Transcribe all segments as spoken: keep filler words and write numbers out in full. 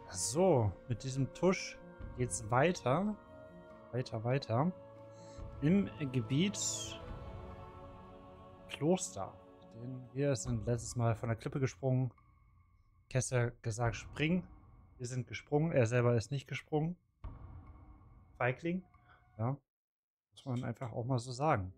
So, mit diesem Tusch geht's weiter. Weiter, weiter. Im Gebiet Kloster. Denn wir sind letztes Mal von der Klippe gesprungen. Kessler gesagt, spring. Wir sind gesprungen. Er selber ist nicht gesprungen. Feigling. Ja. Muss man einfach auch mal so sagen.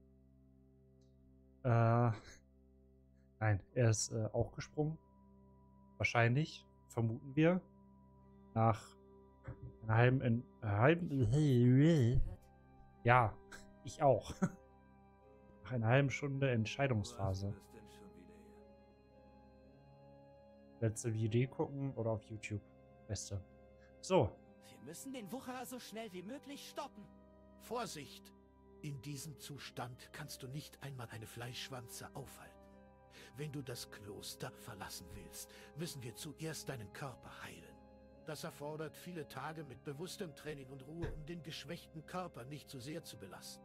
Äh. Nein, er ist äh, auch gesprungen. Wahrscheinlich. Vermuten wir. Nach einer halben. In, äh, halben ja, ich auch. Nach einer halben Stunde Entscheidungsphase. Letzte Video gucken oder auf YouTube. Beste. So. Wir müssen den Wucherer so schnell wie möglich stoppen. Vorsicht! In diesem Zustand kannst du nicht einmal eine Fleischschwanze aufhalten. Wenn du das Kloster verlassen willst, müssen wir zuerst deinen Körper heilen. Das erfordert viele Tage mit bewusstem Training und Ruhe, um den geschwächten Körper nicht zu sehr zu belasten.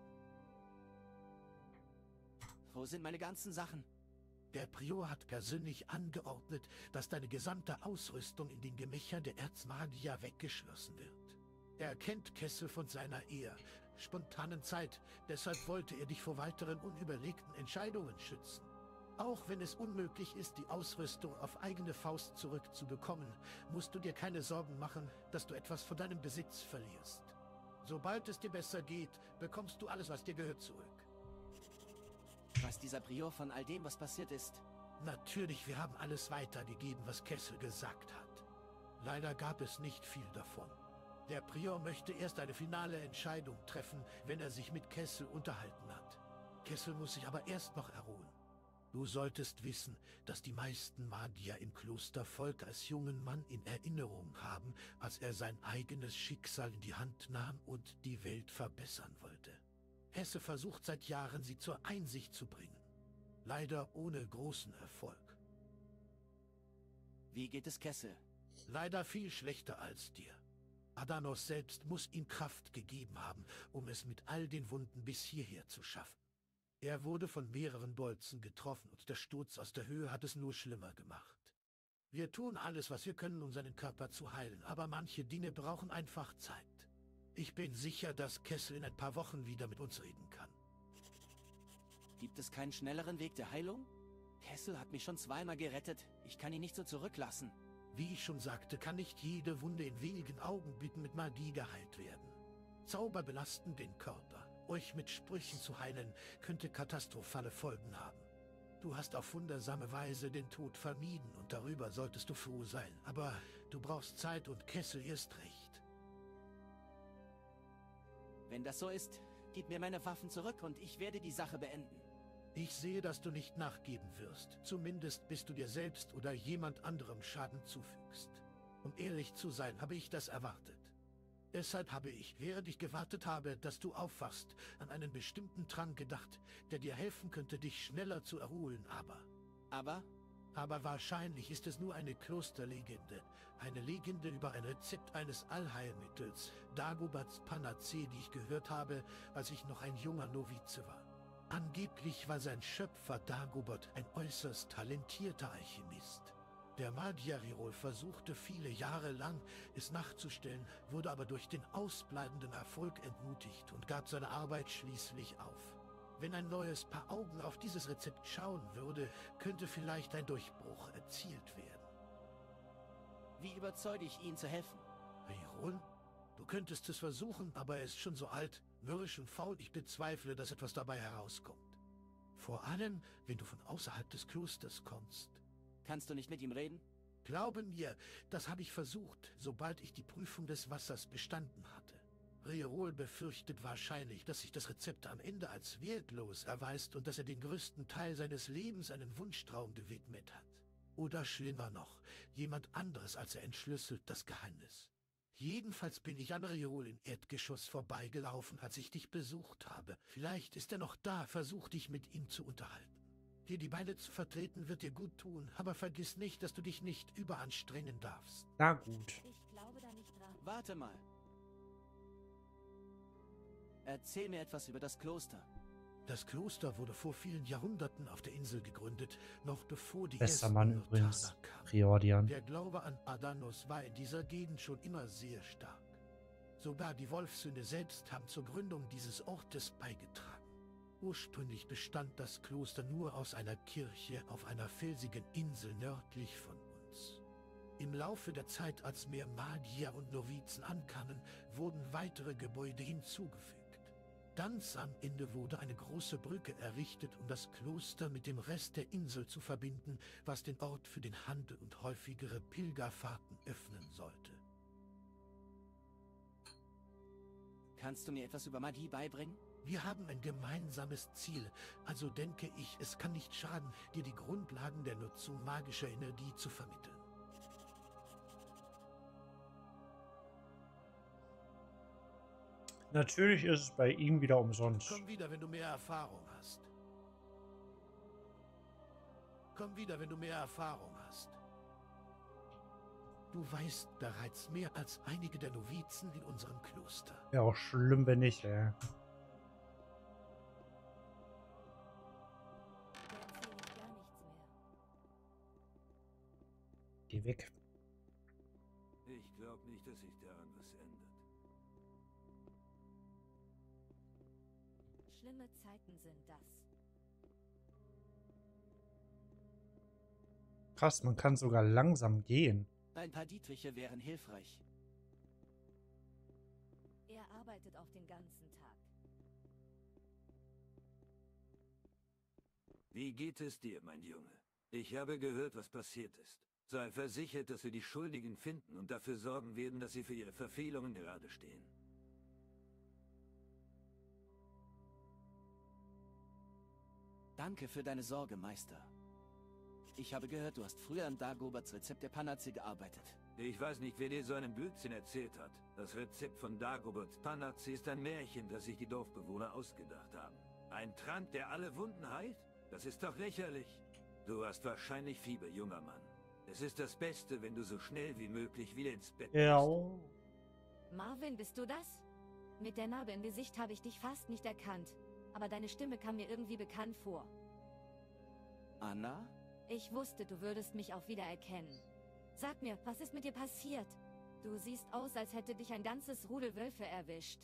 Wo sind meine ganzen Sachen? Der Prior hat persönlich angeordnet, dass deine gesamte Ausrüstung in den Gemächern der Erzmagier weggeschlossen wird. Er kennt Kessel von seiner eher spontanen Zeit, deshalb wollte er dich vor weiteren unüberlegten Entscheidungen schützen. Auch wenn es unmöglich ist, die Ausrüstung auf eigene Faust zurückzubekommen, musst du dir keine Sorgen machen, dass du etwas von deinem Besitz verlierst. Sobald es dir besser geht, bekommst du alles, was dir gehört, zurück. Weiß dieser Prior von all dem, was passiert ist? Natürlich, wir haben alles weitergegeben, was Kessel gesagt hat. Leider gab es nicht viel davon. Der Prior möchte erst eine finale Entscheidung treffen, wenn er sich mit Kessel unterhalten hat. Kessel muss sich aber erst noch erholen. Du solltest wissen, dass die meisten Magier im Kloster Volk als jungen Mann in Erinnerung haben, als er sein eigenes Schicksal in die Hand nahm und die Welt verbessern wollte. Hesse versucht seit Jahren, sie zur Einsicht zu bringen. Leider ohne großen Erfolg. Wie geht es Kessel? Leider viel schlechter als dir. Adanos selbst muss ihm Kraft gegeben haben, um es mit all den Wunden bis hierher zu schaffen. Er wurde von mehreren Bolzen getroffen und der Sturz aus der Höhe hat es nur schlimmer gemacht. Wir tun alles, was wir können, um seinen Körper zu heilen, aber manche Dinge brauchen einfach Zeit. Ich bin sicher, dass Kessel in ein paar Wochen wieder mit uns reden kann. Gibt es keinen schnelleren Weg der Heilung? Kessel hat mich schon zweimal gerettet. Ich kann ihn nicht so zurücklassen. Wie ich schon sagte, kann nicht jede Wunde in wenigen Augenblicken mit Magie geheilt werden. Zauber belasten den Körper. Euch mit Sprüchen zu heilen, könnte katastrophale Folgen haben. Du hast auf wundersame Weise den Tod vermieden und darüber solltest du froh sein. Aber du brauchst Zeit und Kessel erst recht. Wenn das so ist, gib mir meine Waffen zurück und ich werde die Sache beenden. Ich sehe, dass du nicht nachgeben wirst. Zumindest bis du dir selbst oder jemand anderem Schaden zufügst. Um ehrlich zu sein, habe ich das erwartet. Deshalb habe ich, während ich gewartet habe, dass du aufwachst, an einen bestimmten Trank gedacht, der dir helfen könnte, dich schneller zu erholen, aber... Aber? Aber wahrscheinlich ist es nur eine Klosterlegende. Eine Legende über ein Rezept eines Allheilmittels, Dagobats Panazee, die ich gehört habe, als ich noch ein junger Novize war. Angeblich war sein Schöpfer Dagobot ein äußerst talentierter Alchemist. Der Magier Rirol versuchte viele Jahre lang, es nachzustellen, wurde aber durch den ausbleibenden Erfolg entmutigt und gab seine Arbeit schließlich auf. Wenn ein neues Paar Augen auf dieses Rezept schauen würde, könnte vielleicht ein Durchbruch erzielt werden. Wie überzeuge ich ihn zu helfen? Rirol? Du könntest es versuchen, aber er ist schon so alt, mürrisch und faul, ich bezweifle, dass etwas dabei herauskommt. Vor allem, wenn du von außerhalb des Klosters kommst. Kannst du nicht mit ihm reden? Glaube mir, das habe ich versucht, sobald ich die Prüfung des Wassers bestanden hatte. Rirol befürchtet wahrscheinlich, dass sich das Rezept am Ende als wertlos erweist und dass er den größten Teil seines Lebens einen Wunschtraum gewidmet hat. Oder schlimmer noch, jemand anderes als er entschlüsselt das Geheimnis. Jedenfalls bin ich an Rirol im Erdgeschoss vorbeigelaufen, als ich dich besucht habe. Vielleicht ist er noch da, versuch dich mit ihm zu unterhalten. Dir die Beine zu vertreten wird dir gut tun, aber vergiss nicht, dass du dich nicht überanstrengen darfst. Na gut. Ich glaube da nicht dran. Warte mal. Erzähl mir etwas über das Kloster. Das Kloster wurde vor vielen Jahrhunderten auf der Insel gegründet, noch bevor die Bester ersten Mann Myrtaner übrigens, kamen. Priordian. Der Glaube an Adanos war in dieser Gegend schon immer sehr stark. Sogar die Wolfssöhne selbst haben zur Gründung dieses Ortes beigetragen. Ursprünglich bestand das Kloster nur aus einer Kirche auf einer felsigen Insel nördlich von uns. Im Laufe der Zeit, als mehr Magier und Novizen ankamen, wurden weitere Gebäude hinzugefügt. Ganz am Ende wurde eine große Brücke errichtet, um das Kloster mit dem Rest der Insel zu verbinden, was den Ort für den Handel und häufigere Pilgerfahrten öffnen sollte. Kannst du mir etwas über Magie beibringen? Wir haben ein gemeinsames Ziel, also denke ich, es kann nicht schaden, dir die Grundlagen der Nutzung magischer Energie zu vermitteln. Natürlich ist es bei ihm wieder umsonst. Komm wieder, wenn du mehr Erfahrung hast. Komm wieder, wenn du mehr Erfahrung hast. Du weißt bereits mehr als einige der Novizen in unserem Kloster. Wäre auch schlimm, wenn nicht, ey. Da erzähle ich gar nichts mehr. Geh weg. Ich glaube nicht, dass sich daran was ändert. Schlimme Zeiten sind das. Krass, man kann sogar langsam gehen. Ein paar Dietriche wären hilfreich. Er arbeitet auch den ganzen Tag. Wie geht es dir, mein Junge? Ich habe gehört, was passiert ist. Sei versichert, dass wir die Schuldigen finden und dafür sorgen werden, dass sie für ihre Verfehlungen gerade stehen. Danke für deine Sorge, Meister. Ich habe gehört, du hast früher an Dagoberts Rezept der Panazee gearbeitet. Ich weiß nicht, wer dir so einen Blödsinn erzählt hat. Das Rezept von Dagoberts Panazee ist ein Märchen, das sich die Dorfbewohner ausgedacht haben. Ein Trank, der alle Wunden heilt? Das ist doch lächerlich. Du hast wahrscheinlich Fieber, junger Mann. Es ist das Beste, wenn du so schnell wie möglich wieder ins Bett Ja. gehst. Marvin, bist du das? Mit der Narbe im Gesicht habe ich dich fast nicht erkannt. Aber deine Stimme kam mir irgendwie bekannt vor. Anna? Ich wusste, du würdest mich auch wieder erkennen. Sag mir, was ist mit dir passiert? Du siehst aus, als hätte dich ein ganzes Rudel Wölfe erwischt.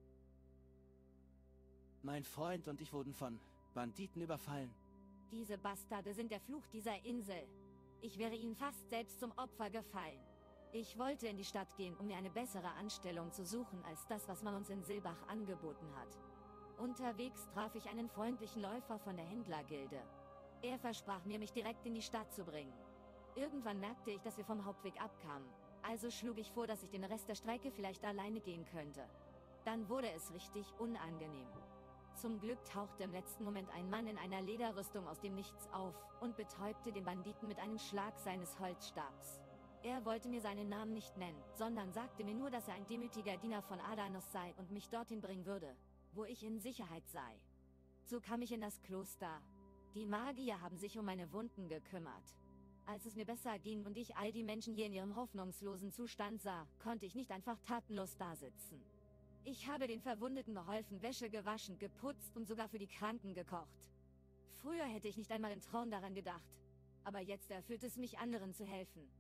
Mein Freund und ich wurden von Banditen überfallen. Diese Bastarde sind der Fluch dieser Insel. Ich wäre ihnen fast selbst zum Opfer gefallen. Ich wollte in die Stadt gehen, um mir eine bessere Anstellung zu suchen, als das, was man uns in Silbach angeboten hat. Unterwegs traf ich einen freundlichen Läufer von der Händlergilde. Er versprach mir, mich direkt in die Stadt zu bringen. Irgendwann merkte ich, dass wir vom Hauptweg abkamen. Also schlug ich vor, dass ich den Rest der Strecke vielleicht alleine gehen könnte. Dann wurde es richtig unangenehm. Zum Glück tauchte im letzten Moment ein Mann in einer Lederrüstung aus dem Nichts auf und betäubte den Banditen mit einem Schlag seines Holzstabs. Er wollte mir seinen Namen nicht nennen, sondern sagte mir nur, dass er ein demütiger Diener von Adanos sei und mich dorthin bringen würde, wo ich in Sicherheit sei. So kam ich in das Kloster. Die Magier haben sich um meine Wunden gekümmert. Als es mir besser ging und ich all die Menschen hier in ihrem hoffnungslosen Zustand sah, konnte ich nicht einfach tatenlos dasitzen. Ich habe den Verwundeten geholfen, Wäsche gewaschen, geputzt und sogar für die Kranken gekocht. Früher hätte ich nicht einmal im Traum daran gedacht. Aber jetzt erfüllt es mich, anderen zu helfen.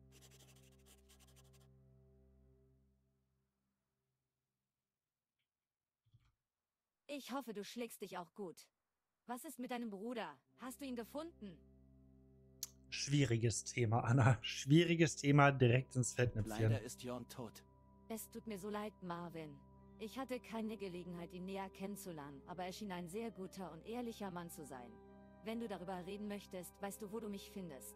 Ich hoffe, du schlägst dich auch gut. Was ist mit deinem Bruder? Hast du ihn gefunden? Schwieriges Thema, Anna. Schwieriges Thema, direkt ins Fettnäpfchen. Leider ist Jorn tot. Es tut mir so leid, Marvin. Ich hatte keine Gelegenheit, ihn näher kennenzulernen, aber er schien ein sehr guter und ehrlicher Mann zu sein. Wenn du darüber reden möchtest, weißt du, wo du mich findest.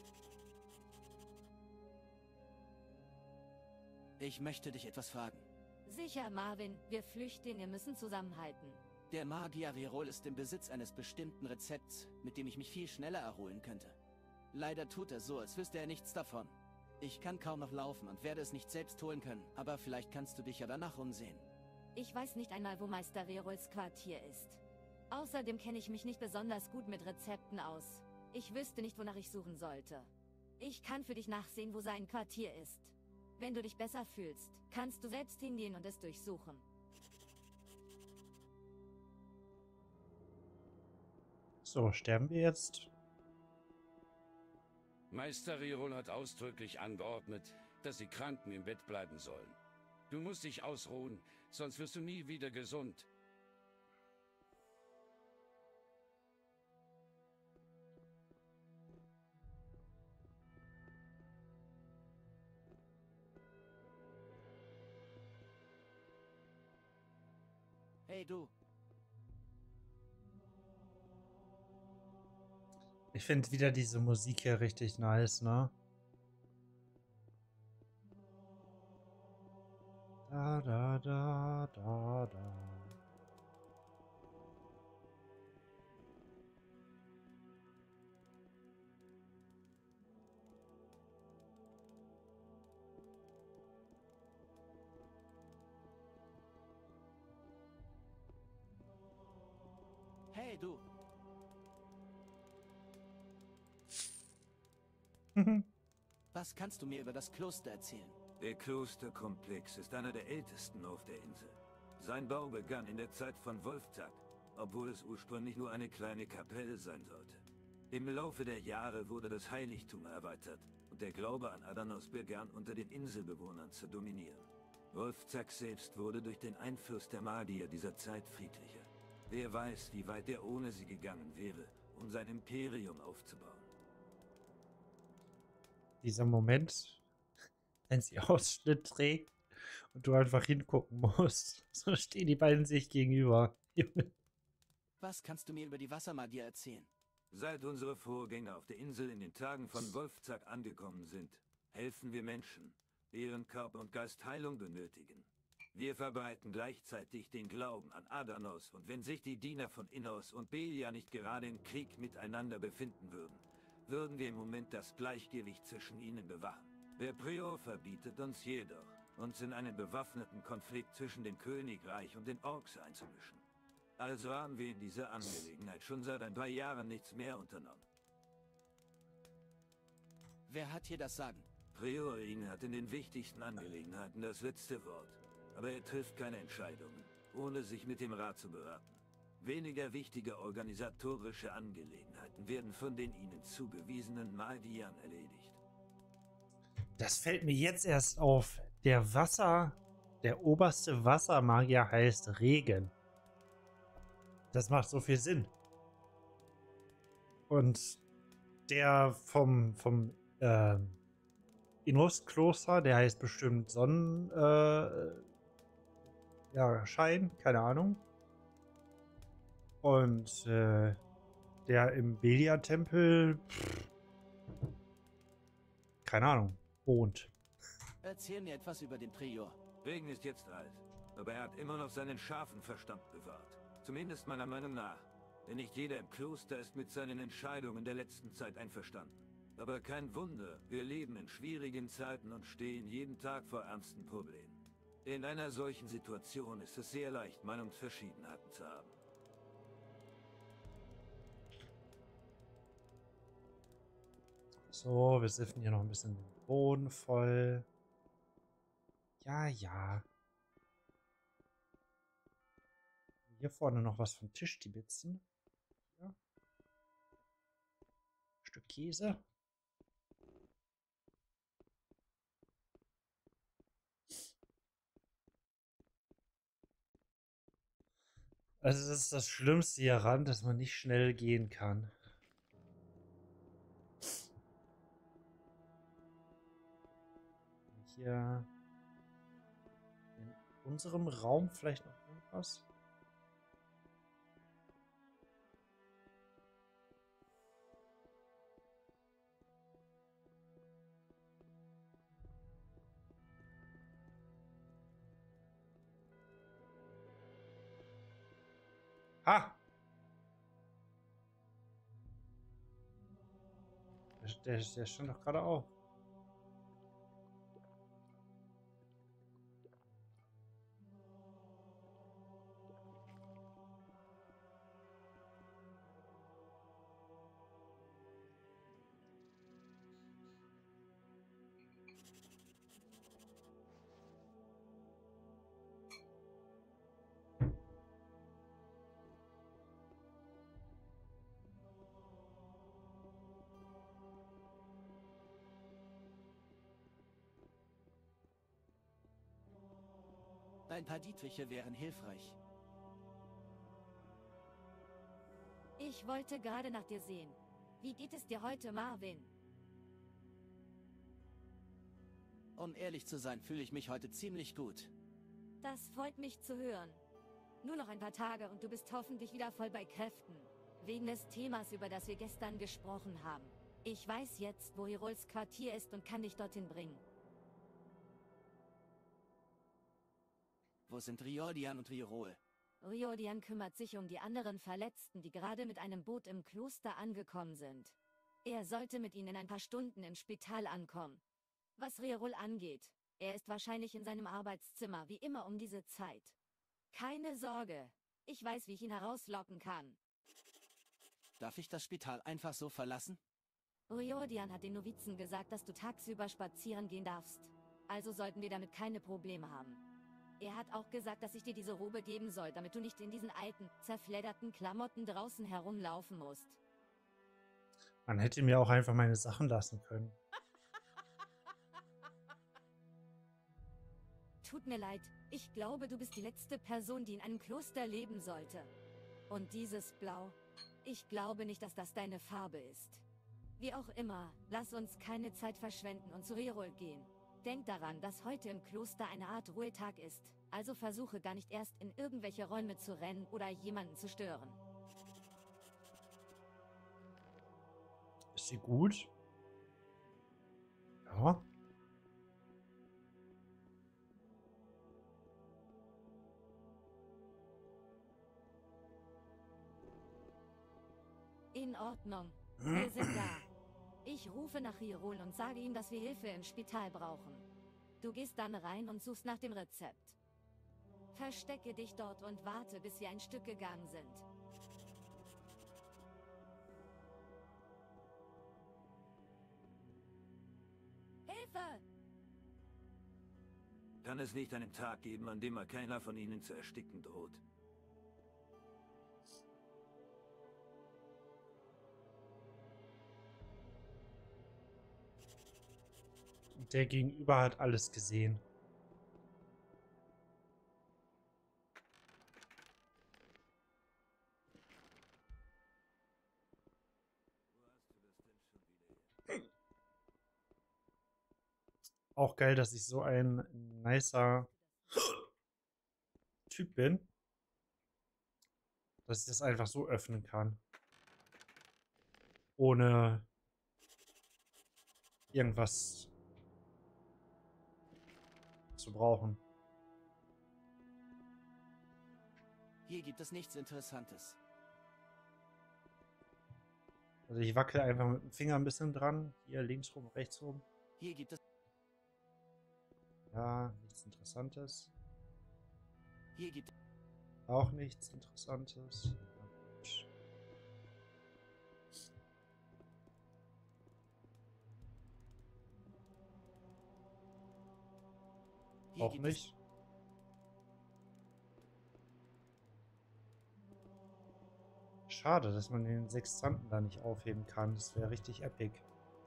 Ich möchte dich etwas fragen. Sicher, Marvin. Wir Flüchtlinge müssen zusammenhalten. Der Magier Virol ist im Besitz eines bestimmten Rezepts, mit dem ich mich viel schneller erholen könnte. Leider tut er so, als wüsste er nichts davon. Ich kann kaum noch laufen und werde es nicht selbst holen können, aber vielleicht kannst du dich ja danach umsehen. Ich weiß nicht einmal, wo Meister Virols Quartier ist. Außerdem kenne ich mich nicht besonders gut mit Rezepten aus. Ich wüsste nicht, wonach ich suchen sollte. Ich kann für dich nachsehen, wo sein Quartier ist. Wenn du dich besser fühlst, kannst du selbst hingehen und es durchsuchen. So, sterben wir jetzt? Meister Rirol hat ausdrücklich angeordnet, dass die Kranken im Bett bleiben sollen. Du musst dich ausruhen, sonst wirst du nie wieder gesund. Hey du, Ich finde wieder diese Musik hier richtig nice, ne? Da, da, da, da, da. hey du. Was kannst du mir über das Kloster erzählen? Der Klosterkomplex ist einer der ältesten auf der Insel. Sein Bau begann in der Zeit von Wolfzak, obwohl es ursprünglich nur eine kleine Kapelle sein sollte. Im Laufe der Jahre wurde das Heiligtum erweitert und der Glaube an Adanos begann unter den Inselbewohnern zu dominieren. Wolfzak selbst wurde durch den Einfluss der Magier dieser Zeit friedlicher. Wer weiß, wie weit er ohne sie gegangen wäre, um sein Imperium aufzubauen. Dieser Moment, wenn sie Ausschnitt trägt und du einfach hingucken musst. So stehen die beiden sich gegenüber. Was kannst du mir über die Wassermagier erzählen? Seit unsere Vorgänger auf der Insel in den Tagen von Wolfzak angekommen sind, helfen wir Menschen, deren Körper und Geist Heilung benötigen. Wir verbreiten gleichzeitig den Glauben an Adanos, und wenn sich die Diener von Innos und Belia nicht gerade im Krieg miteinander befinden würden, würden wir im Moment das Gleichgewicht zwischen ihnen bewahren. Der Prior verbietet uns jedoch, uns in einen bewaffneten Konflikt zwischen dem Königreich und den Orks einzumischen. Also haben wir in dieser Angelegenheit schon seit ein paar Jahren nichts mehr unternommen. Wer hat hier das Sagen? Priorin hat in den wichtigsten Angelegenheiten das letzte Wort, aber er trifft keine Entscheidungen, ohne sich mit dem Rat zu beraten. Weniger wichtige organisatorische Angelegenheiten werden von den ihnen zugewiesenen Magiern erledigt. Das fällt mir jetzt erst auf. Der Wasser, der oberste Wassermagier heißt Regen. Das macht so viel Sinn. Und der vom, vom äh, Innos-Kloster, der heißt bestimmt Sonnen, äh, ja, Schein, keine Ahnung. Und äh, der im Belia-Tempel, keine Ahnung, wohnt. Erzähl mir etwas über den Prior. Regen ist jetzt alt, aber er hat immer noch seinen scharfen Verstand bewahrt. Zumindest meiner Meinung nach. Denn nicht jeder im Kloster ist mit seinen Entscheidungen der letzten Zeit einverstanden. Aber kein Wunder, wir leben in schwierigen Zeiten und stehen jeden Tag vor ernsten Problemen. In einer solchen Situation ist es sehr leicht, Meinungsverschiedenheiten zu haben. So, wir siffen hier noch ein bisschen den Boden voll. Ja, ja. Hier vorne noch was vom Tisch, die Bitzen. Ja. Stück Käse. Also das ist das Schlimmste hieran, dass man nicht schnell gehen kann. Hier in unserem Raum vielleicht noch irgendwas? Ha! Der, der, der stand doch gerade auf. Ein paar Dietriche wären hilfreich. Ich wollte gerade nach dir sehen. Wie geht es dir heute, Marvin? Um ehrlich zu sein, fühle ich mich heute ziemlich gut. Das freut mich zu hören. Nur noch ein paar Tage und du bist hoffentlich wieder voll bei Kräften. Wegen des Themas, über das wir gestern gesprochen haben. Ich weiß jetzt, wo Hirols Quartier ist und kann dich dorthin bringen. Wo sind Riordian und Hyrol? Riordian kümmert sich um die anderen Verletzten, die gerade mit einem Boot im Kloster angekommen sind. Er sollte mit ihnen in ein paar Stunden im Spital ankommen. Was Hyrol angeht, er ist wahrscheinlich in seinem Arbeitszimmer, wie immer um diese Zeit. Keine Sorge, ich weiß, wie ich ihn herauslocken kann. Darf ich das Spital einfach so verlassen? Riordian hat den Novizen gesagt, dass du tagsüber spazieren gehen darfst. Also sollten wir damit keine Probleme haben. Er hat auch gesagt, dass ich dir diese Robe geben soll, damit du nicht in diesen alten, zerfledderten Klamotten draußen herumlaufen musst. Man hätte mir auch einfach meine Sachen lassen können. Tut mir leid, ich glaube, du bist die letzte Person, die in einem Kloster leben sollte. Und dieses Blau, ich glaube nicht, dass das deine Farbe ist. Wie auch immer, lass uns keine Zeit verschwenden und zu Hyrol gehen. Denk daran, dass heute im Kloster eine Art Ruhetag ist, also versuche gar nicht erst in irgendwelche Räume zu rennen oder jemanden zu stören. Ist sie gut? Ja. In Ordnung, wir sind da. Ich rufe nach Hyrol und sage ihm, dass wir Hilfe im Spital brauchen. Du gehst dann rein und suchst nach dem Rezept. Verstecke dich dort und warte, bis wir ein Stück gegangen sind. Hilfe! Kann es nicht einen Tag geben, an dem mal keiner von ihnen zu ersticken droht? Der Gegenüber hat alles gesehen. Auch geil, dass ich so ein nicer Typ bin, dass ich das einfach so öffnen kann. Ohne irgendwas zu brauchen. Hier gibt es nichts Interessantes. Also ich wackel einfach mit dem Finger ein bisschen dran. Hier links rum, rechts rum. Hier gibt es... Ja, nichts Interessantes. Hier gibt... Auch nichts Interessantes. Hier Auch gibt nicht. Schade, dass man den Sextanten da nicht aufheben kann. Das wäre richtig epic.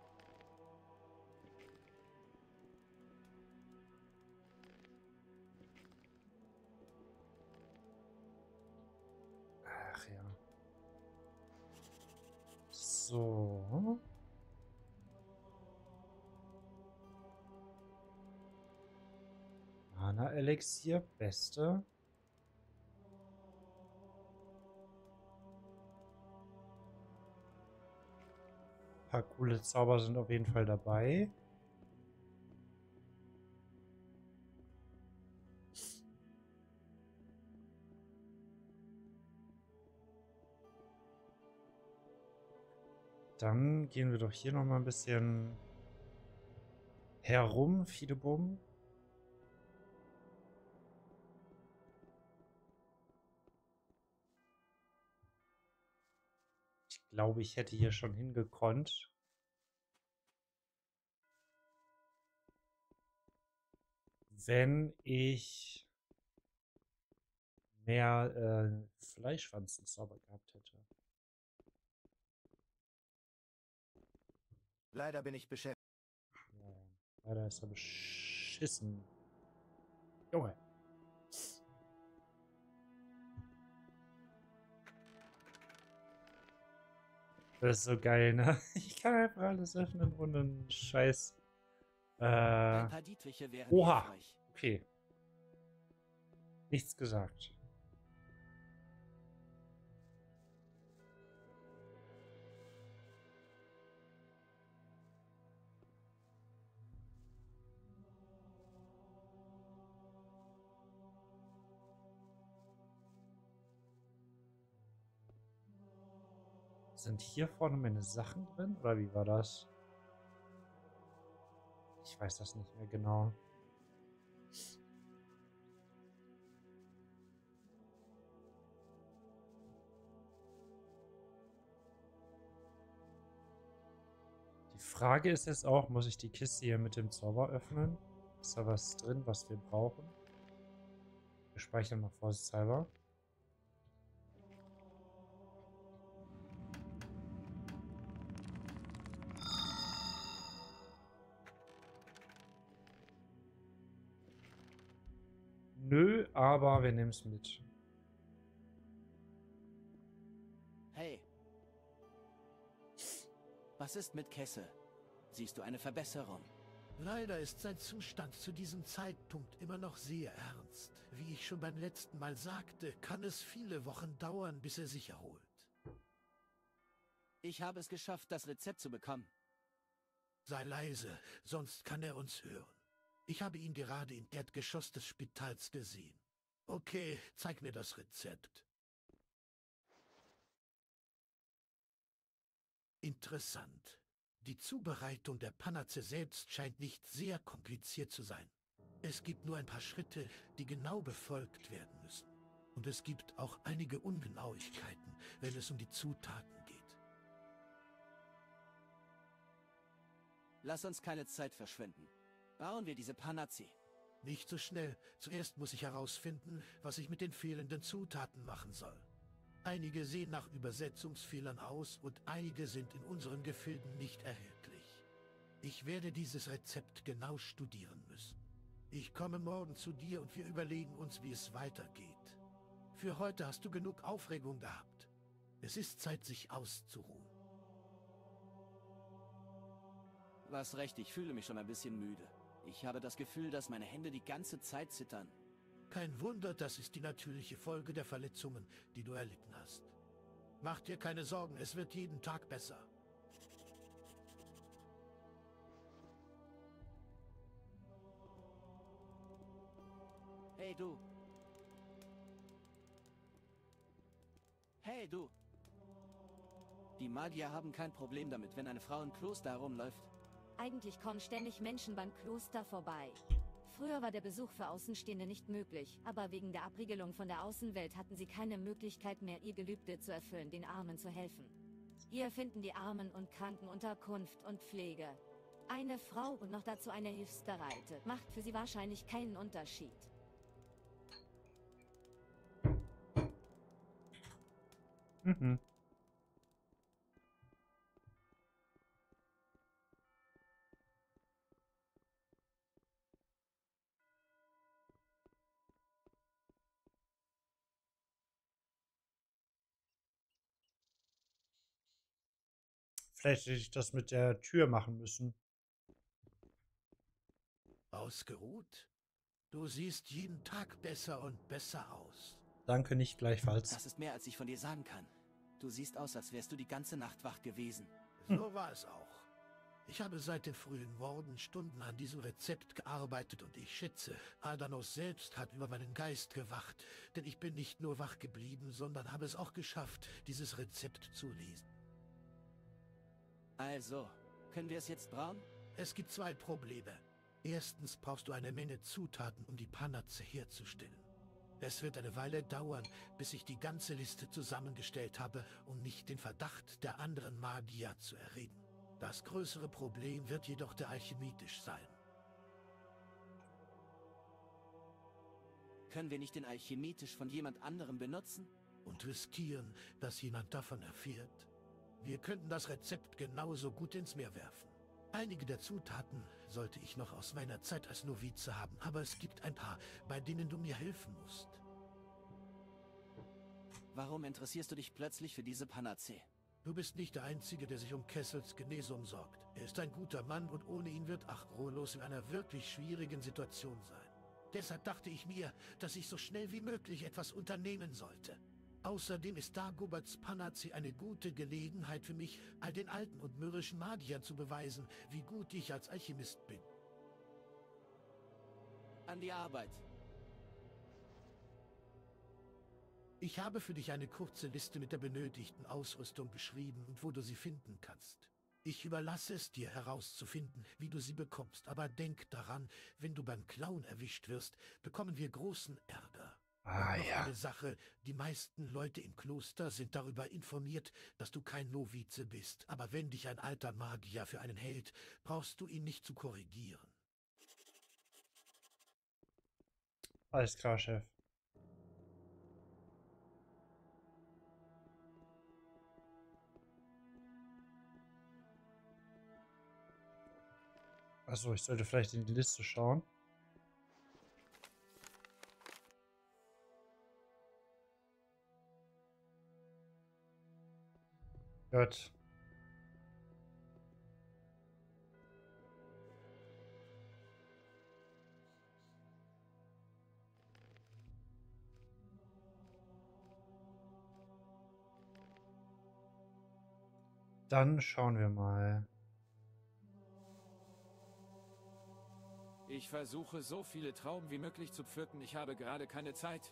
Ach ja. So. Mana-Elixier, beste. Ein paar coole Zauber sind auf jeden Fall dabei. Dann gehen wir doch hier noch mal ein bisschen herum, Fidebum. Ich glaube, ich hätte hier schon hingekonnt. Wenn ich mehr äh, Fleischwanzenzauber gehabt hätte. Leider bin ich beschäftigt. Ja, leider ist er beschissen. Junge. Das ist so geil, ne? Ich kann einfach alles öffnen und einen Scheiß. Äh, Ein paar Dietriche wären oha. hilfreich. Okay. Nichts gesagt. Sind hier vorne meine Sachen drin? Oder wie war das? Ich weiß das nicht mehr genau. Die Frage ist jetzt auch, muss ich die Kiste hier mit dem Zauber öffnen? Ist da was drin, was wir brauchen? Wir speichern mal vorsichtshalber. Nö, aber wir nehmen es mit. Hey. Was ist mit Kessel? Siehst du eine Verbesserung? Leider ist sein Zustand zu diesem Zeitpunkt immer noch sehr ernst. Wie ich schon beim letzten Mal sagte, kann es viele Wochen dauern, bis er sich erholt. Ich habe es geschafft, das Rezept zu bekommen. Sei leise, sonst kann er uns hören. Ich habe ihn gerade im Erdgeschoss des Spitals gesehen. Okay, zeig mir das Rezept. Interessant. Die Zubereitung der Panatze selbst scheint nicht sehr kompliziert zu sein. Es gibt nur ein paar Schritte, die genau befolgt werden müssen. Und es gibt auch einige Ungenauigkeiten, wenn es um die Zutaten geht. Lass uns keine Zeit verschwenden. Bauen wir diese Panazzi. Nicht so schnell. Zuerst muss ich herausfinden, was ich mit den fehlenden Zutaten machen soll. Einige sehen nach Übersetzungsfehlern aus und einige sind in unseren Gefilden nicht erhältlich. Ich werde dieses Rezept genau studieren müssen. Ich komme morgen zu dir und wir überlegen uns, wie es weitergeht. Für heute hast du genug Aufregung gehabt. Es ist Zeit, sich auszuruhen. Du hast recht, ich fühle mich schon ein bisschen müde. Ich habe das Gefühl, dass meine Hände die ganze Zeit zittern. Kein Wunder, das ist die natürliche Folge der Verletzungen, die du erlitten hast. Mach dir keine Sorgen, es wird jeden Tag besser. Hey du. Hey du. Die Magier haben kein Problem damit, wenn eine Frau im Kloster herumläuft. Eigentlich kommen ständig Menschen beim Kloster vorbei. Früher war der Besuch für Außenstehende nicht möglich, aber wegen der Abriegelung von der Außenwelt hatten sie keine Möglichkeit mehr, ihr Gelübde zu erfüllen, den Armen zu helfen. Hier finden die Armen und Kranken Unterkunft und Pflege. Eine Frau und noch dazu eine Hilfsbereite macht für sie wahrscheinlich keinen Unterschied. Mhm. Vielleicht hätte ich das mit der Tür machen müssen. Ausgeruht? Du siehst jeden Tag besser und besser aus. Danke, nicht gleichfalls. Das ist mehr, als ich von dir sagen kann. Du siehst aus, als wärst du die ganze Nacht wach gewesen. So war es auch. Ich habe seit dem frühen Morgen Stunden an diesem Rezept gearbeitet und ich schätze, Adanos selbst hat über meinen Geist gewacht, denn ich bin nicht nur wach geblieben, sondern habe es auch geschafft, dieses Rezept zu lesen. Also, können wir es jetzt brauen? Es gibt zwei Probleme. Erstens brauchst du eine Menge Zutaten, um die Panatze herzustellen. Es wird eine Weile dauern, bis ich die ganze Liste zusammengestellt habe, um nicht den Verdacht der anderen Magier zu erregen. Das größere Problem wird jedoch der Alchemitisch sein. Können wir nicht den Alchemitisch von jemand anderem benutzen? Und riskieren, dass jemand davon erfährt? Wir könnten das Rezept genauso gut ins Meer werfen. Einige der Zutaten sollte ich noch aus meiner Zeit als Novize haben, aber es gibt ein paar, bei denen du mir helfen musst. Warum interessierst du dich plötzlich für diese Panazee? Du bist nicht der Einzige, der sich um Kessels Genesung sorgt. Er ist ein guter Mann und ohne ihn wird Achrolos in einer wirklich schwierigen Situation sein. Deshalb dachte ich mir, dass ich so schnell wie möglich etwas unternehmen sollte. Außerdem ist Dagoberts Panazee eine gute Gelegenheit für mich, all den alten und mürrischen Magiern zu beweisen, wie gut ich als Alchemist bin. An die Arbeit. Ich habe für dich eine kurze Liste mit der benötigten Ausrüstung beschrieben und wo du sie finden kannst. Ich überlasse es dir herauszufinden, wie du sie bekommst, aber denk daran, wenn du beim Klauen erwischt wirst, bekommen wir großen Ärger. Ah, und noch ja. eine Sache, die meisten Leute im Kloster sind darüber informiert, dass du kein Novize bist, aber wenn dich ein alter Magier für einen hält, brauchst du ihn nicht zu korrigieren. Alles klar, Chef. Achso, ich sollte vielleicht in die Liste schauen. Gut. Dann schauen wir mal. Ich versuche, so viele Trauben wie möglich zu pflücken. Ich habe gerade keine Zeit.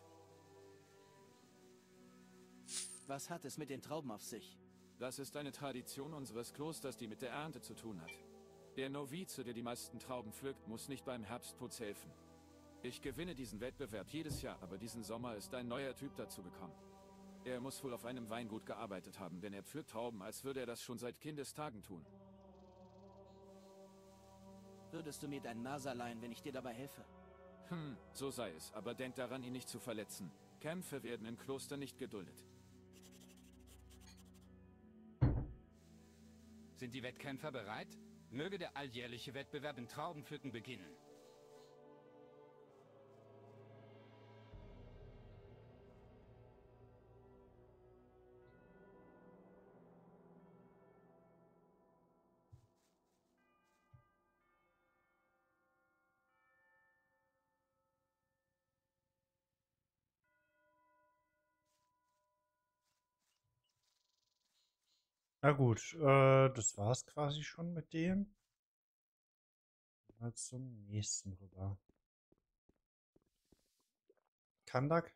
Was hat es mit den Trauben auf sich? Das ist eine Tradition unseres Klosters, die mit der Ernte zu tun hat. Der Novize, der die meisten Trauben pflückt, muss nicht beim Herbstputz helfen. Ich gewinne diesen Wettbewerb jedes Jahr, aber diesen Sommer ist ein neuer Typ dazu gekommen. Er muss wohl auf einem Weingut gearbeitet haben, denn er pflückt Trauben, als würde er das schon seit Kindestagen tun. Würdest du mir dein Nase leihen, wenn ich dir dabei helfe? Hm, so sei es, aber denk daran, ihn nicht zu verletzen. Kämpfe werden im Kloster nicht geduldet. Sind die Wettkämpfer bereit? Möge der alljährliche Wettbewerb in Traubenpflücken beginnen. Na gut, äh, das war's quasi schon mit dem. Mal zum nächsten rüber. Kandak?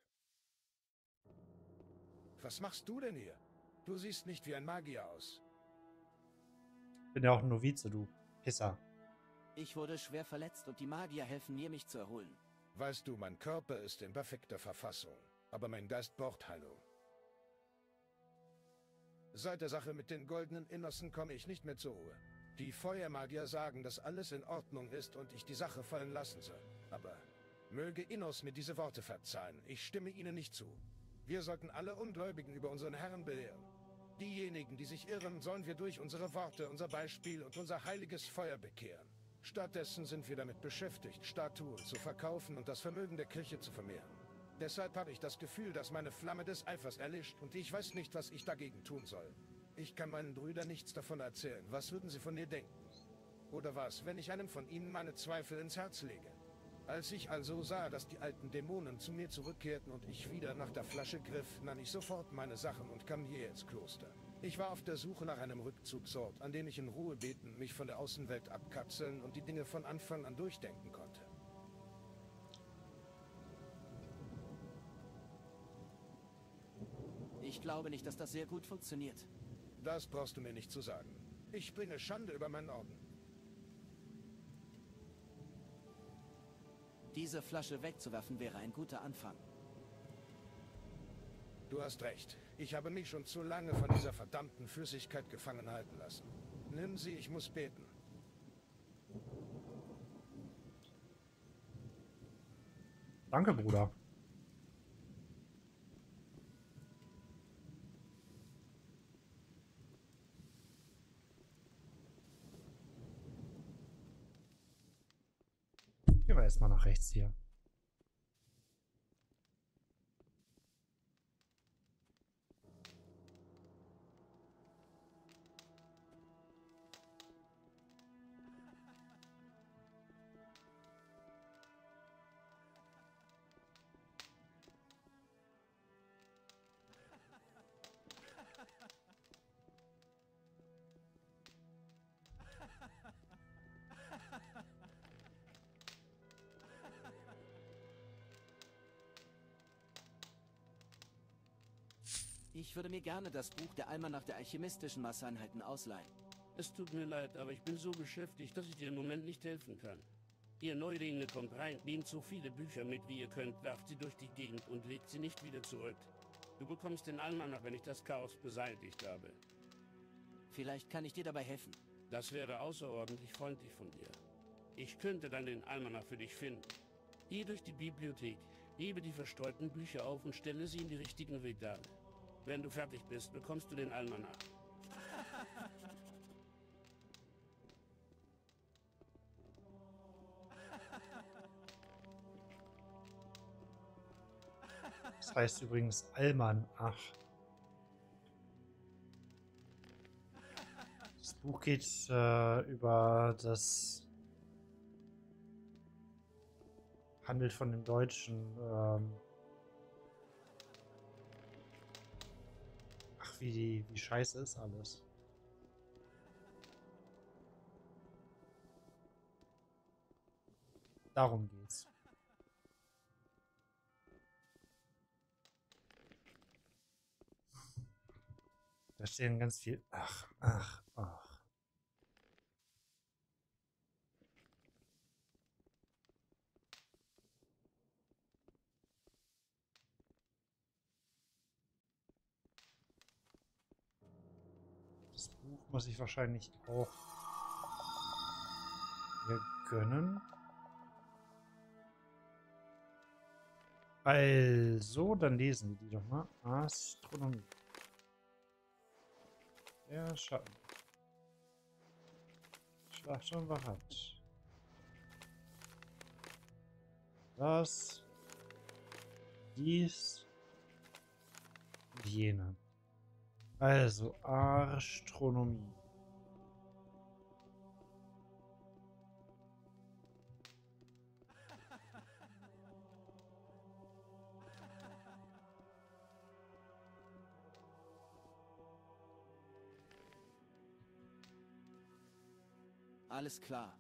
Was machst du denn hier? Du siehst nicht wie ein Magier aus. Bin ja auch ein Novize, du Pisser. Ich wurde schwer verletzt und die Magier helfen mir, mich zu erholen. Weißt du, mein Körper ist in perfekter Verfassung, aber mein Geist braucht Heilung. Seit der Sache mit den goldenen Innossen komme ich nicht mehr zur Ruhe. Die Feuermagier sagen, dass alles in Ordnung ist und ich die Sache fallen lassen soll. Aber möge Innos mir diese Worte verzeihen. Ich stimme ihnen nicht zu. Wir sollten alle Ungläubigen über unseren Herrn belehren. Diejenigen, die sich irren, sollen wir durch unsere Worte, unser Beispiel und unser heiliges Feuer bekehren. Stattdessen sind wir damit beschäftigt, Statuen zu verkaufen und das Vermögen der Kirche zu vermehren. Deshalb habe ich das Gefühl, dass meine Flamme des Eifers erlischt und ich weiß nicht, was ich dagegen tun soll. Ich kann meinen Brüdern nichts davon erzählen. Was würden sie von dir denken? Oder was, wenn ich einem von ihnen meine Zweifel ins Herz lege? Als ich also sah, dass die alten Dämonen zu mir zurückkehrten und ich wieder nach der Flasche griff, nahm ich sofort meine Sachen und kam hier ins Kloster. Ich war auf der Suche nach einem Rückzugsort, an dem ich in Ruhe beten, mich von der Außenwelt abkapseln und die Dinge von Anfang an durchdenken konnte. Ich glaube nicht, dass das sehr gut funktioniert. Das brauchst du mir nicht zu sagen. Ich bringe Schande über meinen Orden. Diese Flasche wegzuwerfen wäre ein guter Anfang. Du hast recht. Ich habe mich schon zu lange von dieser verdammten Flüssigkeit gefangen halten lassen. Nimm sie, ich muss beten. Danke, Bruder. Gehen wir erstmal nach rechts hier. Ich würde mir gerne das Buch der Almanach der alchemistischen Masseneinheiten ausleihen. Es tut mir leid, aber ich bin so beschäftigt, dass ich dir im Moment nicht helfen kann. Ihr Neulinge kommt rein, nehmt so viele Bücher mit, wie ihr könnt, werft sie durch die Gegend und legt sie nicht wieder zurück. Du bekommst den Almanach, wenn ich das Chaos beseitigt habe. Vielleicht kann ich dir dabei helfen. Das wäre außerordentlich freundlich von dir. Ich könnte dann den Almanach für dich finden. Geh durch die Bibliothek, hebe die verstreuten Bücher auf und stelle sie in die richtigen Regale. Wenn du fertig bist, bekommst du den Almanach. Das heißt übrigens Almanach. Das Buch geht äh, über das handelt von dem Deutschen. Ähm Ach, wie die, wie scheiße ist alles. Darum geht's. Da stehen ganz viel. Ach, ach, ach. Das Buch muss ich wahrscheinlich auch mir gönnen. Also, dann lesen wir die doch mal. Astronomie. Der Schatten. Schlacht und Wahrheit. Das. Dies. Und jene. Also, Astronomie. Alles klar.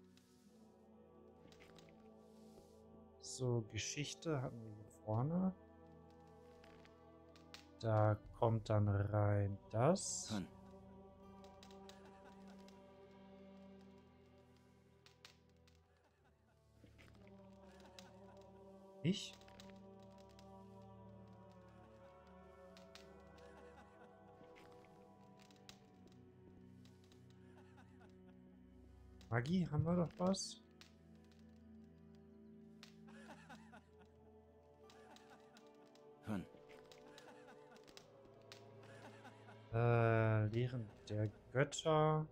So, Geschichte hatten wir hier vorne. Da kommt dann rein das. Hm. Ich? Magie, haben wir doch was? Hm. Äh, Lehren der Götter.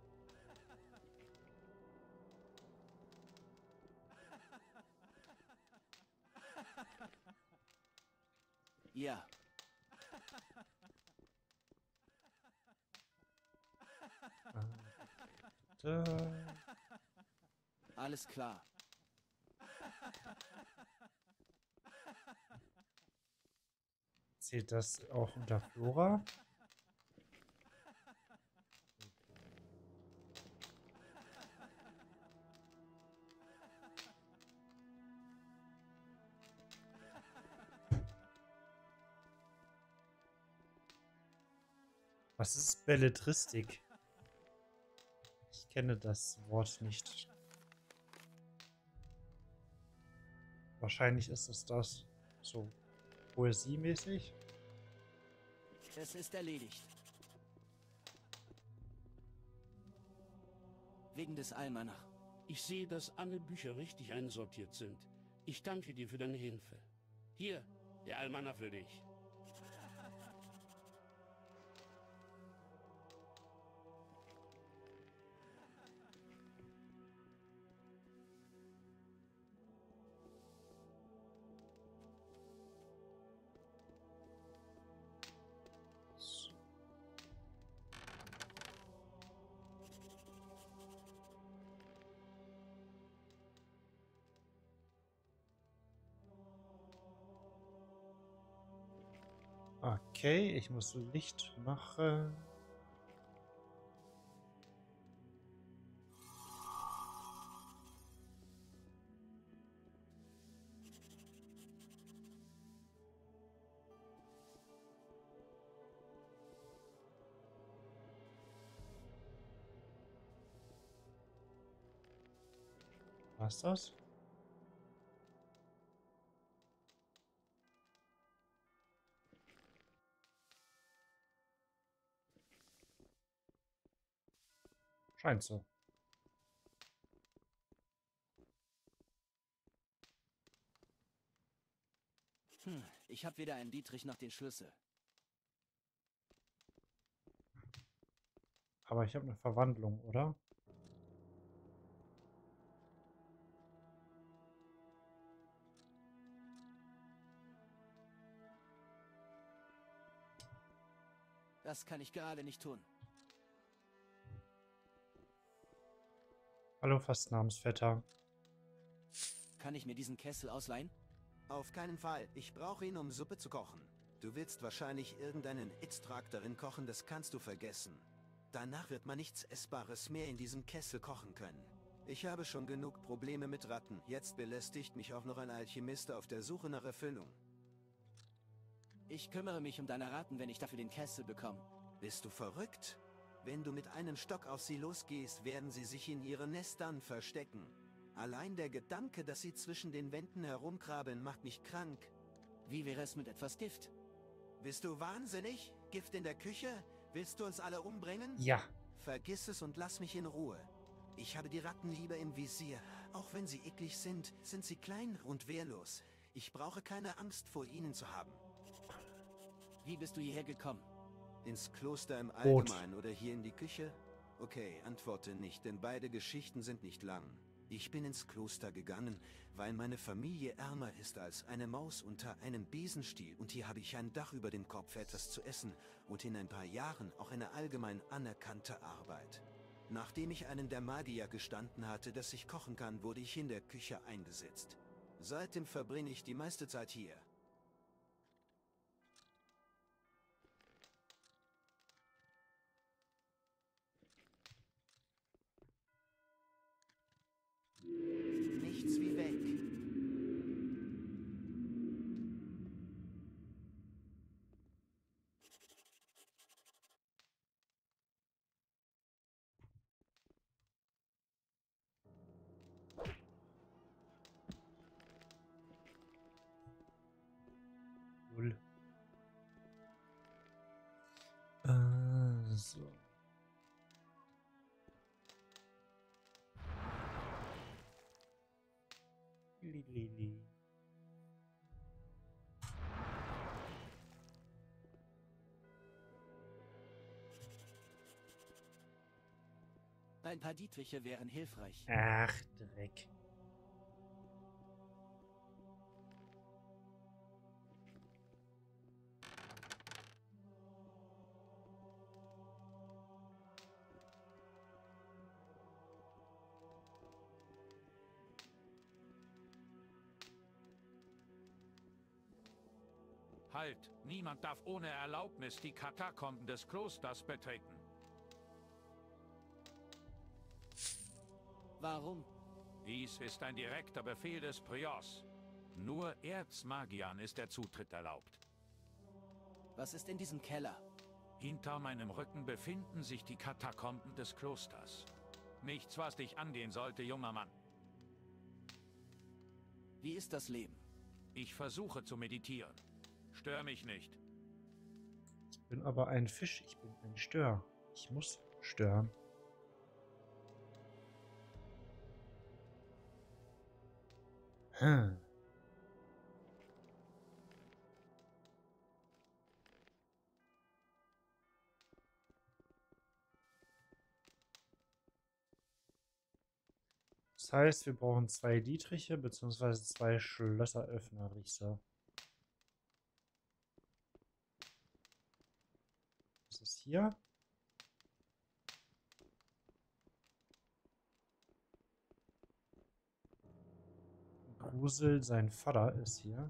Ja. Da. Alles klar. Zählt das auch unter Flora? Was ist Belletristik? Ich kenne das Wort nicht. Wahrscheinlich ist es das so poesiemäßig. Es ist erledigt. Wegen des Almanach. Ich sehe, dass alle Bücher richtig einsortiert sind. Ich danke dir für deine Hilfe. Hier, der Almanach für dich. Okay, ich muss Licht machen. War's das? Scheint so. Hm, ich habe weder einen Dietrich noch den Schlüssel. Aber ich habe eine Verwandlung, oder? Das kann ich gerade nicht tun. Hallo, Fastnamensvetter. Kann ich mir diesen Kessel ausleihen? Auf keinen Fall. Ich brauche ihn, um Suppe zu kochen. Du willst wahrscheinlich irgendeinen Itztrag darin kochen, das kannst du vergessen. Danach wird man nichts Essbares mehr in diesem Kessel kochen können. Ich habe schon genug Probleme mit Ratten. Jetzt belästigt mich auch noch ein Alchemist auf der Suche nach Erfüllung. Ich kümmere mich um deine Ratten, wenn ich dafür den Kessel bekomme. Bist du verrückt? Wenn du mit einem Stock auf sie losgehst, werden sie sich in ihren Nestern verstecken. Allein der Gedanke, dass sie zwischen den Wänden herumkrabbeln, macht mich krank. Wie wäre es mit etwas Gift? Bist du wahnsinnig? Gift in der Küche? Willst du uns alle umbringen? Ja. Vergiss es und lass mich in Ruhe. Ich habe die Ratten lieber im Visier. Auch wenn sie eklig sind, sind sie klein und wehrlos. Ich brauche keine Angst vor ihnen zu haben. Wie bist du hierher gekommen? Ins Kloster im Boot. Allgemeinen oder hier in die Küche? Okay, antworte nicht, denn beide Geschichten sind nicht lang. Ich bin ins Kloster gegangen, weil meine Familie ärmer ist als eine Maus unter einem Besenstiel. Und hier habe ich ein Dach über dem Kopf für etwas zu essen und in ein paar Jahren auch eine allgemein anerkannte Arbeit. Nachdem ich einen der Magier gestanden hatte, dass ich kochen kann, wurde ich in der Küche eingesetzt. Seitdem verbringe ich die meiste Zeit hier. Nichts wie weg. Cool. Äh, so. Lili. Ein paar Dietriche wären hilfreich. Ach, Dreck. Halt! Niemand darf ohne Erlaubnis die Katakomben des Klosters betreten. Warum? Dies ist ein direkter Befehl des Priors. Nur Erzmagiern ist der Zutritt erlaubt. Was ist in diesem Keller? Hinter meinem Rücken befinden sich die Katakomben des Klosters. Nichts, was dich angehen sollte, junger Mann. Wie ist das Leben? Ich versuche zu meditieren. Stör mich nicht. Ich bin aber ein Fisch. Ich bin ein Stör. Ich muss stören. Hm. Das heißt, wir brauchen zwei Dietriche bzw. zwei Schlösseröffner, Richter. Was ist hier? Grusel, sein Vater ist hier.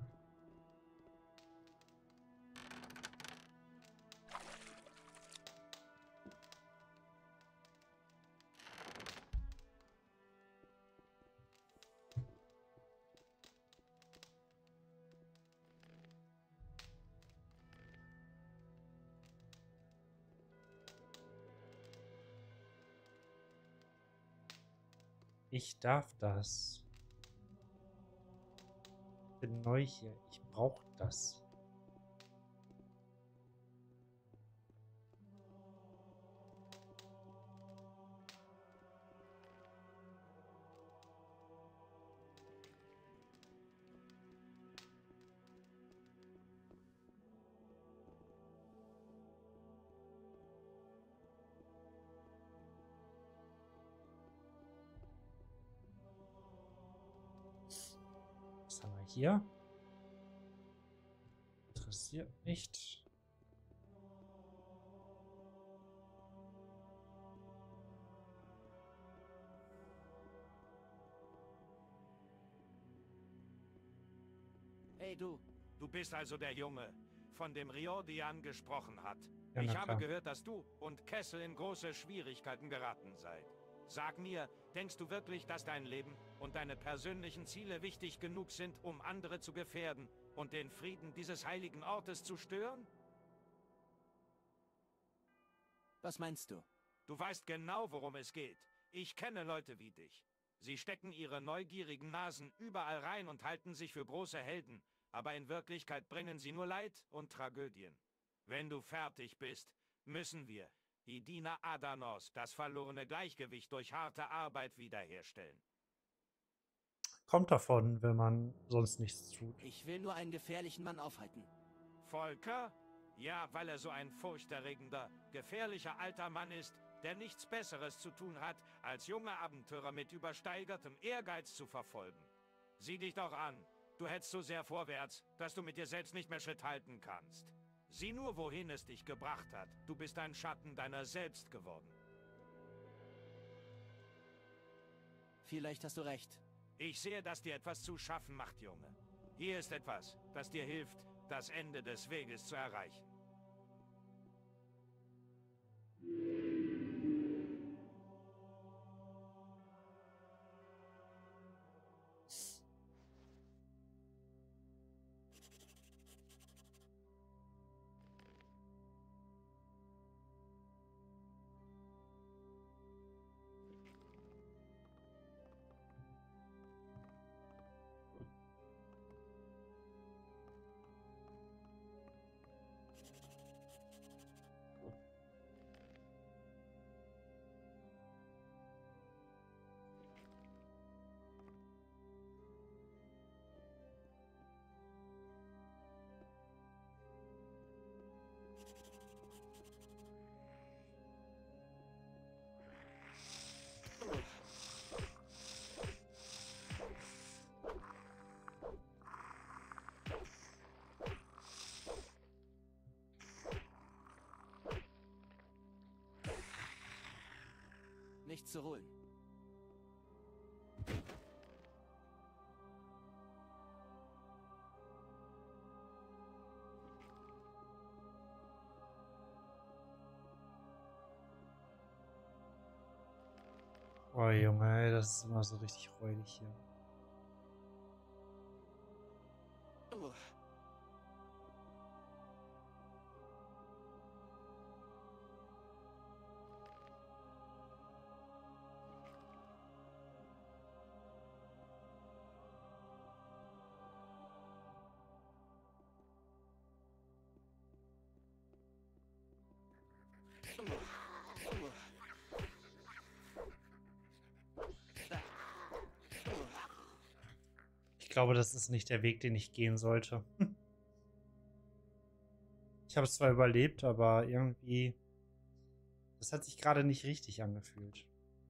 Ich darf das. bin neu hier. Ich brauche das. Was haben wir hier? Interessiert nicht. Hey du. Du bist also der Junge, von dem Riordan gesprochen hat. Ja, ich na habe klar. gehört, dass du und Kessel in große Schwierigkeiten geraten seid. Sag mir, denkst du wirklich, dass dein Leben und deine persönlichen Ziele wichtig genug sind, um andere zu gefährden und den Frieden dieses heiligen Ortes zu stören? Was meinst du? Du weißt genau, worum es geht. Ich kenne Leute wie dich. Sie stecken ihre neugierigen Nasen überall rein und halten sich für große Helden, aber in Wirklichkeit bringen sie nur Leid und Tragödien. Wenn du fertig bist, müssen wir, die Diener Adanos, das verlorene Gleichgewicht durch harte Arbeit wiederherstellen. Kommt davon, wenn man sonst nichts tut. Ich will nur einen gefährlichen Mann aufhalten. Volker? Ja, weil er so ein furchterregender, gefährlicher alter Mann ist, der nichts Besseres zu tun hat, als junge Abenteurer mit übersteigertem Ehrgeiz zu verfolgen. Sieh dich doch an. Du hetzt so sehr vorwärts, dass du mit dir selbst nicht mehr Schritt halten kannst. Sieh nur, wohin es dich gebracht hat. Du bist ein Schatten deiner selbst geworden. Vielleicht hast du recht. Ich sehe, dass dir etwas zu schaffen macht, Junge. Hier ist etwas, das dir hilft, das Ende des Weges zu erreichen. Nichts zu holen. Oh Junge, ey, das ist immer so richtig räudig hier. Ich glaube, das ist nicht der Weg, den ich gehen sollte. Ich habe es zwar überlebt, aber irgendwie... Das hat sich gerade nicht richtig angefühlt.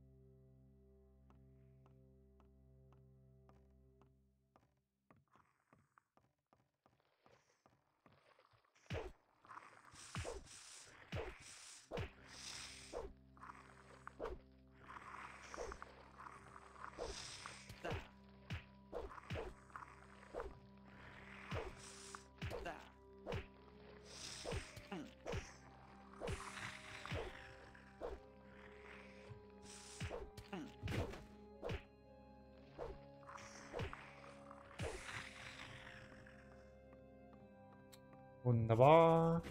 Wunderbar.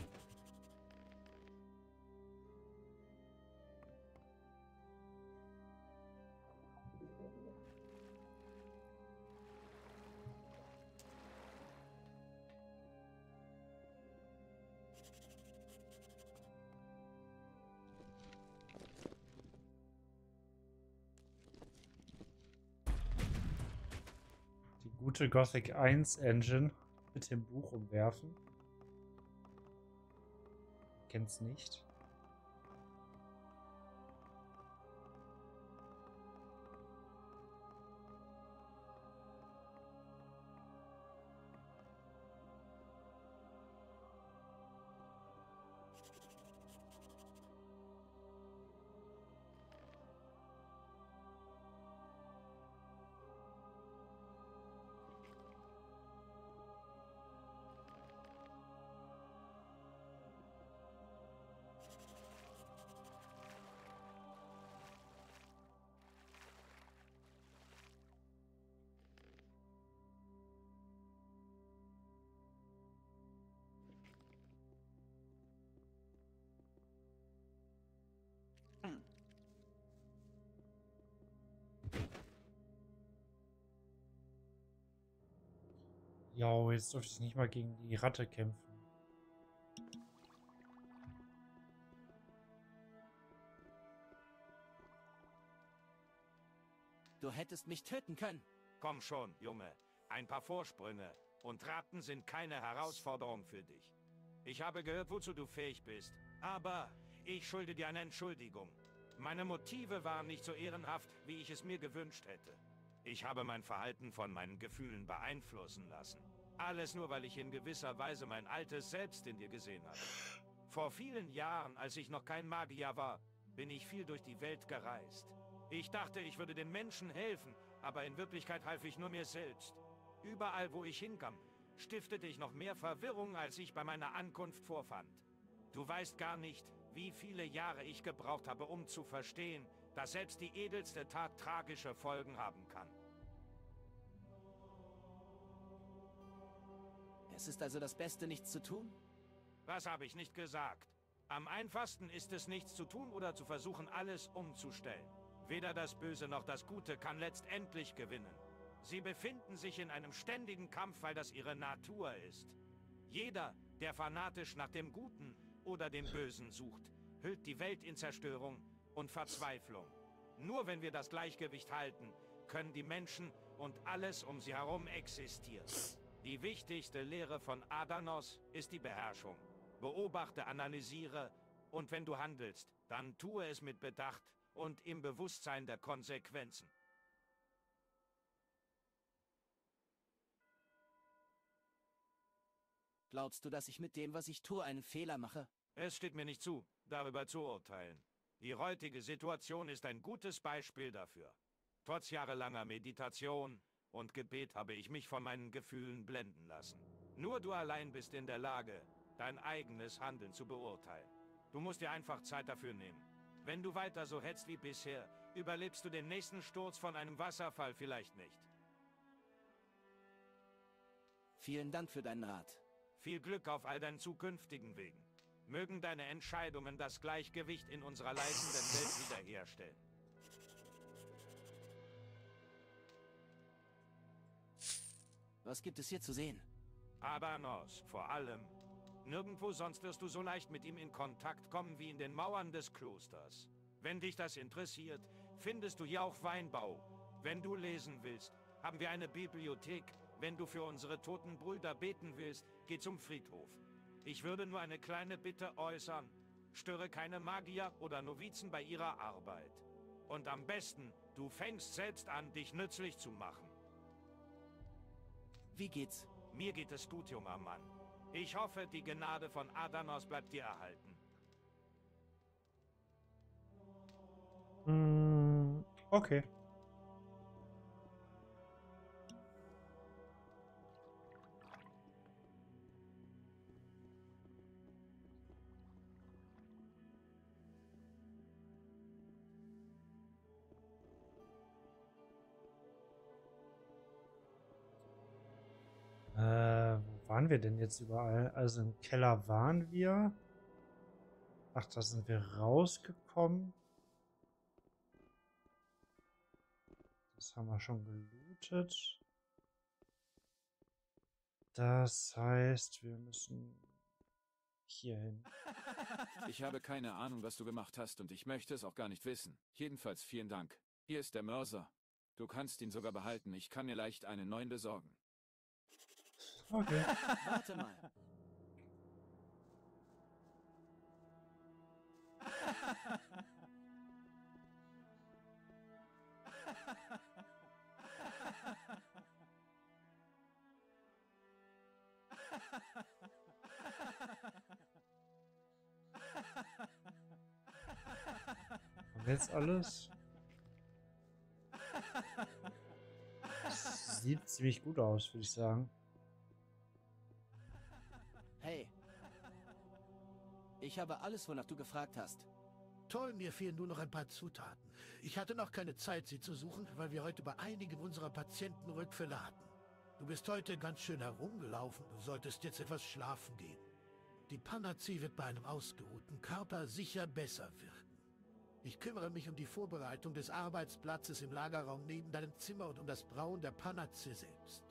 gute Gothic eins Engine mit dem Buch umwerfen. Kennt's nicht. Ja, jetzt durfte ich nicht mal gegen die Ratte kämpfen. Du hättest mich töten können. Komm schon, Junge. Ein paar Vorsprünge. Und Ratten sind keine Herausforderung für dich. Ich habe gehört, wozu du fähig bist. Aber ich schulde dir eine Entschuldigung. Meine Motive waren nicht so ehrenhaft, wie ich es mir gewünscht hätte. Ich habe mein Verhalten von meinen Gefühlen beeinflussen lassen. Alles nur, weil ich in gewisser Weise mein altes Selbst in dir gesehen habe. Vor vielen Jahren, als ich noch kein Magier war, bin ich viel durch die Welt gereist. Ich dachte, ich würde den Menschen helfen, aber in Wirklichkeit half ich nur mir selbst. Überall, wo ich hinkam, stiftete ich noch mehr Verwirrung, als ich bei meiner Ankunft vorfand. Du weißt gar nicht, wie viele Jahre ich gebraucht habe, um zu verstehen, dass selbst die edelste Tat tragische Folgen haben kann. Es ist also das Beste, nichts zu tun? Das habe ich nicht gesagt. Am einfachsten ist es, nichts zu tun oder zu versuchen, alles umzustellen. Weder das Böse noch das Gute kann letztendlich gewinnen. Sie befinden sich in einem ständigen Kampf, weil das ihre Natur ist. Jeder, der fanatisch nach dem Guten oder dem Bösen sucht, hüllt die Welt in Zerstörung und Verzweiflung. Nur wenn wir das Gleichgewicht halten, können die Menschen und alles um sie herum existieren. Die wichtigste Lehre von Adanos ist die Beherrschung. Beobachte, analysiere und wenn du handelst, dann tue es mit Bedacht und im Bewusstsein der Konsequenzen. Glaubst du, dass ich mit dem, was ich tue, einen Fehler mache? Es steht mir nicht zu, darüber zu urteilen. Die heutige Situation ist ein gutes Beispiel dafür. Trotz jahrelanger Meditation und Gebet habe ich mich von meinen Gefühlen blenden lassen. Nur du allein bist in der Lage, dein eigenes Handeln zu beurteilen. Du musst dir einfach Zeit dafür nehmen. Wenn du weiter so hetzt wie bisher, überlebst du den nächsten Sturz von einem Wasserfall vielleicht nicht. Vielen Dank für deinen Rat. Viel Glück auf all deinen zukünftigen Wegen. Mögen deine Entscheidungen das Gleichgewicht in unserer leidenden Welt wiederherstellen. Was gibt es hier zu sehen? Adanos, vor allem. Nirgendwo sonst wirst du so leicht mit ihm in Kontakt kommen wie in den Mauern des Klosters. Wenn dich das interessiert, findest du hier auch Weinbau. Wenn du lesen willst, haben wir eine Bibliothek. Wenn du für unsere toten Brüder beten willst, geh zum Friedhof. Ich würde nur eine kleine Bitte äußern. Störe keine Magier oder Novizen bei ihrer Arbeit. Und am besten, du fängst selbst an, dich nützlich zu machen. Wie geht's? Mir geht es gut, junger Mann. Ich hoffe, die Gnade von Adanos bleibt dir erhalten. Mm, okay. Äh, wo waren wir denn jetzt überall? Also im Keller waren wir. Ach, da sind wir rausgekommen. Das haben wir schon gelootet. Das heißt, wir müssen hier hin. Ich habe keine Ahnung, was du gemacht hast und ich möchte es auch gar nicht wissen. Jedenfalls vielen Dank. Hier ist der Mörser. Du kannst ihn sogar behalten. Ich kann mir leicht einen neuen besorgen. Okay. Warte mal. Und jetzt alles? Sieht ziemlich gut aus, würde ich sagen. Hey. Ich habe alles, wonach du gefragt hast. Toll, mir fehlen nur noch ein paar Zutaten. Ich hatte noch keine Zeit, sie zu suchen, weil wir heute bei einigen unserer Patienten Rückfälle hatten. Du bist heute ganz schön herumgelaufen. Du solltest jetzt etwas schlafen gehen. Die Panazee wird bei einem ausgeruhten Körper sicher besser wirken. Ich kümmere mich um die Vorbereitung des Arbeitsplatzes im Lagerraum neben deinem Zimmer und um das Brauen der Panazee selbst.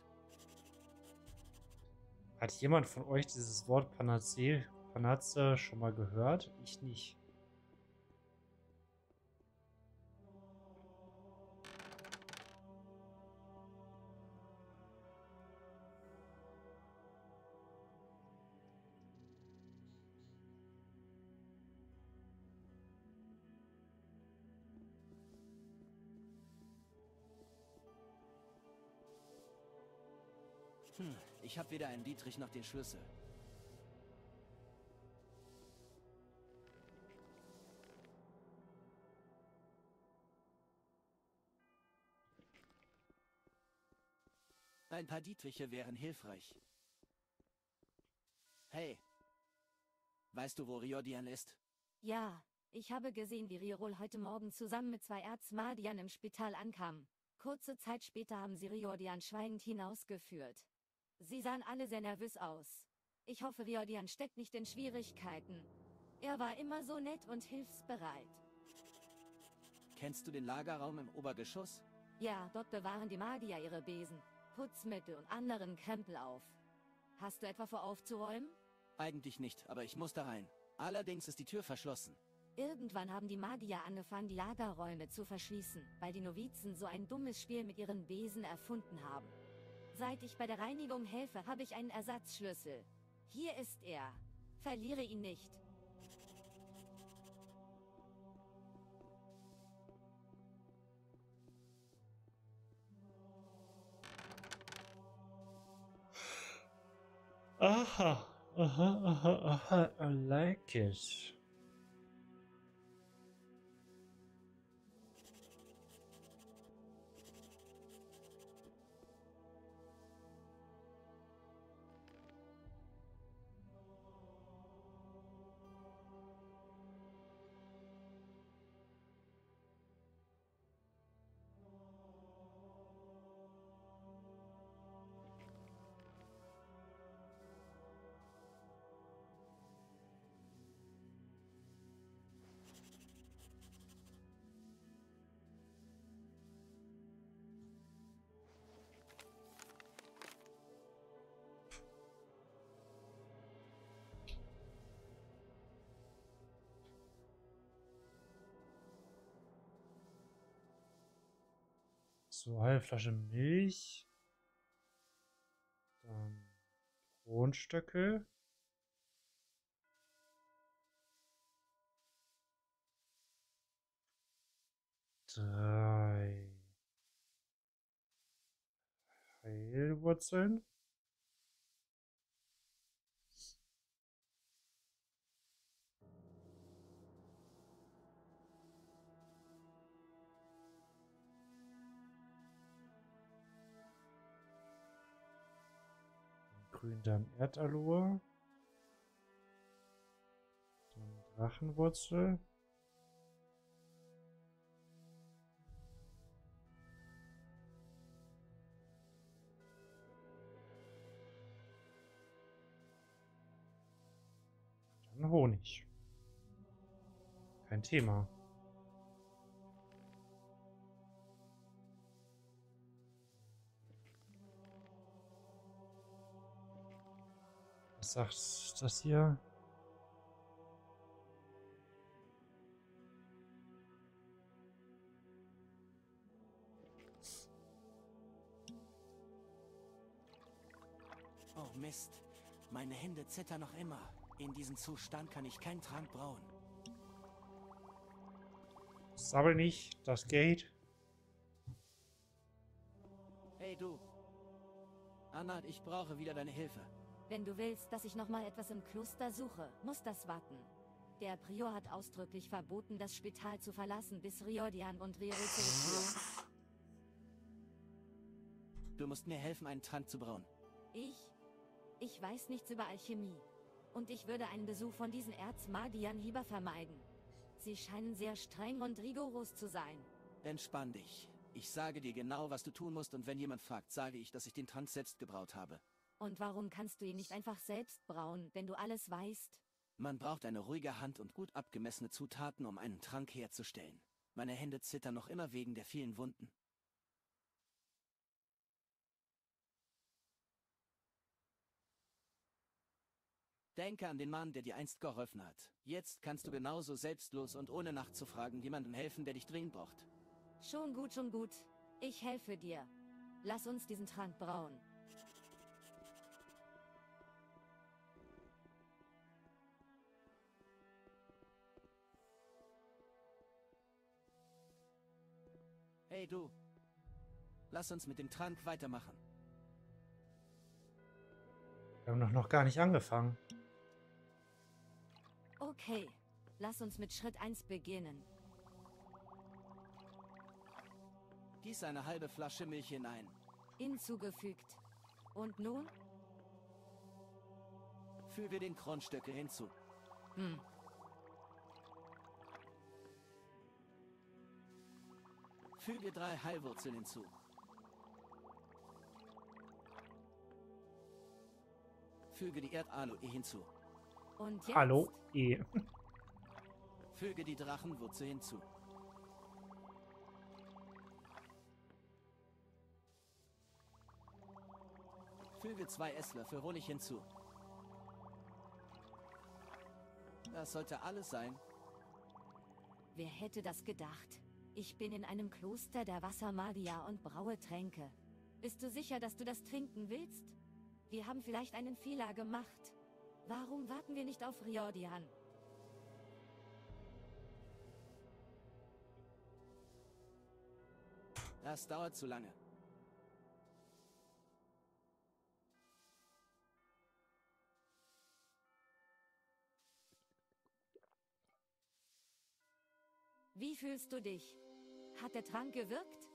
Hat jemand von euch dieses Wort Panazee, Panazee schon mal gehört? Ich nicht. Hm, ich habe weder einen Dietrich noch den Schlüssel. Ein paar Dietriche wären hilfreich. Hey. Weißt du, wo Riordian ist? Ja, ich habe gesehen, wie Riorol heute Morgen zusammen mit zwei Erzmadiern im Spital ankam. Kurze Zeit später haben sie Riordian schweigend hinausgeführt. Sie sahen alle sehr nervös aus. Ich hoffe, Riordian steckt nicht in Schwierigkeiten. Er war immer so nett und hilfsbereit. Kennst du den Lagerraum im Obergeschoss? Ja, dort bewahren die Magier ihre Besen, Putzmittel und anderen Krempel auf. Hast du etwa vor aufzuräumen? Eigentlich nicht, aber ich muss da rein. Allerdings ist die Tür verschlossen. Irgendwann haben die Magier angefangen, die Lagerräume zu verschließen, weil die Novizen so ein dummes Spiel mit ihren Besen erfunden haben. Seit ich bei der Reinigung helfe, habe ich einen Ersatzschlüssel. Hier ist er. Verliere ihn nicht. Aha, aha, aha, aha, I like it. So, halbe Flasche Milch. Dann Kronstöckel. Drei Heilwurzeln. Gründarm Erdaloe. Dann Drachenwurzel. Dann Honig. Kein Thema. Was sagt das hier? Oh Mist. Meine Hände zittern noch immer. In diesem Zustand kann ich keinen Trank brauen. Sabbel nicht, das geht. Hey du. Anna, ich brauche wieder deine Hilfe. Wenn du willst, dass ich nochmal etwas im Kloster suche, muss das warten. Der Prior hat ausdrücklich verboten, das Spital zu verlassen, bis Riordan und Riorel zurückkehren. Du musst mir helfen, einen Trank zu brauen. Ich? Ich weiß nichts über Alchemie. Und ich würde einen Besuch von diesen Erzmagiern lieber vermeiden. Sie scheinen sehr streng und rigoros zu sein. Entspann dich. Ich sage dir genau, was du tun musst, und wenn jemand fragt, sage ich, dass ich den Trank selbst gebraut habe. Und warum kannst du ihn nicht einfach selbst brauen, wenn du alles weißt? Man braucht eine ruhige Hand und gut abgemessene Zutaten, um einen Trank herzustellen. Meine Hände zittern noch immer wegen der vielen Wunden. Denke an den Mann, der dir einst geholfen hat. Jetzt kannst du genauso selbstlos und ohne nachzufragen jemandem helfen, der dich dringend braucht. Schon gut, schon gut. Ich helfe dir. Lass uns diesen Trank brauen. Hey du. Lass uns mit dem Trank weitermachen. Wir haben doch noch gar nicht angefangen. Okay, lass uns mit Schritt eins beginnen. Gieß eine halbe Flasche Milch hinein. Hinzugefügt. Und nun? Füge den Kronstücke hinzu. Hm. Füge drei Heilwurzeln hinzu. Füge die Erdaloe hinzu. Und jetzt? Hallo, E. Füge die Drachenwurzel hinzu. Füge zwei Esslöffel Honig hinzu. Das sollte alles sein. Wer hätte das gedacht? Ich bin in einem Kloster der Wassermagier und braue Tränke. Bist du sicher, dass du das trinken willst? Wir haben vielleicht einen Fehler gemacht. Warum warten wir nicht auf Riordan? Das dauert zu lange. Wie fühlst du dich? Hat der Trank gewirkt?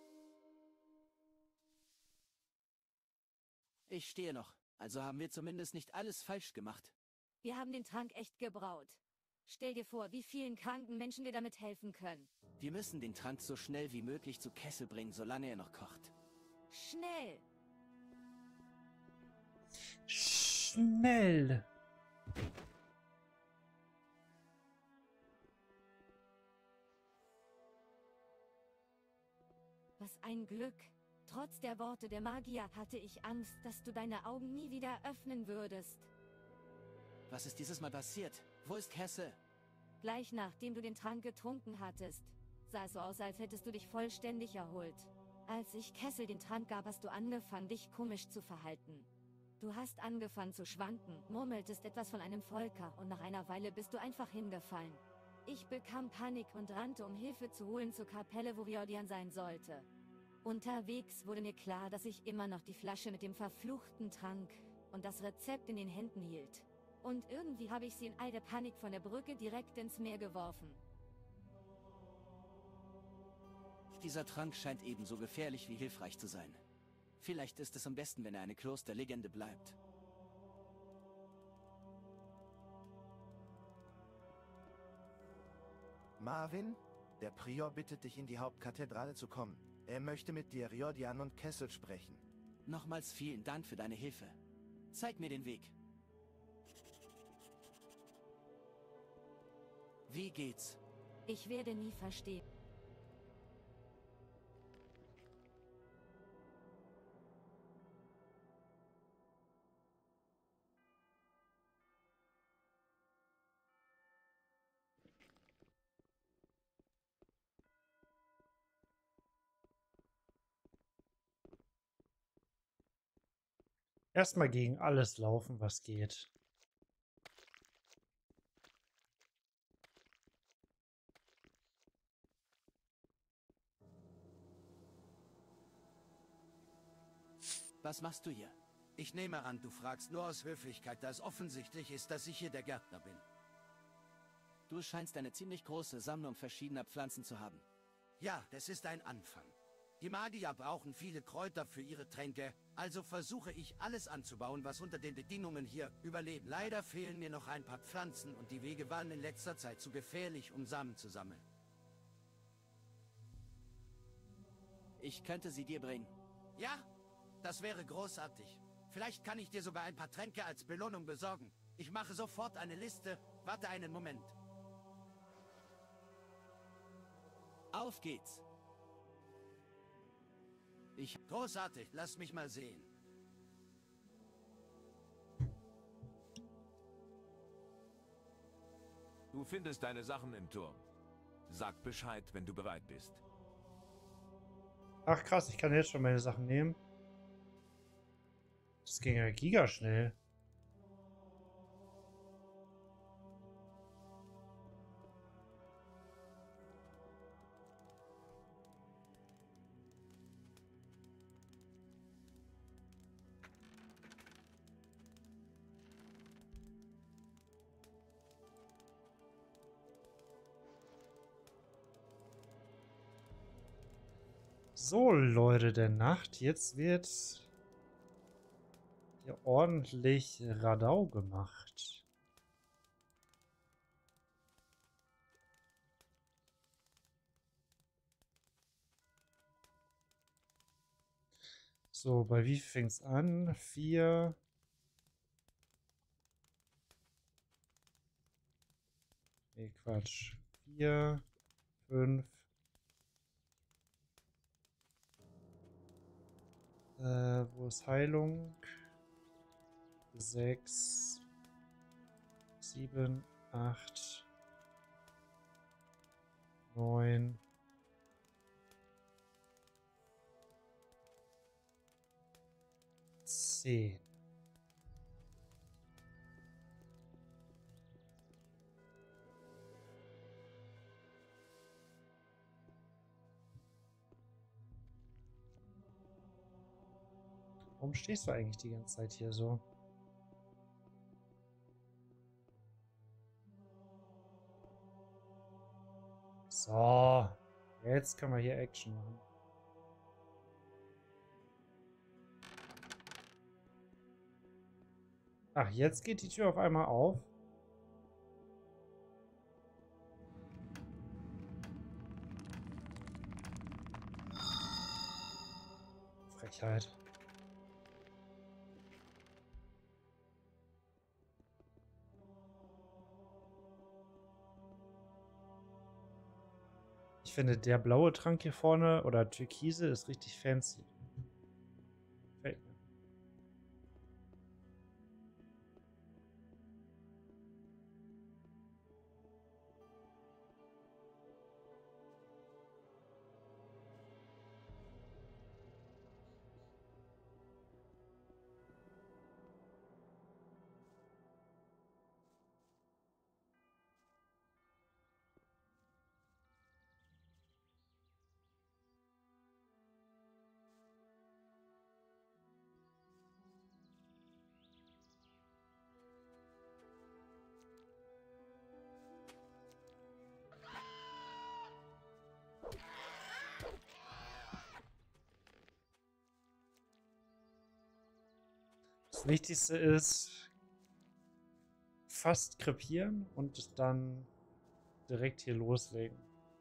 Ich stehe noch. Also haben wir zumindest nicht alles falsch gemacht. Wir haben den Trank echt gebraut. Stell dir vor, wie vielen kranken Menschen wir damit helfen können. Wir müssen den Trank so schnell wie möglich zu Kessel bringen, solange er noch kocht. Schnell! Schnell! Was ein Glück! Trotz der Worte der Magier hatte ich Angst, dass du deine Augen nie wieder öffnen würdest. Was ist dieses Mal passiert? Wo ist Kessel? Gleich nachdem du den Trank getrunken hattest, sah es so aus, als hättest du dich vollständig erholt. Als ich Kessel den Trank gab, hast du angefangen, dich komisch zu verhalten. Du hast angefangen zu schwanken, murmeltest etwas von einem Volker und nach einer Weile bist du einfach hingefallen. Ich bekam Panik und rannte, um Hilfe zu holen zur Kapelle, wo Riordan sein sollte. Unterwegs wurde mir klar, dass ich immer noch die Flasche mit dem verfluchten Trank und das Rezept in den Händen hielt. Und irgendwie habe ich sie in all der Panik von der Brücke direkt ins Meer geworfen. Dieser Trank scheint ebenso gefährlich wie hilfreich zu sein. Vielleicht ist es am besten, wenn er eine Klosterlegende bleibt. Marvin, der Prior bittet dich, in die Hauptkathedrale zu kommen. Er möchte mit dir Riordan und Kessel sprechen. Nochmals vielen Dank für deine Hilfe. Zeig mir den Weg. Wie geht's? Ich werde nie verstehen. Erstmal gegen alles laufen, was geht. Was machst du hier? Ich nehme an, du fragst nur aus Höflichkeit, da es offensichtlich ist, dass ich hier der Gärtner bin. Du scheinst eine ziemlich große Sammlung verschiedener Pflanzen zu haben. Ja, das ist ein Anfang. Die Magier brauchen viele Kräuter für ihre Tränke, also versuche ich alles anzubauen, was unter den Bedingungen hier überlebt. Leider fehlen mir noch ein paar Pflanzen und die Wege waren in letzter Zeit zu gefährlich, um Samen zu sammeln. Ich könnte sie dir bringen. Ja, das wäre großartig. Vielleicht kann ich dir sogar ein paar Tränke als Belohnung besorgen. Ich mache sofort eine Liste. Warte einen Moment. Auf geht's. Ich... Großartig, lass mich mal sehen. Du findest deine Sachen im Turm. Sag Bescheid, wenn du bereit bist. Ach krass, ich kann jetzt schon meine Sachen nehmen. Das ging ja gigaschnell. So, Leute der Nacht, jetzt wird hier ordentlich Radau gemacht. So, bei wie fängt es an? Vier. Nee, Quatsch. Vier, fünf. Äh, wo ist Heilung? Sechs, sieben, acht, neun, zehn. Warum stehst du eigentlich die ganze Zeit hier so? So, jetzt können wir hier Action machen. Ach, jetzt geht die Tür auf einmal auf. Frechheit. Ich finde, der blaue Trank hier vorne oder Türkise ist richtig fancy. Gefällt mir. Das Wichtigste ist fast krepieren und dann direkt hier loslegen.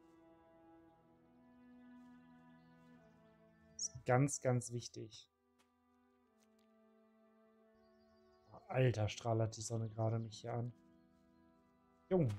Das ist ganz, ganz wichtig. Alter, strahlert die Sonne gerade mich hier an. Junge.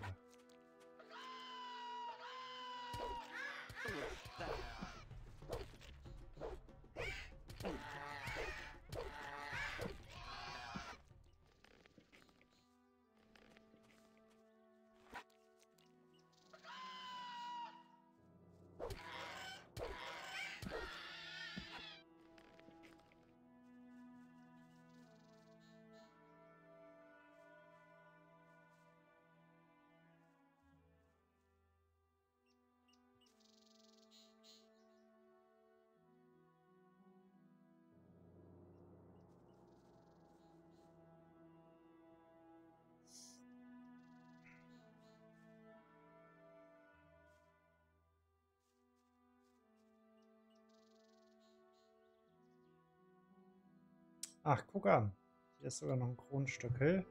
Ach, guck an. Hier ist sogar noch ein Kronstückel.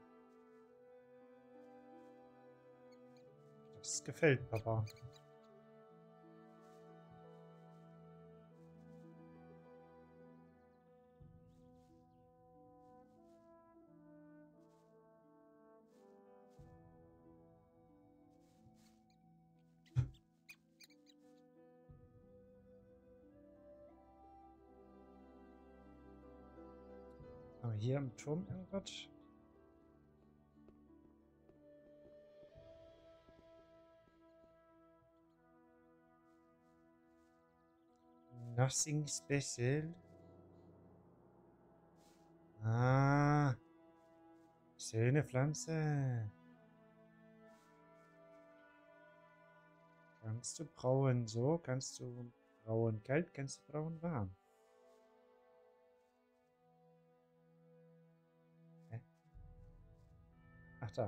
Das gefällt Papa. Haben wir hier im Turm irgendwas? Nothing special. Ah. Schöne Pflanze. Kannst du brauen so? Kannst du brauen kalt? Kannst du brauen warm? Hä? Ach da.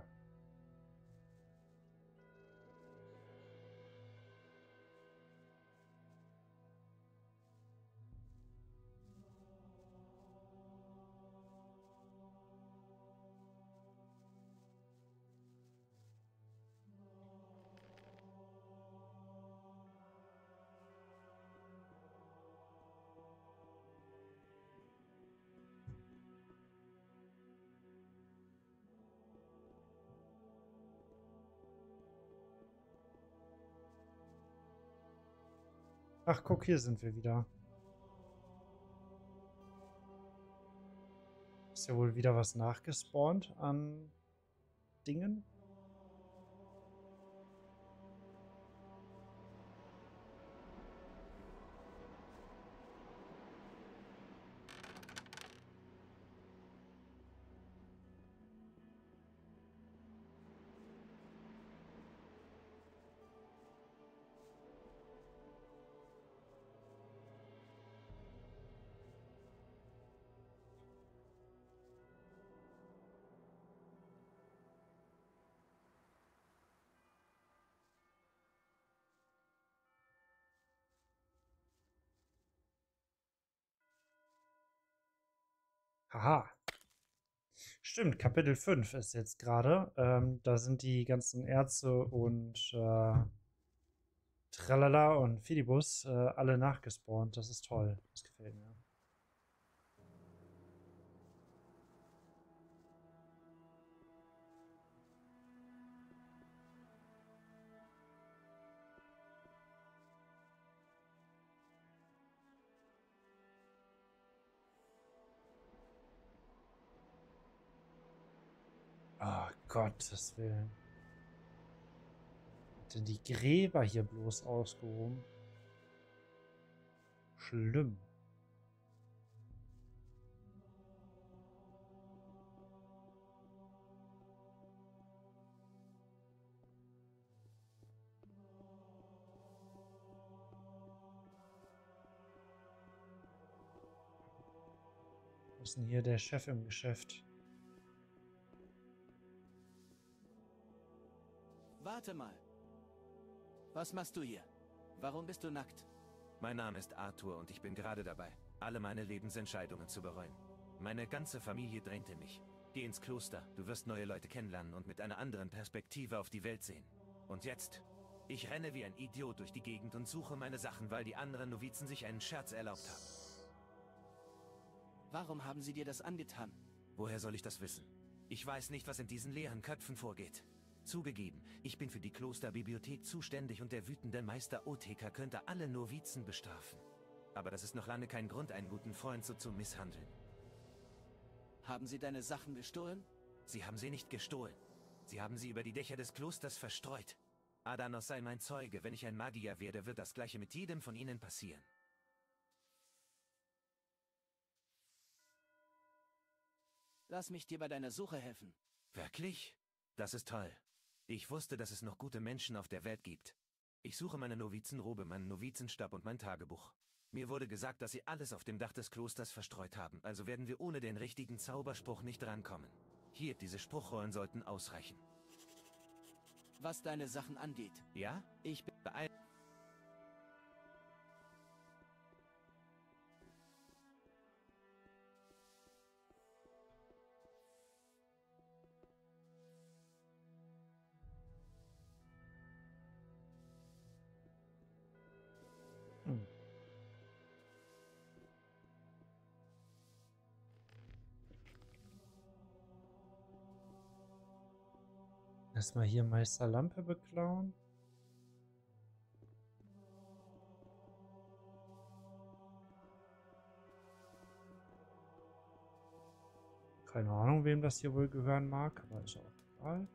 Ach, guck, hier sind wir wieder. Ist ja wohl wieder was nachgespawnt an Dingen. Haha. Stimmt, Kapitel fünf ist jetzt gerade. Ähm, da sind die ganzen Ärzte und äh, Tralala und Fidibus äh, alle nachgespawnt. Das ist toll. Das gefällt mir. Oh, Gottes Willen. Hat denn die Gräber hier bloß ausgehoben? Schlimm. Wo ist denn hier der Chef im Geschäft? Warte mal. Was machst du hier? Warum bist du nackt? Mein Name ist Arthur und ich bin gerade dabei, alle meine Lebensentscheidungen zu bereuen. Meine ganze Familie drängte mich. Geh ins Kloster, du wirst neue Leute kennenlernen und mit einer anderen Perspektive auf die Welt sehen. Und jetzt? Ich renne wie ein Idiot durch die Gegend und suche meine Sachen, weil die anderen Novizen sich einen Scherz erlaubt haben. Warum haben sie dir das angetan? Woher soll ich das wissen? Ich weiß nicht, was in diesen leeren Köpfen vorgeht. Zugegeben, ich bin für die Klosterbibliothek zuständig und der wütende Meister Otheker könnte alle Novizen bestrafen. Aber das ist noch lange kein Grund, einen guten Freund so zu misshandeln. Haben sie deine Sachen gestohlen? Sie haben sie nicht gestohlen. Sie haben sie über die Dächer des Klosters verstreut. Adanos sei mein Zeuge, wenn ich ein Magier werde, wird das Gleiche mit jedem von ihnen passieren. Lass mich dir bei deiner Suche helfen. Wirklich? Das ist toll. Ich wusste, dass es noch gute Menschen auf der Welt gibt. Ich suche meine Novizenrobe, meinen Novizenstab und mein Tagebuch. Mir wurde gesagt, dass sie alles auf dem Dach des Klosters verstreut haben, also werden wir ohne den richtigen Zauberspruch nicht rankommen. Hier, diese Spruchrollen sollten ausreichen. Was deine Sachen angeht. Ja? Ich bin beeilt. Erstmal hier Meisterlampe beklauen. Keine Ahnung, wem das hier wohl gehören mag, aber ist auch egal.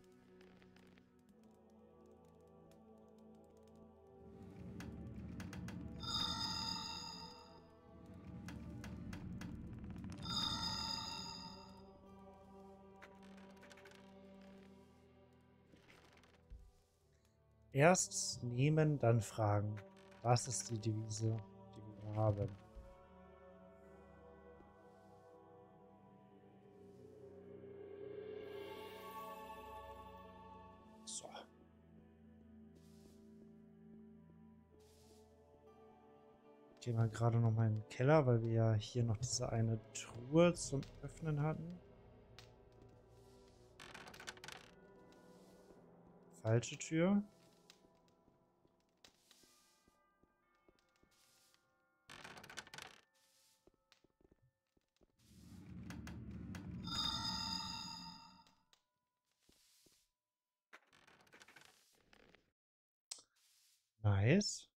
Erst nehmen, dann fragen. Das ist die Devise, die wir haben. So. Ich gehe mal gerade noch mal in den Keller, weil wir ja hier noch diese eine Truhe zum Öffnen hatten. Falsche Tür. Nice.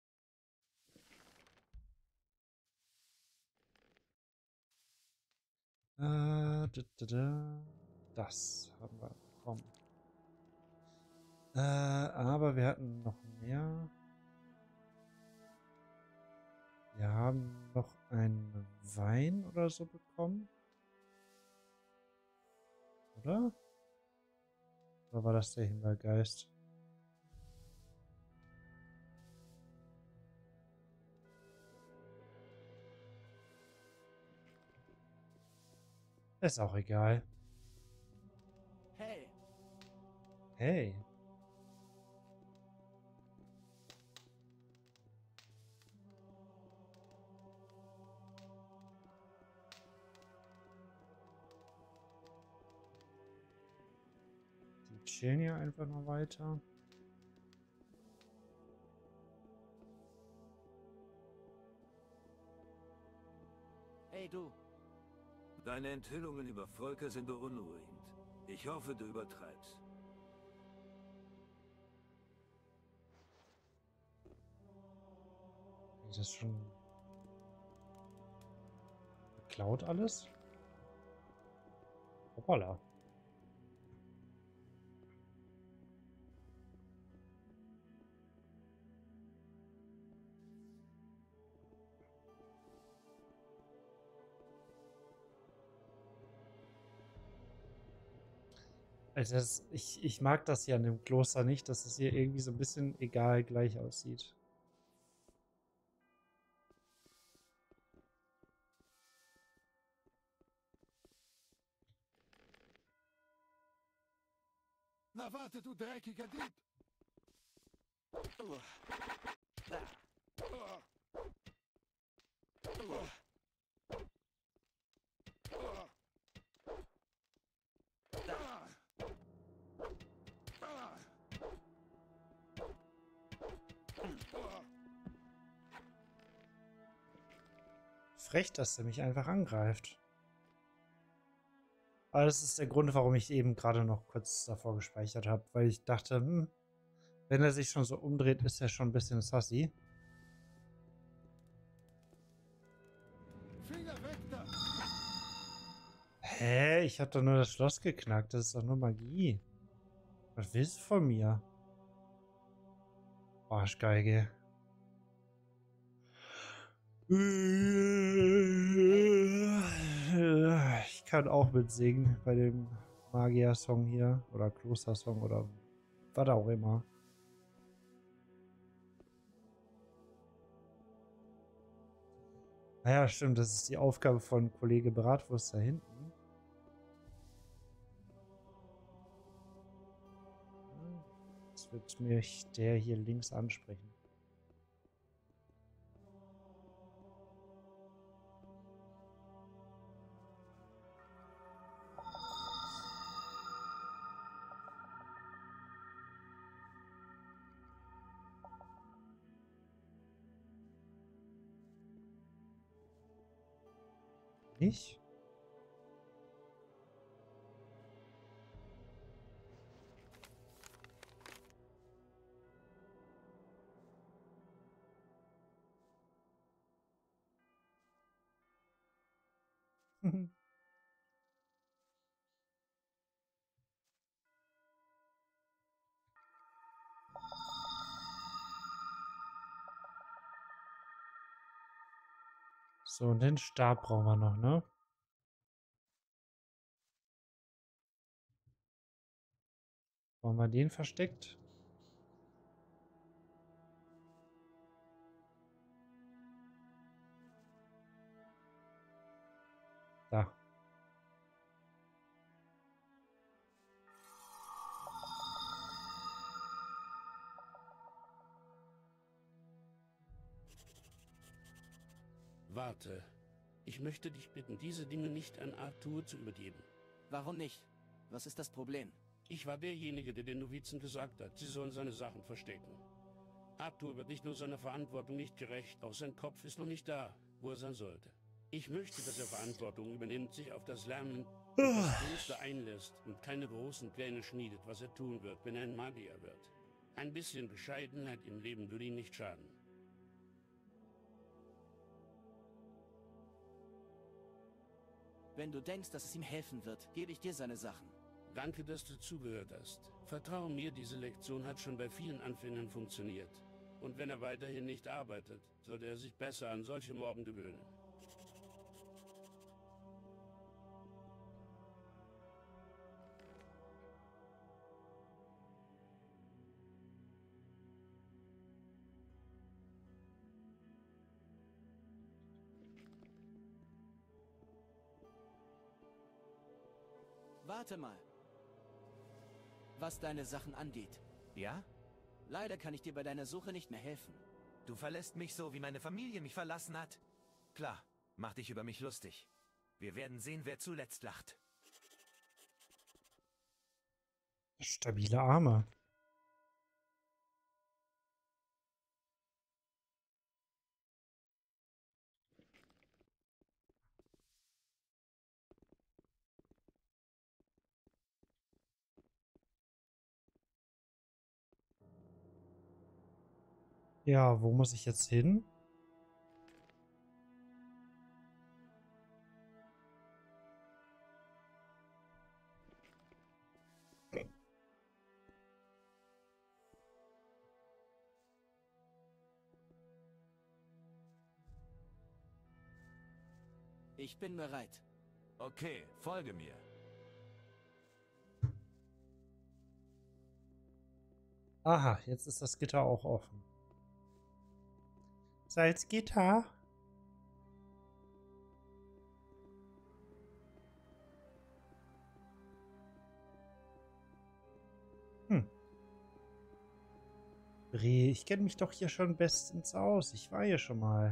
Äh, da, da, da. Das haben wir bekommen. Äh, aber wir hatten noch mehr. Wir haben noch einen Wein oder so bekommen. Oder? Oder war das der Himmelgeist? Ist auch egal. Hey. Hey. Die chillen hier einfach noch weiter. Hey du. Deine Enthüllungen über Volker sind beunruhigend. Ich hoffe, du übertreibst. Ist das schon geklaut alles? Hoppala. Also das, ich, ich mag das hier an dem Kloster nicht, dass es hier irgendwie so ein bisschen egal gleich aussieht. Na warte, du dreckiger Dieb! Frech, dass er mich einfach angreift. Aber das ist der Grund, warum ich eben gerade noch kurz davor gespeichert habe, weil ich dachte, hm, wenn er sich schon so umdreht, ist er schon ein bisschen sassy. Finger weg da! Hä? Ich habe doch nur das Schloss geknackt. Das ist doch nur Magie. Was willst du von mir? Arschgeige. Ich kann auch mitsingen bei dem Magier-Song hier. Oder Kloster-Song oder was auch immer. Naja, stimmt. Das ist die Aufgabe von Kollege Bratwurst da hinten. Jetzt wird mich der hier links ansprechen. Nicht? So, und den Stab brauchen wir noch, ne? Wo haben wir den versteckt? Da. Warte. Ich möchte dich bitten, diese Dinge nicht an Arthur zu übergeben. Warum nicht? Was ist das Problem? Ich war derjenige, der den Novizen gesagt hat, sie sollen seine Sachen verstecken. Arthur wird nicht nur seiner Verantwortung nicht gerecht, auch sein Kopf ist noch nicht da, wo er sein sollte. Ich möchte, dass er Verantwortung übernimmt, sich auf das Lernen und das Kloster einlässt und keine großen Pläne schmiedet, was er tun wird, wenn er ein Magier wird. Ein bisschen Bescheidenheit im Leben würde ihm nicht schaden. Wenn du denkst, dass es ihm helfen wird, gebe ich dir seine Sachen. Danke, dass du zugehört hast. Vertrau mir, diese Lektion hat schon bei vielen Anfängern funktioniert. Und wenn er weiterhin nicht arbeitet, sollte er sich besser an solche Morden gewöhnen. Warte mal. Was deine Sachen angeht. Ja? Leider kann ich dir bei deiner Suche nicht mehr helfen. Du verlässt mich so, wie meine Familie mich verlassen hat? Klar, mach dich über mich lustig. Wir werden sehen, wer zuletzt lacht. Stabile Arme. Ja, wo muss ich jetzt hin? Ich bin bereit. Okay, folge mir. Aha, jetzt ist das Gitter auch offen. Salzgitter. Hm. Bre, ich kenne mich doch hier schon bestens aus. Ich war hier schon mal.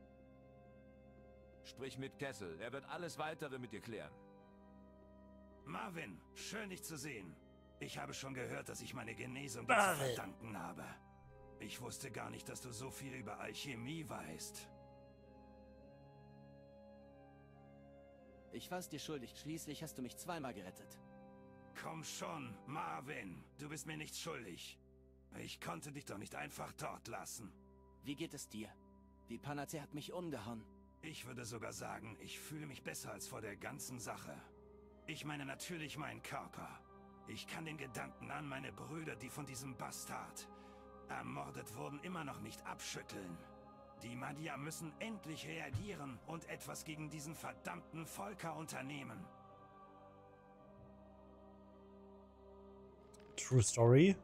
Sprich mit Kessel, er wird alles Weitere mit dir klären. Marvin, schön dich zu sehen. Ich habe schon gehört, dass ich meine Genesung dir zu verdanken habe. Ich wusste gar nicht, dass du so viel über Alchemie weißt. Ich war's dir schuldig. Schließlich hast du mich zweimal gerettet. Komm schon, Marvin. Du bist mir nichts schuldig. Ich konnte dich doch nicht einfach dort lassen. Wie geht es dir? Die Panazee hat mich umgehauen. Ich würde sogar sagen, ich fühle mich besser als vor der ganzen Sache. Ich meine natürlich meinen Körper. Ich kann den Gedanken an meine Brüder, die von diesem Bastard ermordet wurden, immer noch nicht abschütteln. Die Magier müssen endlich reagieren und etwas gegen diesen verdammten Volker unternehmen. True Story.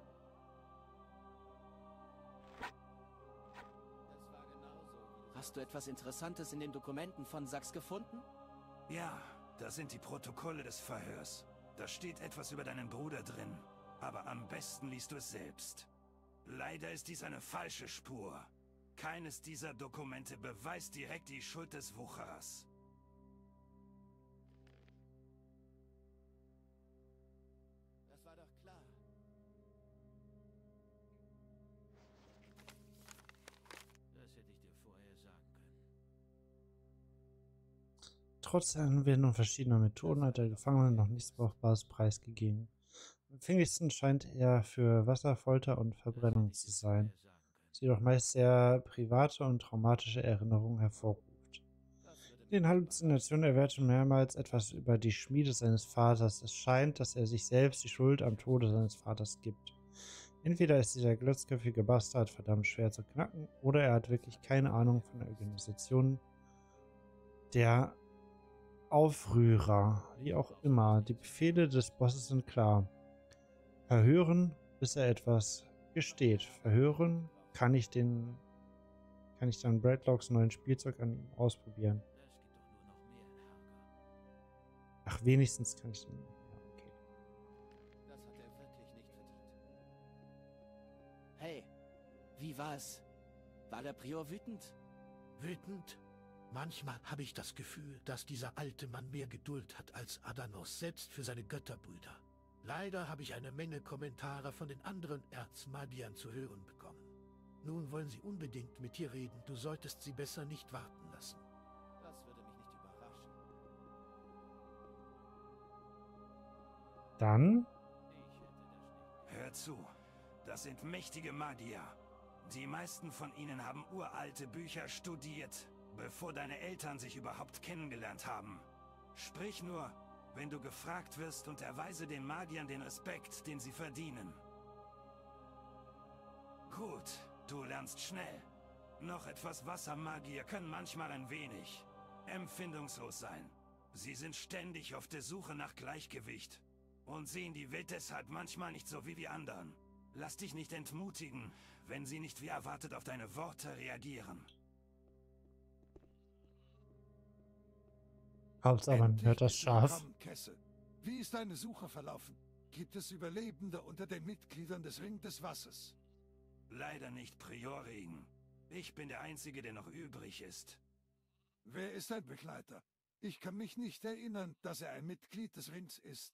Hast du etwas Interessantes in den Dokumenten von Sachs gefunden? Ja, das sind die Protokolle des Verhörs. Da steht etwas über deinen Bruder drin. Aber am besten liest du es selbst. Leider ist dies eine falsche Spur. Keines dieser Dokumente beweist direkt die Schuld des Wucherers. Das war doch klar. Das hätte ich dir vorher sagen können. Trotz der Anwendung verschiedener Methoden hat der Gefangene noch nichts Brauchbares preisgegeben. Am empfänglichsten scheint er für Wasserfolter und Verbrennung zu sein, was jedoch meist sehr private und traumatische Erinnerungen hervorruft. den Halluzinationen erwährte mehrmals etwas über die Schmiede seines Vaters. Es scheint, dass er sich selbst die Schuld am Tode seines Vaters gibt. Entweder ist dieser glatzköpfige Bastard verdammt schwer zu knacken, oder er hat wirklich keine Ahnung von der Organisation der Aufrührer. Wie auch immer, die Befehle des Bosses sind klar. Verhören, bis er etwas gesteht. Verhören, kann ich den kann ich dann Bradlocks neuen Spielzeug an ihm ausprobieren. Ach, wenigstens kann ich den... Ja, okay. Das hat er wirklich nicht verdient. Hey, wie war's? War der Prior wütend? Wütend? Manchmal habe ich das Gefühl, dass dieser alte Mann mehr Geduld hat als Adanos, selbst für seine Götterbrüder. Leider habe ich eine Menge Kommentare von den anderen Erzmagiern zu hören bekommen. Nun wollen sie unbedingt mit dir reden. Du solltest sie besser nicht warten lassen. Das würde mich nicht überraschen. Dann? Hör zu, das sind mächtige Magier. Die meisten von ihnen haben uralte Bücher studiert, bevor deine Eltern sich überhaupt kennengelernt haben. Sprich nur, wenn du gefragt wirst, und erweise den Magiern den Respekt, den sie verdienen. Gut, du lernst schnell. Noch etwas Wassermagier können manchmal ein wenig empfindungslos sein. Sie sind ständig auf der Suche nach Gleichgewicht und sehen die Welt deshalb manchmal nicht so wie die anderen. Lass dich nicht entmutigen, wenn sie nicht wie erwartet auf deine Worte reagieren. Hauptsache, man hört das scharf. Kessel. Wie ist deine Suche verlaufen? Gibt es Überlebende unter den Mitgliedern des Ring des Wassers? Leider nicht, Prior Regen. Ich bin der Einzige, der noch übrig ist. Wer ist dein Begleiter? Ich kann mich nicht erinnern, dass er ein Mitglied des Rings ist.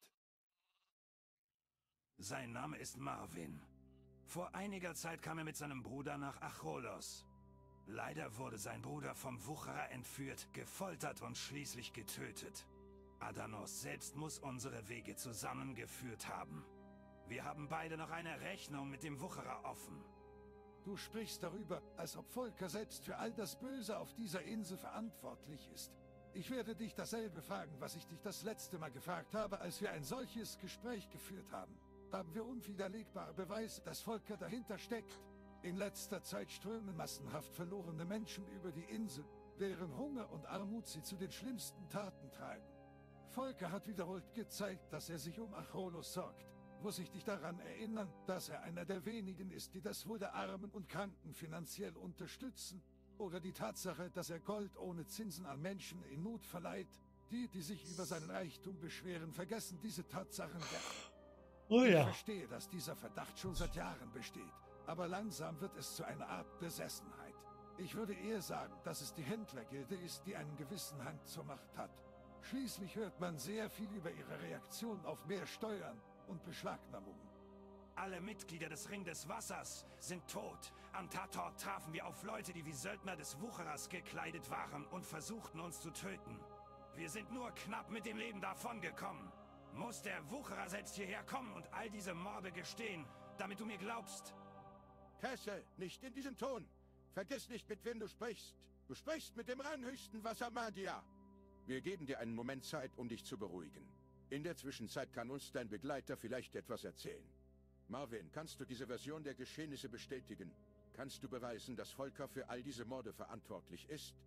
Sein Name ist Marvin. Vor einiger Zeit kam er mit seinem Bruder nach Acholos. Leider wurde sein Bruder vom Wucherer entführt, gefoltert und schließlich getötet. Adanos selbst muss unsere Wege zusammengeführt haben. Wir haben beide noch eine Rechnung mit dem Wucherer offen. Du sprichst darüber, als ob Volker selbst für all das Böse auf dieser Insel verantwortlich ist. Ich werde dich dasselbe fragen, was ich dich das letzte Mal gefragt habe, als wir ein solches Gespräch geführt haben. Haben wir unwiderlegbare Beweise, dass Volker dahinter steckt? In letzter Zeit strömen massenhaft verlorene Menschen über die Insel, während Hunger und Armut sie zu den schlimmsten Taten treiben. Volker hat wiederholt gezeigt, dass er sich um Acholos sorgt. Muss ich dich daran erinnern, dass er einer der wenigen ist, die das Wohl der Armen und Kranken finanziell unterstützen? Oder die Tatsache, dass er Gold ohne Zinsen an Menschen in Not verleiht? Die, die sich über seinen Reichtum beschweren, vergessen diese Tatsachen gerne. Oh ja. Ich verstehe, dass dieser Verdacht schon seit Jahren besteht. Aber langsam wird es zu einer Art Besessenheit. Ich würde eher sagen, dass es die Händlergilde ist, die einen gewissen Hang zur Macht hat. Schließlich hört man sehr viel über ihre Reaktion auf mehr Steuern und Beschlagnahmungen. Alle Mitglieder des Ring des Wassers sind tot. Am Tatort trafen wir auf Leute, die wie Söldner des Wucherers gekleidet waren und versuchten uns zu töten. Wir sind nur knapp mit dem Leben davongekommen. Muss der Wucherer selbst hierher kommen und all diese Morde gestehen, damit du mir glaubst? Kessel, nicht in diesem Ton. Vergiss nicht, mit wem du sprichst. Du sprichst mit dem reinhöchsten Wassermagier. Wir geben dir einen Moment Zeit, um dich zu beruhigen. In der Zwischenzeit kann uns dein Begleiter vielleicht etwas erzählen. Marvin, kannst du diese Version der Geschehnisse bestätigen? Kannst du beweisen, dass Volker für all diese Morde verantwortlich ist?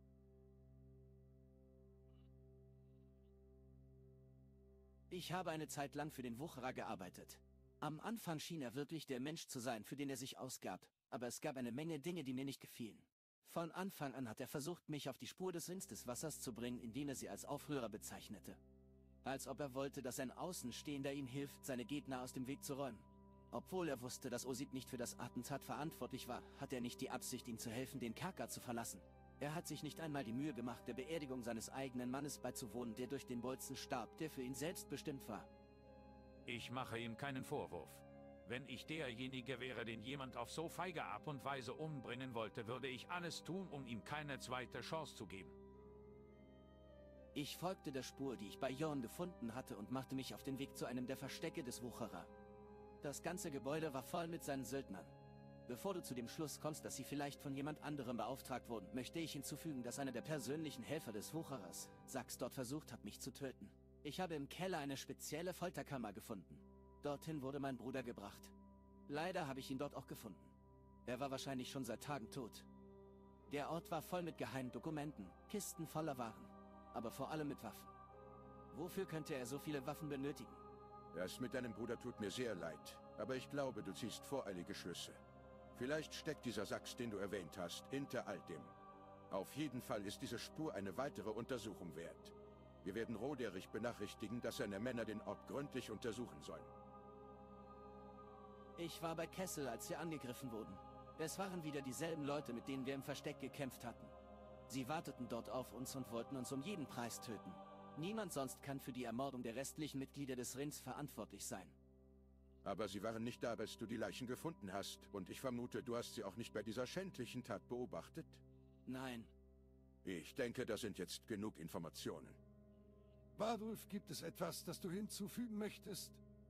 Ich habe eine Zeit lang für den Wucherer gearbeitet. Am Anfang schien er wirklich der Mensch zu sein, für den er sich ausgab. Aber es gab eine Menge Dinge, die mir nicht gefielen. Von Anfang an hat er versucht, mich auf die Spur des Rings des Wassers zu bringen, indem er sie als Aufrührer bezeichnete. Als ob er wollte, dass ein Außenstehender ihm hilft, seine Gegner aus dem Weg zu räumen. Obwohl er wusste, dass Osip nicht für das Attentat verantwortlich war, hat er nicht die Absicht, ihm zu helfen, den Kerker zu verlassen. Er hat sich nicht einmal die Mühe gemacht, der Beerdigung seines eigenen Mannes beizuwohnen, der durch den Bolzen starb, der für ihn selbst bestimmt war. Ich mache ihm keinen Vorwurf. Wenn ich derjenige wäre, den jemand auf so feige Art und Weise umbringen wollte, würde ich alles tun, um ihm keine zweite Chance zu geben. Ich folgte der Spur, die ich bei Jorn gefunden hatte, und machte mich auf den Weg zu einem der Verstecke des Wucherer. Das ganze Gebäude war voll mit seinen Söldnern. Bevor du zu dem Schluss kommst, dass sie vielleicht von jemand anderem beauftragt wurden, möchte ich hinzufügen, dass einer der persönlichen Helfer des Wucherers, Sachs, dort versucht hat, mich zu töten. Ich habe im Keller eine spezielle Folterkammer gefunden. Dorthin wurde mein Bruder gebracht. Leider habe ich ihn dort auch gefunden. Er war wahrscheinlich schon seit Tagen tot. Der Ort war voll mit geheimen Dokumenten, Kisten voller Waren, aber vor allem mit Waffen. Wofür könnte er so viele Waffen benötigen? Das mit deinem Bruder tut mir sehr leid, aber ich glaube, du ziehst voreilige Schlüsse. Vielleicht steckt dieser Sachs, den du erwähnt hast, hinter all dem. Auf jeden Fall ist diese Spur eine weitere Untersuchung wert. Wir werden Roderich benachrichtigen, dass seine Männer den Ort gründlich untersuchen sollen. Ich war bei Kessel, als wir angegriffen wurden. Es waren wieder dieselben Leute, mit denen wir im Versteck gekämpft hatten. Sie warteten dort auf uns und wollten uns um jeden Preis töten. Niemand sonst kann für die Ermordung der restlichen Mitglieder des Rings verantwortlich sein. Aber sie waren nicht da, als du die Leichen gefunden hast. Und ich vermute, du hast sie auch nicht bei dieser schändlichen Tat beobachtet? Nein. Ich denke, das sind jetzt genug Informationen. Bardulf, gibt es etwas, das du hinzufügen möchtest?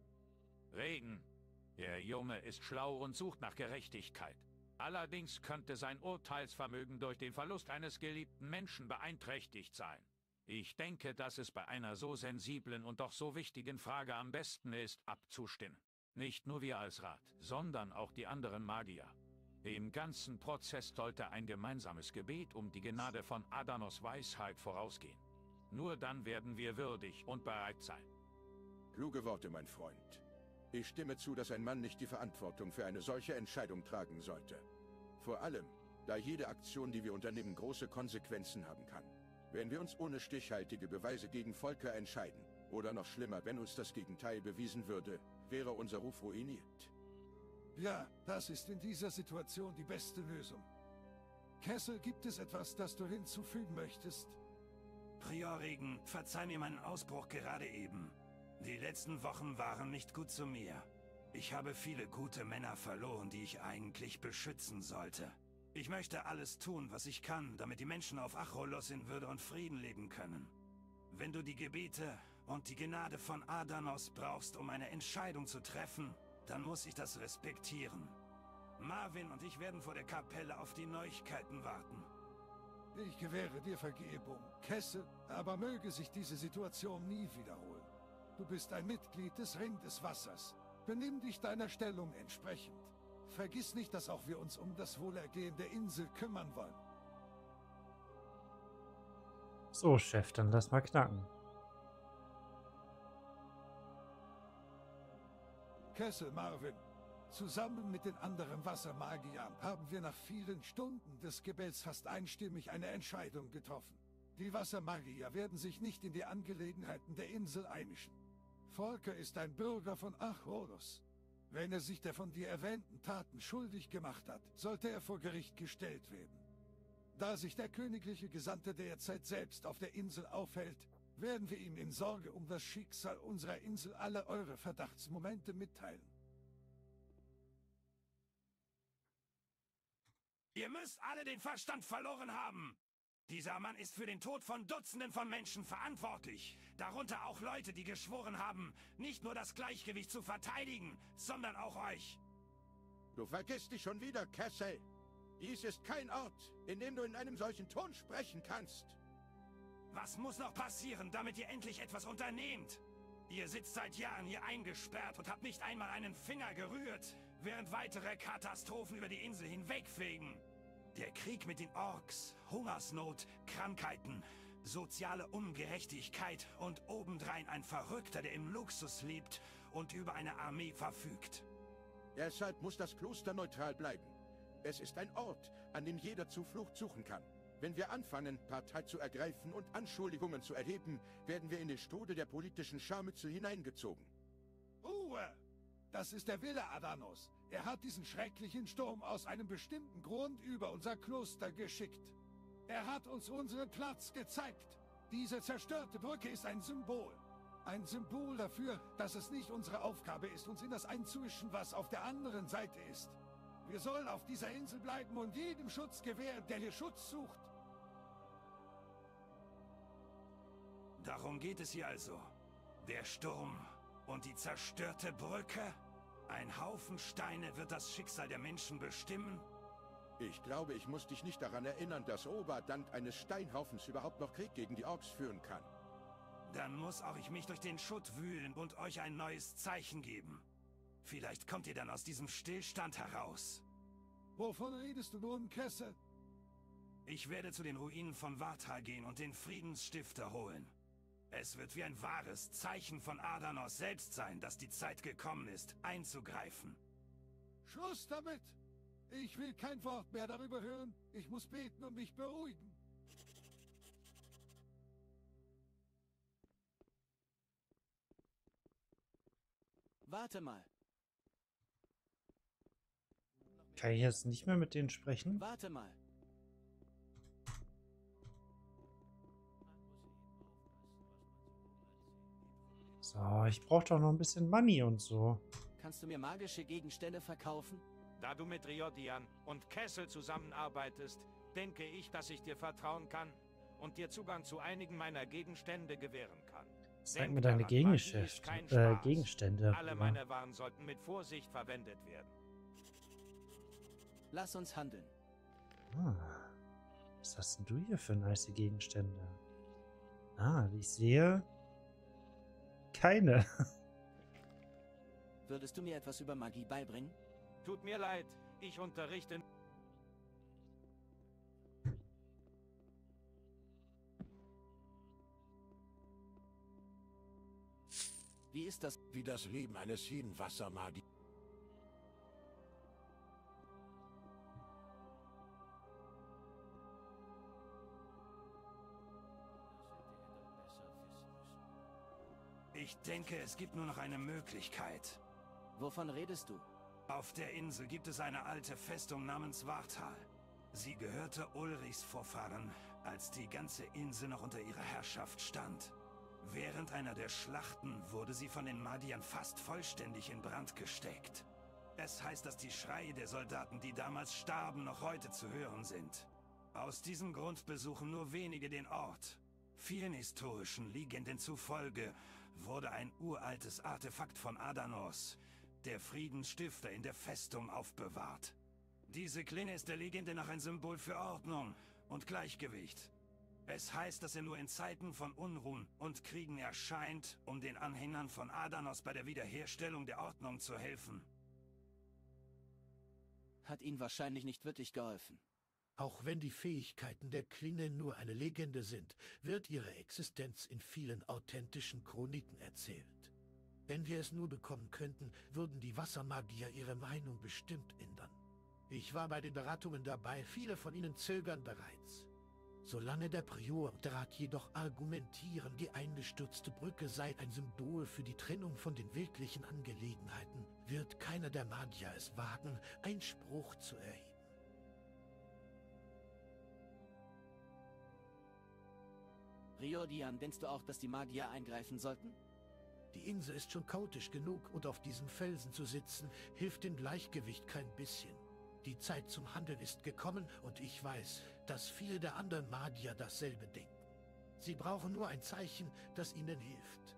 Regen. Der Junge ist schlau und sucht nach Gerechtigkeit. Allerdings könnte sein Urteilsvermögen durch den Verlust eines geliebten Menschen beeinträchtigt sein. Ich denke, dass es bei einer so sensiblen und doch so wichtigen Frage am besten ist, abzustimmen. Nicht nur wir als Rat, sondern auch die anderen Magier. Im ganzen Prozess sollte ein gemeinsames Gebet um die Gnade von Adanos Weisheit vorausgehen. Nur dann werden wir würdig und bereit sein. Kluge Worte, mein Freund. Ich stimme zu, dass ein Mann nicht die Verantwortung für eine solche Entscheidung tragen sollte. Vor allem, da jede Aktion, die wir unternehmen, große Konsequenzen haben kann. Wenn wir uns ohne stichhaltige Beweise gegen Volker entscheiden, oder noch schlimmer, wenn uns das Gegenteil bewiesen würde, wäre unser Ruf ruiniert. Ja, das ist in dieser Situation die beste Lösung. Kessel, gibt es etwas, das du hinzufügen möchtest? Prior Regen, verzeih mir meinen Ausbruch gerade eben. Die letzten Wochen waren nicht gut zu mir. Ich habe viele gute Männer verloren, die ich eigentlich beschützen sollte. Ich möchte alles tun, was ich kann, damit die Menschen auf Acholos in Würde und Frieden leben können. Wenn du die Gebete und die Gnade von Adanos brauchst, um eine Entscheidung zu treffen, dann muss ich das respektieren. Marvin und ich werden vor der Kapelle auf die Neuigkeiten warten. Ich gewähre dir Vergebung, Kessel, aber möge sich diese Situation nie wiederholen. Du bist ein Mitglied des Ring des Wassers. Benimm dich deiner Stellung entsprechend. Vergiss nicht, dass auch wir uns um das Wohlergehen der Insel kümmern wollen. So, Chef, dann lass mal knacken. Kessel, Marvin. Zusammen mit den anderen Wassermagiern haben wir nach vielen Stunden des Gebets fast einstimmig eine Entscheidung getroffen. Die Wassermagier werden sich nicht in die Angelegenheiten der Insel einmischen. Volker ist ein Bürger von Acholos. Wenn er sich der von dir erwähnten Taten schuldig gemacht hat, sollte er vor Gericht gestellt werden. Da sich der königliche Gesandte derzeit selbst auf der Insel aufhält, werden wir ihm in Sorge um das Schicksal unserer Insel alle eure Verdachtsmomente mitteilen. Ihr müsst alle den Verstand verloren haben! Dieser Mann ist für den Tod von Dutzenden von Menschen verantwortlich. Darunter auch Leute, die geschworen haben, nicht nur das Gleichgewicht zu verteidigen, sondern auch euch. Du vergisst dich schon wieder, Kessel. Dies ist kein Ort, in dem du in einem solchen Ton sprechen kannst. Was muss noch passieren, damit ihr endlich etwas unternehmt? Ihr sitzt seit Jahren hier eingesperrt und habt nicht einmal einen Finger gerührt, während weitere Katastrophen über die Insel hinwegfegen. Der Krieg mit den Orks, Hungersnot, Krankheiten, soziale Ungerechtigkeit und obendrein ein Verrückter, der im Luxus lebt und über eine Armee verfügt. Deshalb muss das Kloster neutral bleiben. Es ist ein Ort, an dem jeder Zuflucht suchen kann. Wenn wir anfangen, Partei zu ergreifen und Anschuldigungen zu erheben, werden wir in den Strudel der politischen Scharmützel hineingezogen. Ruhe! Das ist der Wille Adanos. Er hat diesen schrecklichen Sturm aus einem bestimmten Grund über unser Kloster geschickt. Er hat uns unseren Platz gezeigt. Diese zerstörte Brücke ist ein Symbol. Ein Symbol dafür, dass es nicht unsere Aufgabe ist, uns in das einzumischen, was auf der anderen Seite ist. Wir sollen auf dieser Insel bleiben und jedem Schutz gewähren, der hier Schutz sucht. Darum geht es hier also. Der Sturm und die zerstörte Brücke? Ein Haufen Steine wird das Schicksal der Menschen bestimmen? Ich glaube, ich muss dich nicht daran erinnern, dass Oba dank eines Steinhaufens überhaupt noch Krieg gegen die Orks führen kann. Dann muss auch ich mich durch den Schutt wühlen und euch ein neues Zeichen geben. Vielleicht kommt ihr dann aus diesem Stillstand heraus. Wovon redest du nun, Kessel? Ich werde zu den Ruinen von Warthal gehen und den Friedensstifter holen. Es wird wie ein wahres Zeichen von Adanos selbst sein, dass die Zeit gekommen ist, einzugreifen. Schluss damit! Ich will kein Wort mehr darüber hören. Ich muss beten und mich beruhigen. Warte mal. Kann ich jetzt nicht mehr mit denen sprechen? Warte mal. So, ich brauche doch noch ein bisschen Money und so. Kannst du mir magische Gegenstände verkaufen? Da du mit Riordian und Kessel zusammenarbeitest, denke ich, dass ich dir vertrauen kann und dir Zugang zu einigen meiner Gegenstände gewähren kann. Zeig Denk mir deine daran, Gegenstände. Magie ist kein Äh, Spaß. Gegenstände. Alle meine Waren sollten mit Vorsicht verwendet werden. Lass uns handeln. Ah, was hast denn du hier für nice Gegenstände? Ah, wie ich sehe, keine. Würdest du mir etwas über Magie beibringen? Tut mir leid, ich unterrichte... Wie ist das? Wie das Leben eines jeden Wassermagi. Ich denke, es gibt nur noch eine Möglichkeit. Wovon redest du? Auf der Insel gibt es eine alte Festung namens Warthal. Sie gehörte Ulrichs Vorfahren, als die ganze Insel noch unter ihrer Herrschaft stand. Während einer der Schlachten wurde sie von den Magiern fast vollständig in Brand gesteckt. Es heißt, dass die Schreie der Soldaten, die damals starben, noch heute zu hören sind. Aus diesem Grund besuchen nur wenige den Ort. Vielen historischen Legenden zufolge wurde ein uraltes Artefakt von Adanos, der Friedensstifter, in der Festung aufbewahrt. Diese Klinge ist der Legende nach ein Symbol für Ordnung und Gleichgewicht. Es heißt, dass er nur in Zeiten von Unruhen und Kriegen erscheint, um den Anhängern von Adanos bei der Wiederherstellung der Ordnung zu helfen. Hat ihnen wahrscheinlich nicht wirklich geholfen. Auch wenn die Fähigkeiten der Klinge nur eine Legende sind, wird ihre Existenz in vielen authentischen Chroniken erzählt. Wenn wir es nur bekommen könnten, würden die Wassermagier ihre Meinung bestimmt ändern. Ich war bei den Beratungen dabei, viele von ihnen zögern bereits. Solange der Prior Drat jedoch argumentieren, die eingestürzte Brücke sei ein Symbol für die Trennung von den wirklichen Angelegenheiten, wird keiner der Magier es wagen, Einspruch zu erheben. Riordian, denkst du auch, dass die Magier eingreifen sollten? Die Insel ist schon chaotisch genug und auf diesen Felsen zu sitzen, hilft dem Gleichgewicht kein bisschen. Die Zeit zum Handeln ist gekommen und ich weiß, dass viele der anderen Magier dasselbe denken. Sie brauchen nur ein Zeichen, das ihnen hilft.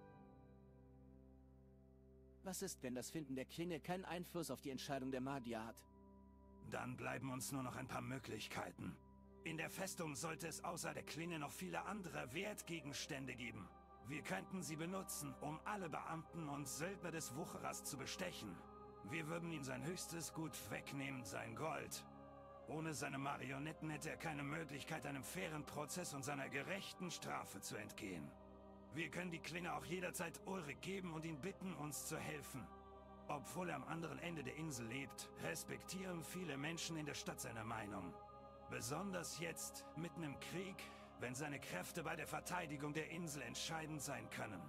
Was ist, wenn das Finden der Klinge keinen Einfluss auf die Entscheidung der Magier hat? Dann bleiben uns nur noch ein paar Möglichkeiten. In der Festung sollte es außer der Klinge noch viele andere Wertgegenstände geben. Wir könnten sie benutzen, um alle Beamten und Söldner des Wucherers zu bestechen. Wir würden ihm sein höchstes Gut wegnehmen, sein Gold. Ohne seine Marionetten hätte er keine Möglichkeit, einem fairen Prozess und seiner gerechten Strafe zu entgehen. Wir können die Klinge auch jederzeit Ulrich geben und ihn bitten, uns zu helfen. Obwohl er am anderen Ende der Insel lebt, respektieren viele Menschen in der Stadt seine Meinung. Besonders jetzt, mitten im Krieg, wenn seine Kräfte bei der Verteidigung der Insel entscheidend sein können.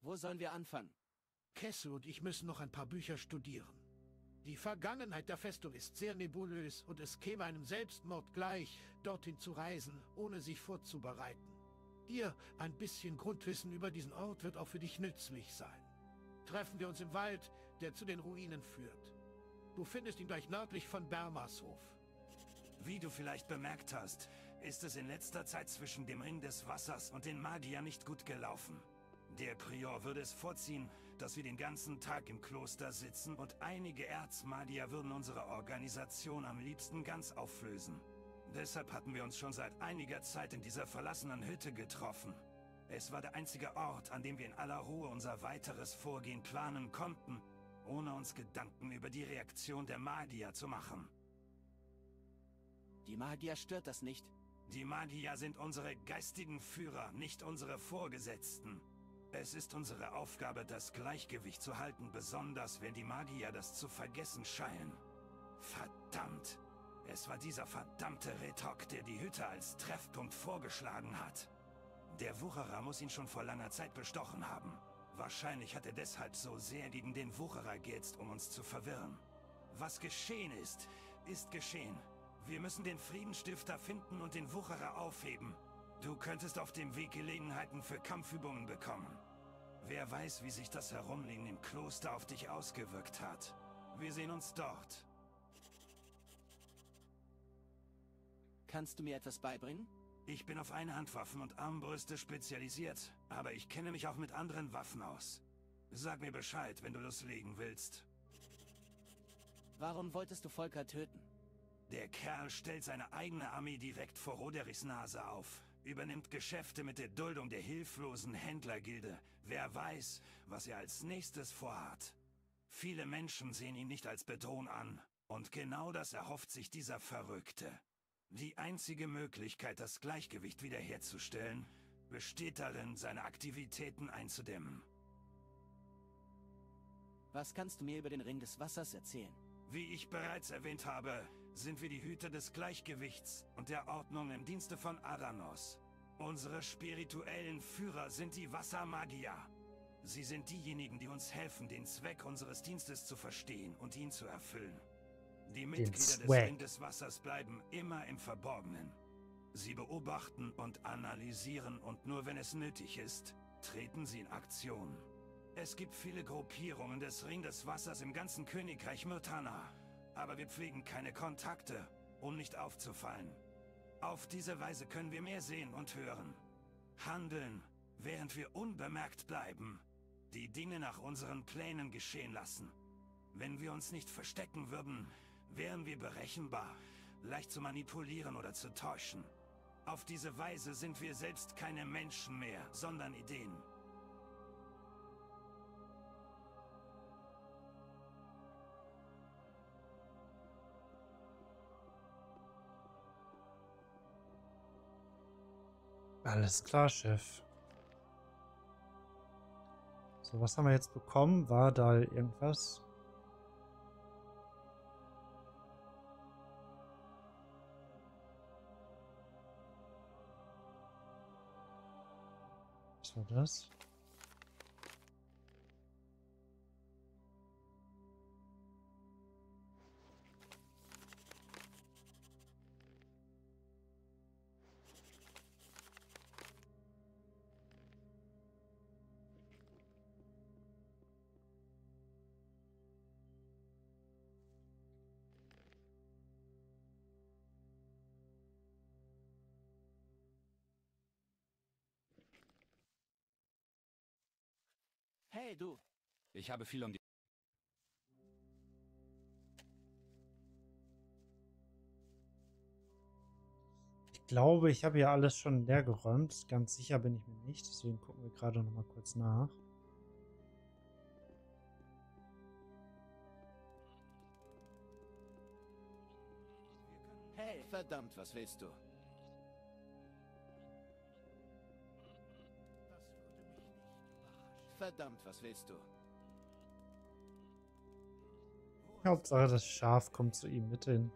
Wo sollen wir anfangen? Kessel und ich müssen noch ein paar Bücher studieren. Die Vergangenheit der Festung ist sehr nebulös und es käme einem Selbstmord gleich, dorthin zu reisen, ohne sich vorzubereiten. Hier ein bisschen Grundwissen über diesen Ort wird auch für dich nützlich sein. Treffen wir uns im Wald, der zu den Ruinen führt. Du findest ihn gleich nördlich von Bermershof. Wie du vielleicht bemerkt hast, ist es in letzter Zeit zwischen dem Ring des Wassers und den Magiern nicht gut gelaufen. Der Prior würde es vorziehen, dass wir den ganzen Tag im Kloster sitzen und einige Erzmagier würden unsere Organisation am liebsten ganz auflösen. Deshalb hatten wir uns schon seit einiger Zeit in dieser verlassenen Hütte getroffen. Es war der einzige Ort, an dem wir in aller Ruhe unser weiteres Vorgehen planen konnten, ohne uns Gedanken über die Reaktion der Magier zu machen. Die Magier stört das nicht? Die Magier sind unsere geistigen Führer, nicht unsere Vorgesetzten. Es ist unsere Aufgabe, das Gleichgewicht zu halten, besonders wenn die Magier das zu vergessen scheinen. Verdammt! Es war dieser verdammte Retok, der die Hütte als Treffpunkt vorgeschlagen hat. Der Wucherer muss ihn schon vor langer Zeit bestochen haben. Wahrscheinlich hat er deshalb so sehr gegen den Wucherer gehetzt, um uns zu verwirren. Was geschehen ist, ist geschehen. Wir müssen den Friedensstifter finden und den Wucherer aufheben. Du könntest auf dem Weg Gelegenheiten für Kampfübungen bekommen. Wer weiß, wie sich das Herumliegen im Kloster auf dich ausgewirkt hat. Wir sehen uns dort. Kannst du mir etwas beibringen? Ich bin auf Einhandwaffen und Armbrüste spezialisiert, aber ich kenne mich auch mit anderen Waffen aus. Sag mir Bescheid, wenn du loslegen willst. Warum wolltest du Volker töten? Der Kerl stellt seine eigene Armee direkt vor Roderichs Nase auf, übernimmt Geschäfte mit der Duldung der hilflosen Händlergilde. Wer weiß, was er als nächstes vorhat. Viele Menschen sehen ihn nicht als Bedrohung an. Und genau das erhofft sich dieser Verrückte. Die einzige Möglichkeit, das Gleichgewicht wiederherzustellen, besteht darin, seine Aktivitäten einzudämmen. Was kannst du mir über den Ring des Wassers erzählen? Wie ich bereits erwähnt habe, sind wir die Hüter des Gleichgewichts und der Ordnung im Dienste von Adanos. Unsere spirituellen Führer sind die Wassermagier. Sie sind diejenigen, die uns helfen, den Zweck unseres Dienstes zu verstehen und ihn zu erfüllen. Die Mitglieder des Ring des Wassers bleiben immer im Verborgenen. Sie beobachten und analysieren und nur wenn es nötig ist, treten sie in Aktion. Es gibt viele Gruppierungen des Ring des Wassers im ganzen Königreich Myrtana, aber wir pflegen keine Kontakte, um nicht aufzufallen. Auf diese Weise können wir mehr sehen und hören. Handeln, während wir unbemerkt bleiben. Die Dinge nach unseren Plänen geschehen lassen. Wenn wir uns nicht verstecken würden, wären wir berechenbar, leicht zu manipulieren oder zu täuschen. Auf diese Weise sind wir selbst keine Menschen mehr, sondern Ideen. Alles klar, Chef. So, was haben wir jetzt bekommen? War da irgendwas? Was war das? Hey, du. Ich habe viel um die... Ich glaube, ich habe hier alles schon leer geräumt. Ganz sicher bin ich mir nicht. Deswegen gucken wir gerade noch mal kurz nach. Hey, verdammt, was willst du? Verdammt, was willst du? Hauptsache, das Schaf kommt zu ihm mit hin.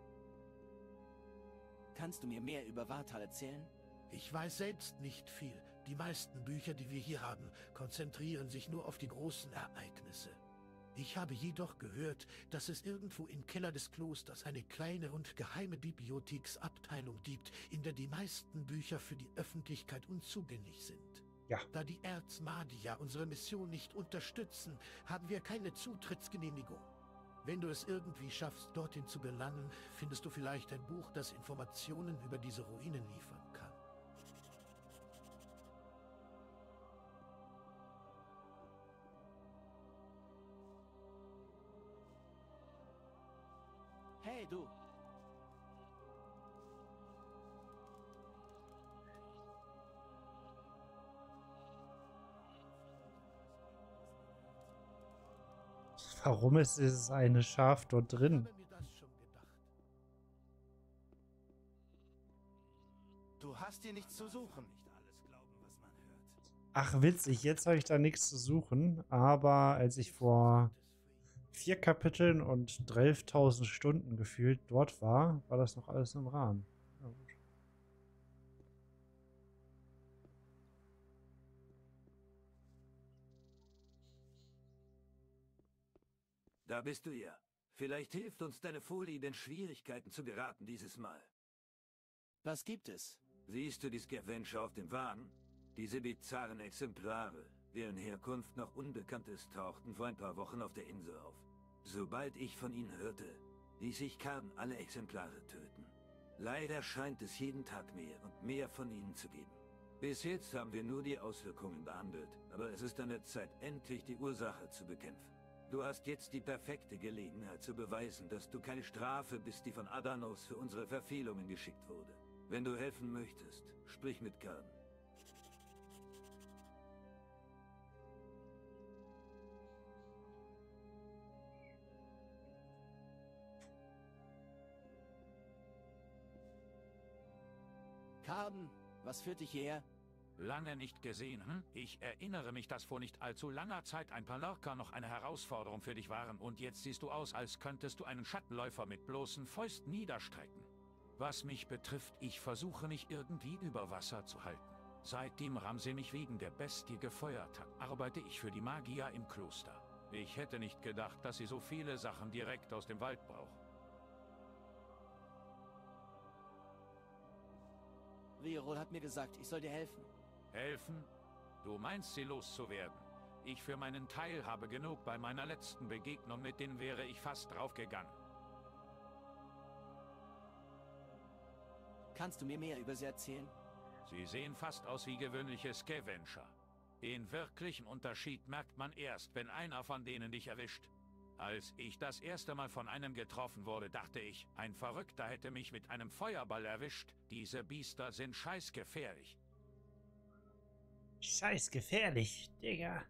Kannst du mir mehr über Wartal erzählen? Ich weiß selbst nicht viel. Die meisten Bücher, die wir hier haben, konzentrieren sich nur auf die großen Ereignisse. Ich habe jedoch gehört, dass es irgendwo im Keller des Klosters eine kleine und geheime Bibliotheksabteilung gibt, in der die meisten Bücher für die Öffentlichkeit unzugänglich sind. Ja. Da die Erzmagier unsere Mission nicht unterstützen, haben wir keine Zutrittsgenehmigung. Wenn du es irgendwie schaffst, dorthin zu gelangen, findest du vielleicht ein Buch, das Informationen über diese Ruinen liefern kann. Hey, du! Warum ist dieses eine Schaf dort drin? Du hast hier nichts zu suchen. Ach witzig, jetzt habe ich da nichts zu suchen, aber als ich vor vier Kapiteln und elftausend Stunden gefühlt dort war, war das noch alles im Rahmen. Ja, gut. Da bist du ja. Vielleicht hilft uns deine Folie, in Schwierigkeiten zu geraten dieses Mal. Was gibt es? Siehst du die Scavenger auf dem Wagen? Diese bizarren Exemplare, deren Herkunft noch unbekannt ist, tauchten vor ein paar Wochen auf der Insel auf. Sobald ich von ihnen hörte, ließ ich Karden alle Exemplare töten. Leider scheint es jeden Tag mehr und mehr von ihnen zu geben. Bis jetzt haben wir nur die Auswirkungen behandelt, aber es ist an der Zeit, endlich die Ursache zu bekämpfen. Du hast jetzt die perfekte Gelegenheit zu beweisen, dass du keine Strafe bist, die von Adanos für unsere Verfehlungen geschickt wurde. Wenn du helfen möchtest, sprich mit Karden. Karden, was führt dich hierher? Lange nicht gesehen, hm? Ich erinnere mich, dass vor nicht allzu langer Zeit ein paar Lurker noch eine Herausforderung für dich waren. Und jetzt siehst du aus, als könntest du einen Schattenläufer mit bloßen Fäusten niederstrecken. Was mich betrifft, ich versuche mich irgendwie über Wasser zu halten. Seitdem Ramsay mich wegen der Bestie gefeuert hat, arbeite ich für die Magier im Kloster. Ich hätte nicht gedacht, dass sie so viele Sachen direkt aus dem Wald brauchen. Riorol hat mir gesagt, ich soll dir helfen. Helfen? Du meinst, sie loszuwerden? Ich für meinen Teil habe genug. Bei meiner letzten Begegnung mit denen wäre ich fast draufgegangen. Kannst du mir mehr über sie erzählen? Sie sehen fast aus wie gewöhnliche Scavenger. Den wirklichen Unterschied merkt man erst, wenn einer von denen dich erwischt. Als ich das erste Mal von einem getroffen wurde, dachte ich, ein Verrückter hätte mich mit einem Feuerball erwischt. Diese Biester sind scheißgefährlich. Scheißgefährlich, Digga.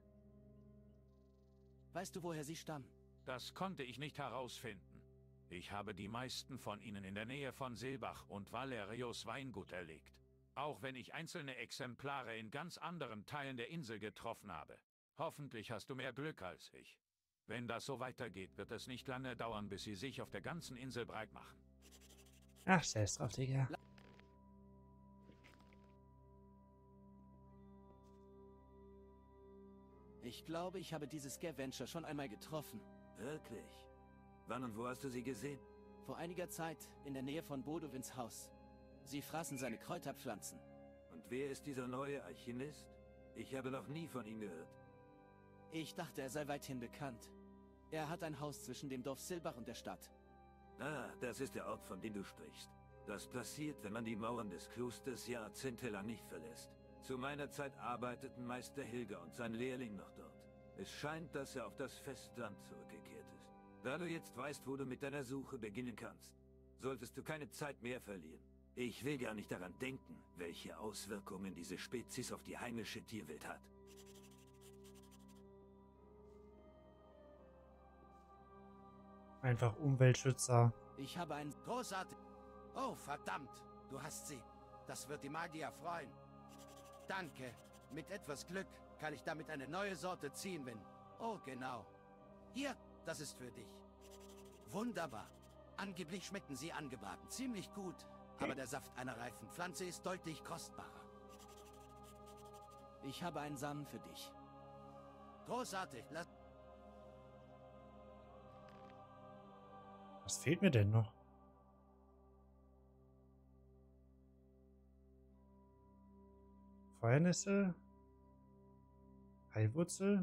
Weißt du, woher sie stammen? Das konnte ich nicht herausfinden. Ich habe die meisten von ihnen in der Nähe von Silbach und Valerios Weingut erlegt. Auch wenn ich einzelne Exemplare in ganz anderen Teilen der Insel getroffen habe. Hoffentlich hast du mehr Glück als ich. Wenn das so weitergeht, wird es nicht lange dauern, bis sie sich auf der ganzen Insel breit machen. Ach, scheiß drauf, Digga. Ich glaube, ich habe diese Scavenger schon einmal getroffen. Wirklich? Wann und wo hast du sie gesehen? Vor einiger Zeit, in der Nähe von Bodovins Haus. Sie fraßen seine Kräuterpflanzen. Und wer ist dieser neue Alchemist? Ich habe noch nie von ihm gehört. Ich dachte, er sei weithin bekannt. Er hat ein Haus zwischen dem Dorf Silbach und der Stadt. Ah, das ist der Ort, von dem du sprichst. Das passiert, wenn man die Mauern des Klosters jahrzehntelang nicht verlässt. Zu meiner Zeit arbeiteten Meister Hilger und sein Lehrling noch dort. Es scheint, dass er auf das Festland zurückgekehrt ist. Da du jetzt weißt, wo du mit deiner Suche beginnen kannst, solltest du keine Zeit mehr verlieren. Ich will gar nicht daran denken, welche Auswirkungen diese Spezies auf die heimische Tierwelt hat. Einfach Umweltschützer. Ich habe einen... Großartig! Oh, verdammt! Du hast sie. Das wird die Magier freuen. Danke. Mit etwas Glück kann ich damit eine neue Sorte ziehen, wenn... Oh, genau. Hier, das ist für dich. Wunderbar. Angeblich schmecken sie angebraten ziemlich gut, aber der Saft einer reifen Pflanze ist deutlich kostbarer. Ich habe einen Samen für dich. Großartig. Lass Was fehlt mir denn noch? Feuernessel? Heilwurzel?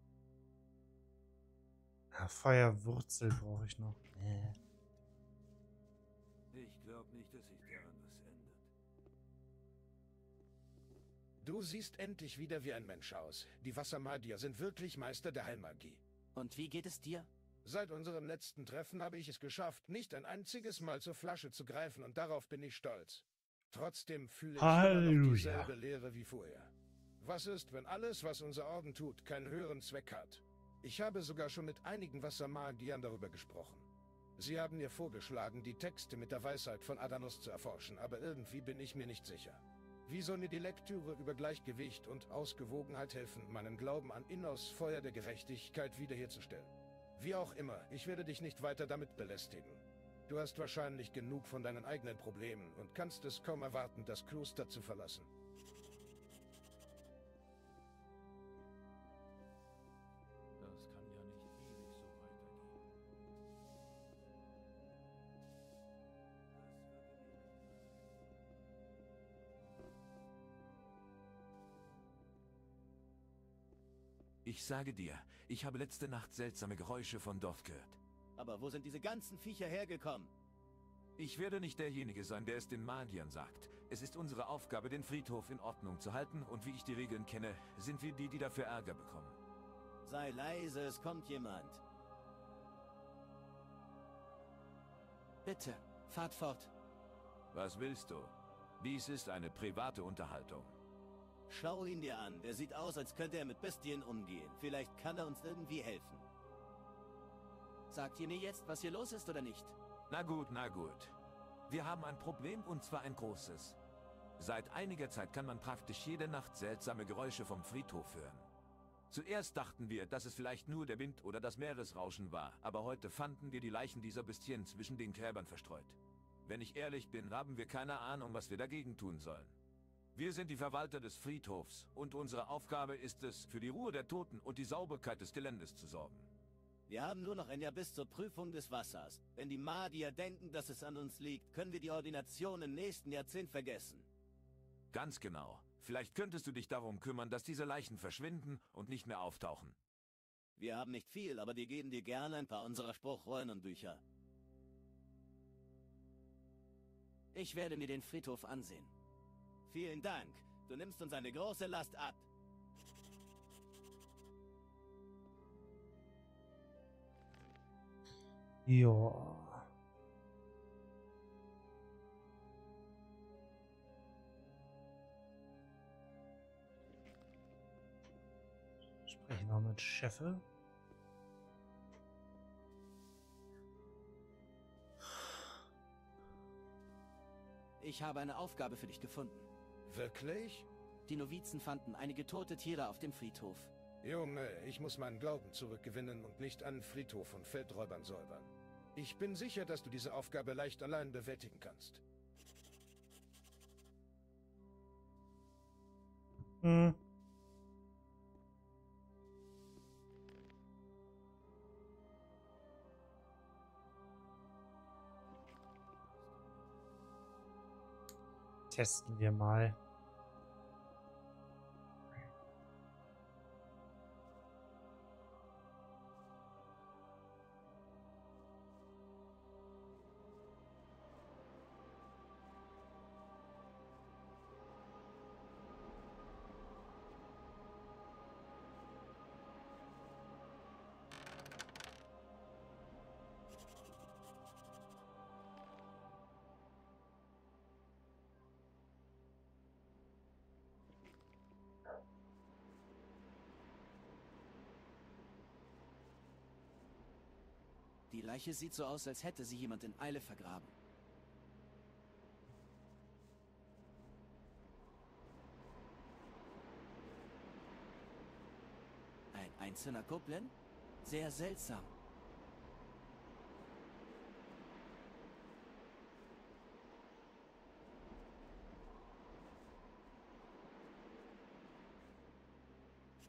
Ja, Feuerwurzel brauche ich noch. Äh. Ich glaube nicht, dass sich daran was ändert. Du siehst endlich wieder wie ein Mensch aus. Die Wassermagier sind wirklich Meister der Heilmagie. Und wie geht es dir? Seit unserem letzten Treffen habe ich es geschafft, nicht ein einziges Mal zur Flasche zu greifen und darauf bin ich stolz. Trotzdem fühle ich immer noch dieselbe Leere wie vorher. Was ist, wenn alles, was unser Orden tut, keinen höheren Zweck hat? Ich habe sogar schon mit einigen Wassermagiern darüber gesprochen. Sie haben mir vorgeschlagen, die Texte mit der Weisheit von Adanos zu erforschen, aber irgendwie bin ich mir nicht sicher. Wie soll mir die Lektüre über Gleichgewicht und Ausgewogenheit helfen, meinen Glauben an Innos Feuer der Gerechtigkeit wiederherzustellen? Wie auch immer, ich werde dich nicht weiter damit belästigen. Du hast wahrscheinlich genug von deinen eigenen Problemen und kannst es kaum erwarten, das Kloster zu verlassen. Das kann ja nicht ewig so weitergehen. Ich sage dir, ich habe letzte Nacht seltsame Geräusche von dort gehört. Aber wo sind diese ganzen Viecher hergekommen? Ich werde nicht derjenige sein, der es den Magiern sagt. Es ist unsere Aufgabe, den Friedhof in Ordnung zu halten, und wie ich die Regeln kenne, sind wir die, die dafür Ärger bekommen. Sei leise, es kommt jemand. Bitte, fahrt fort. Was willst du? Dies ist eine private Unterhaltung. Schau ihn dir an. Der sieht aus, als könnte er mit Bestien umgehen. Vielleicht kann er uns irgendwie helfen. Sagt ihr mir jetzt, was hier los ist oder nicht? Na gut, na gut. Wir haben ein Problem, und zwar ein großes. Seit einiger Zeit kann man praktisch jede Nacht seltsame Geräusche vom Friedhof hören. Zuerst dachten wir, dass es vielleicht nur der Wind oder das Meeresrauschen war, aber heute fanden wir die Leichen dieser Bestien zwischen den Gräbern verstreut. Wenn ich ehrlich bin, haben wir keine Ahnung, was wir dagegen tun sollen. Wir sind die Verwalter des Friedhofs, und unsere Aufgabe ist es, für die Ruhe der Toten und die Sauberkeit des Geländes zu sorgen. Wir haben nur noch ein Jahr bis zur Prüfung des Wassers. Wenn die Magier denken, dass es an uns liegt, können wir die Ordination im nächsten Jahrzehnt vergessen. Ganz genau. Vielleicht könntest du dich darum kümmern, dass diese Leichen verschwinden und nicht mehr auftauchen. Wir haben nicht viel, aber wir geben dir gerne ein paar unserer Spruchrollen und Bücher. Ich werde mir den Friedhof ansehen. Vielen Dank. Du nimmst uns eine große Last ab. Ja. Sprechen wir mit Chefe. Ich habe eine Aufgabe für dich gefunden. Wirklich? Die Novizen fanden einige tote Tiere auf dem Friedhof. Junge, ich muss meinen Glauben zurückgewinnen und nicht einen Friedhof von Feldräubern säubern. Ich bin sicher, dass du diese Aufgabe leicht allein bewältigen kannst. Hm. Testen wir mal. Die Leiche sieht so aus, als hätte sie jemand in Eile vergraben. Ein einzelner Goblin? Sehr seltsam.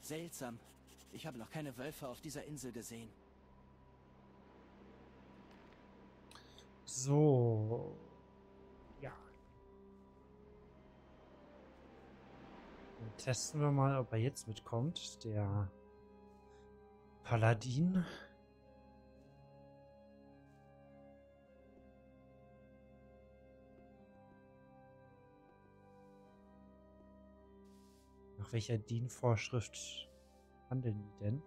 Seltsam. Ich habe noch keine Wölfe auf dieser Insel gesehen. So. Ja. Dann testen wir mal, ob er jetzt mitkommt. Der Paladin. Nach welcher D I N-Vorschrift handeln die denn?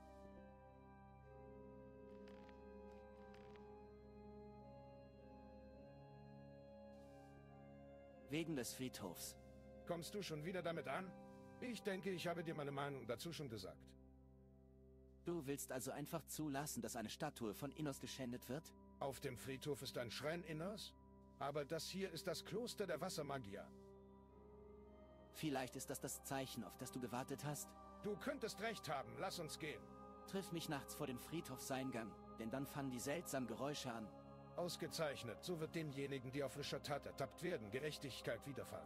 Wegen des Friedhofs. Kommst du schon wieder damit an? Ich denke, ich habe dir meine Meinung dazu schon gesagt. Du willst also einfach zulassen, dass eine Statue von Innos geschändet wird? Auf dem Friedhof ist ein Schrein Innos, aber das hier ist das Kloster der Wassermagier. Vielleicht ist das das Zeichen, auf das du gewartet hast? Du könntest recht haben, lass uns gehen. Triff mich nachts vor dem Friedhofseingang, denn dann fangen die seltsamen Geräusche an. Ausgezeichnet, so wird denjenigen, die auf frischer Tat ertappt werden, Gerechtigkeit widerfahren.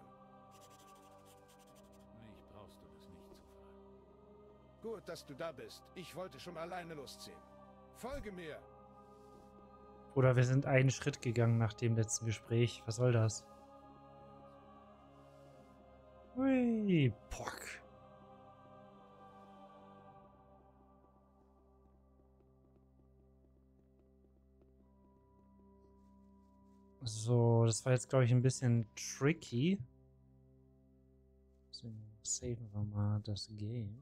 Mich brauchst du das nicht zu fragen. Gut, dass du da bist. Ich wollte schon alleine losziehen. Folge mir! Oder wir sind einen Schritt gegangen nach dem letzten Gespräch. Was soll das? Hui, Pock. So, das war jetzt, glaube ich, ein bisschen tricky. Deswegen saven wir mal das Game.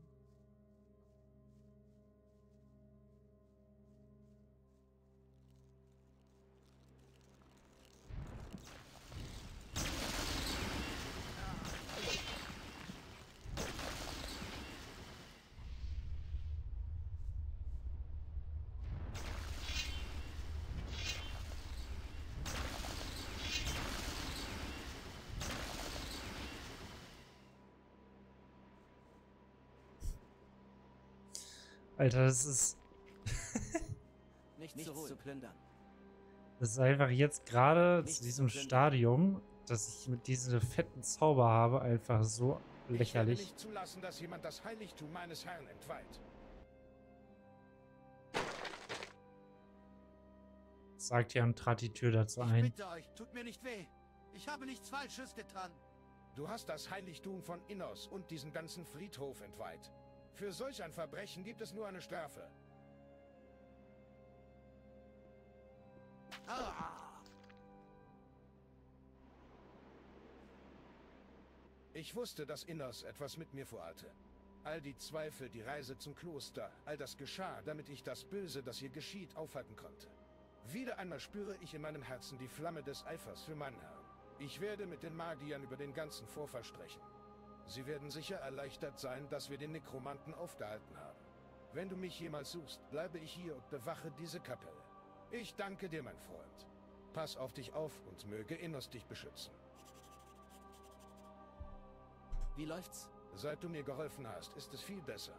Alter, das ist... Nichts, Nichts zu, zu plündern. Das ist einfach jetzt gerade zu diesem Stadium, dass ich mit diesem fetten Zauber habe, einfach so lächerlich. Ich werde nicht zulassen, dass jemand das Heiligtum meines Herrn entweiht. Sagt ja und trat die Tür dazu ein. Ich bitte euch, tut mir nicht weh. Ich habe nichts Falsches getan. Du hast das Heiligtum von Innos und diesen ganzen Friedhof entweiht. Für solch ein Verbrechen gibt es nur eine Strafe. Ah. Ich wusste, dass Innos etwas mit mir vorhatte. All die Zweifel, die Reise zum Kloster, all das geschah, damit ich das Böse, das hier geschieht, aufhalten konnte. Wieder einmal spüre ich in meinem Herzen die Flamme des Eifers für meinen Herrn. Ich werde mit den Magiern über den ganzen Vorfall sprechen. Sie werden sicher erleichtert sein, dass wir den Nekromanten aufgehalten haben. Wenn du mich jemals suchst, bleibe ich hier und bewache diese Kapelle. Ich danke dir, mein Freund. Pass auf dich auf und möge Innos dich beschützen. Wie läuft's? Seit du mir geholfen hast, ist es viel besser.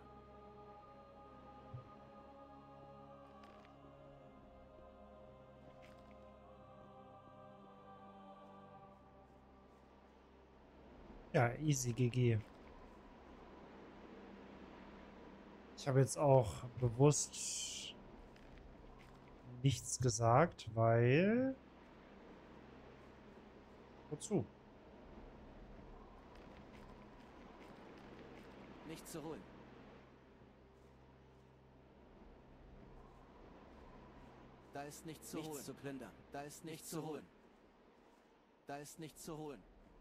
Ja, easy G G. Ich habe jetzt auch bewusst nichts gesagt, weil... Wozu? Nichts zu holen. Da ist nichts zu Nichts holen. zu plündern. Da ist nichts zu holen. Da ist nichts zu holen.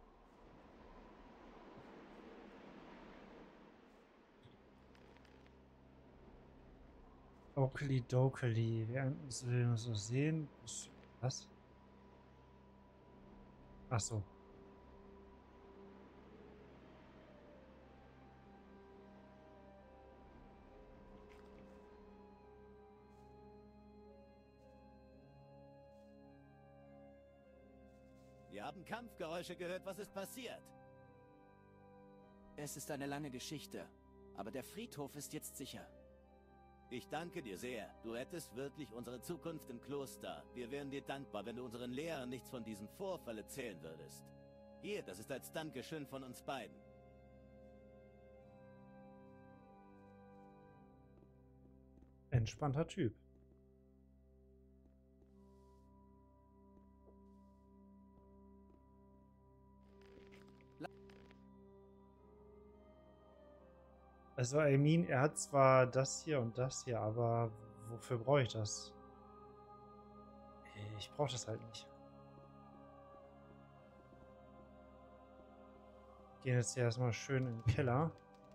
Okeli dokeli. Wir müssen so sehen. Was? Ach so. Wir haben Kampfgeräusche gehört. Was ist passiert? Es ist eine lange Geschichte, aber der Friedhof ist jetzt sicher. Ich danke dir sehr. Du rettest wirklich unsere Zukunft im Kloster. Wir wären dir dankbar, wenn du unseren Lehrern nichts von diesem Vorfall erzählen würdest. Hier, das ist als Dankeschön von uns beiden. entspannter Typ. Also, I mean, er hat zwar das hier und das hier, aber wofür brauche ich das? Ich brauche das halt nicht. Gehen jetzt hier erstmal schön in den Keller.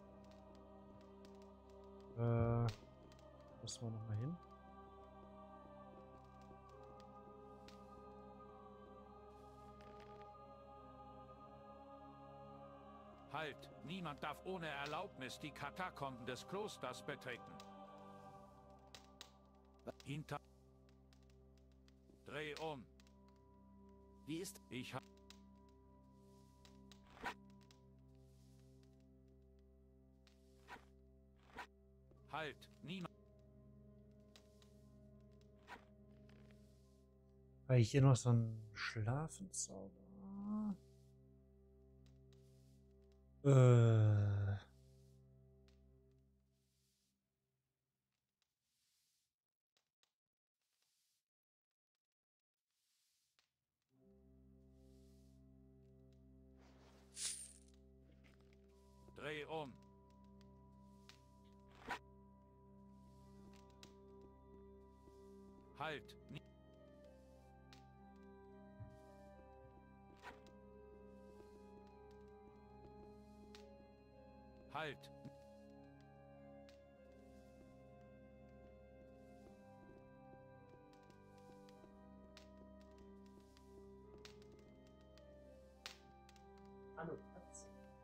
Äh, muss man nochmal hin. Halt! Niemand darf ohne Erlaubnis die Katakomben des Klosters betreten. Hinter... Dreh um. Wie ist... Ich hab... Halt! Niemand... Habe ich hier noch so einen Schlafenzauber? Äh... Dreh um. Halt! Nie halt! Hallo, Katze.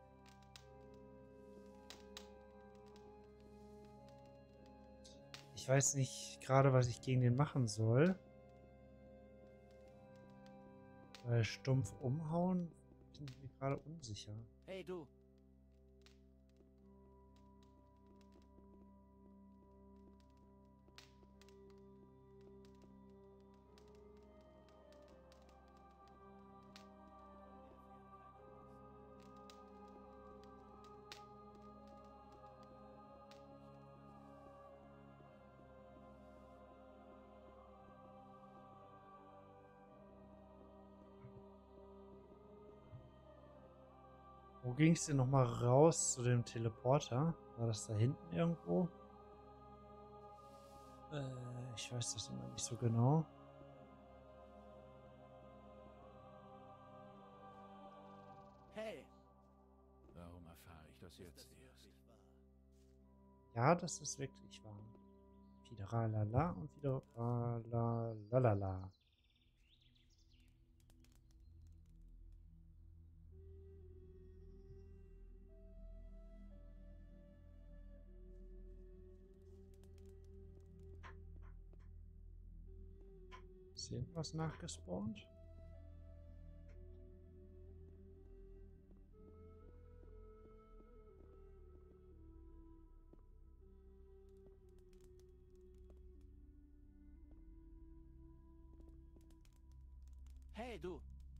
Ich weiß nicht gerade, was ich gegen den machen soll. Weil stumpf umhauen bin ich mir gerade unsicher. Hey, du. Wo ging es denn nochmal raus zu dem Teleporter? War das da hinten irgendwo? Äh, ich weiß das immer nicht so genau. Hey! Warum erfahre ich das jetzt erst? Ja, das ist wirklich wahr. Wieder ralala und wieder ralalalala. Ist hier irgendwas nachgespawnt? Hey, du.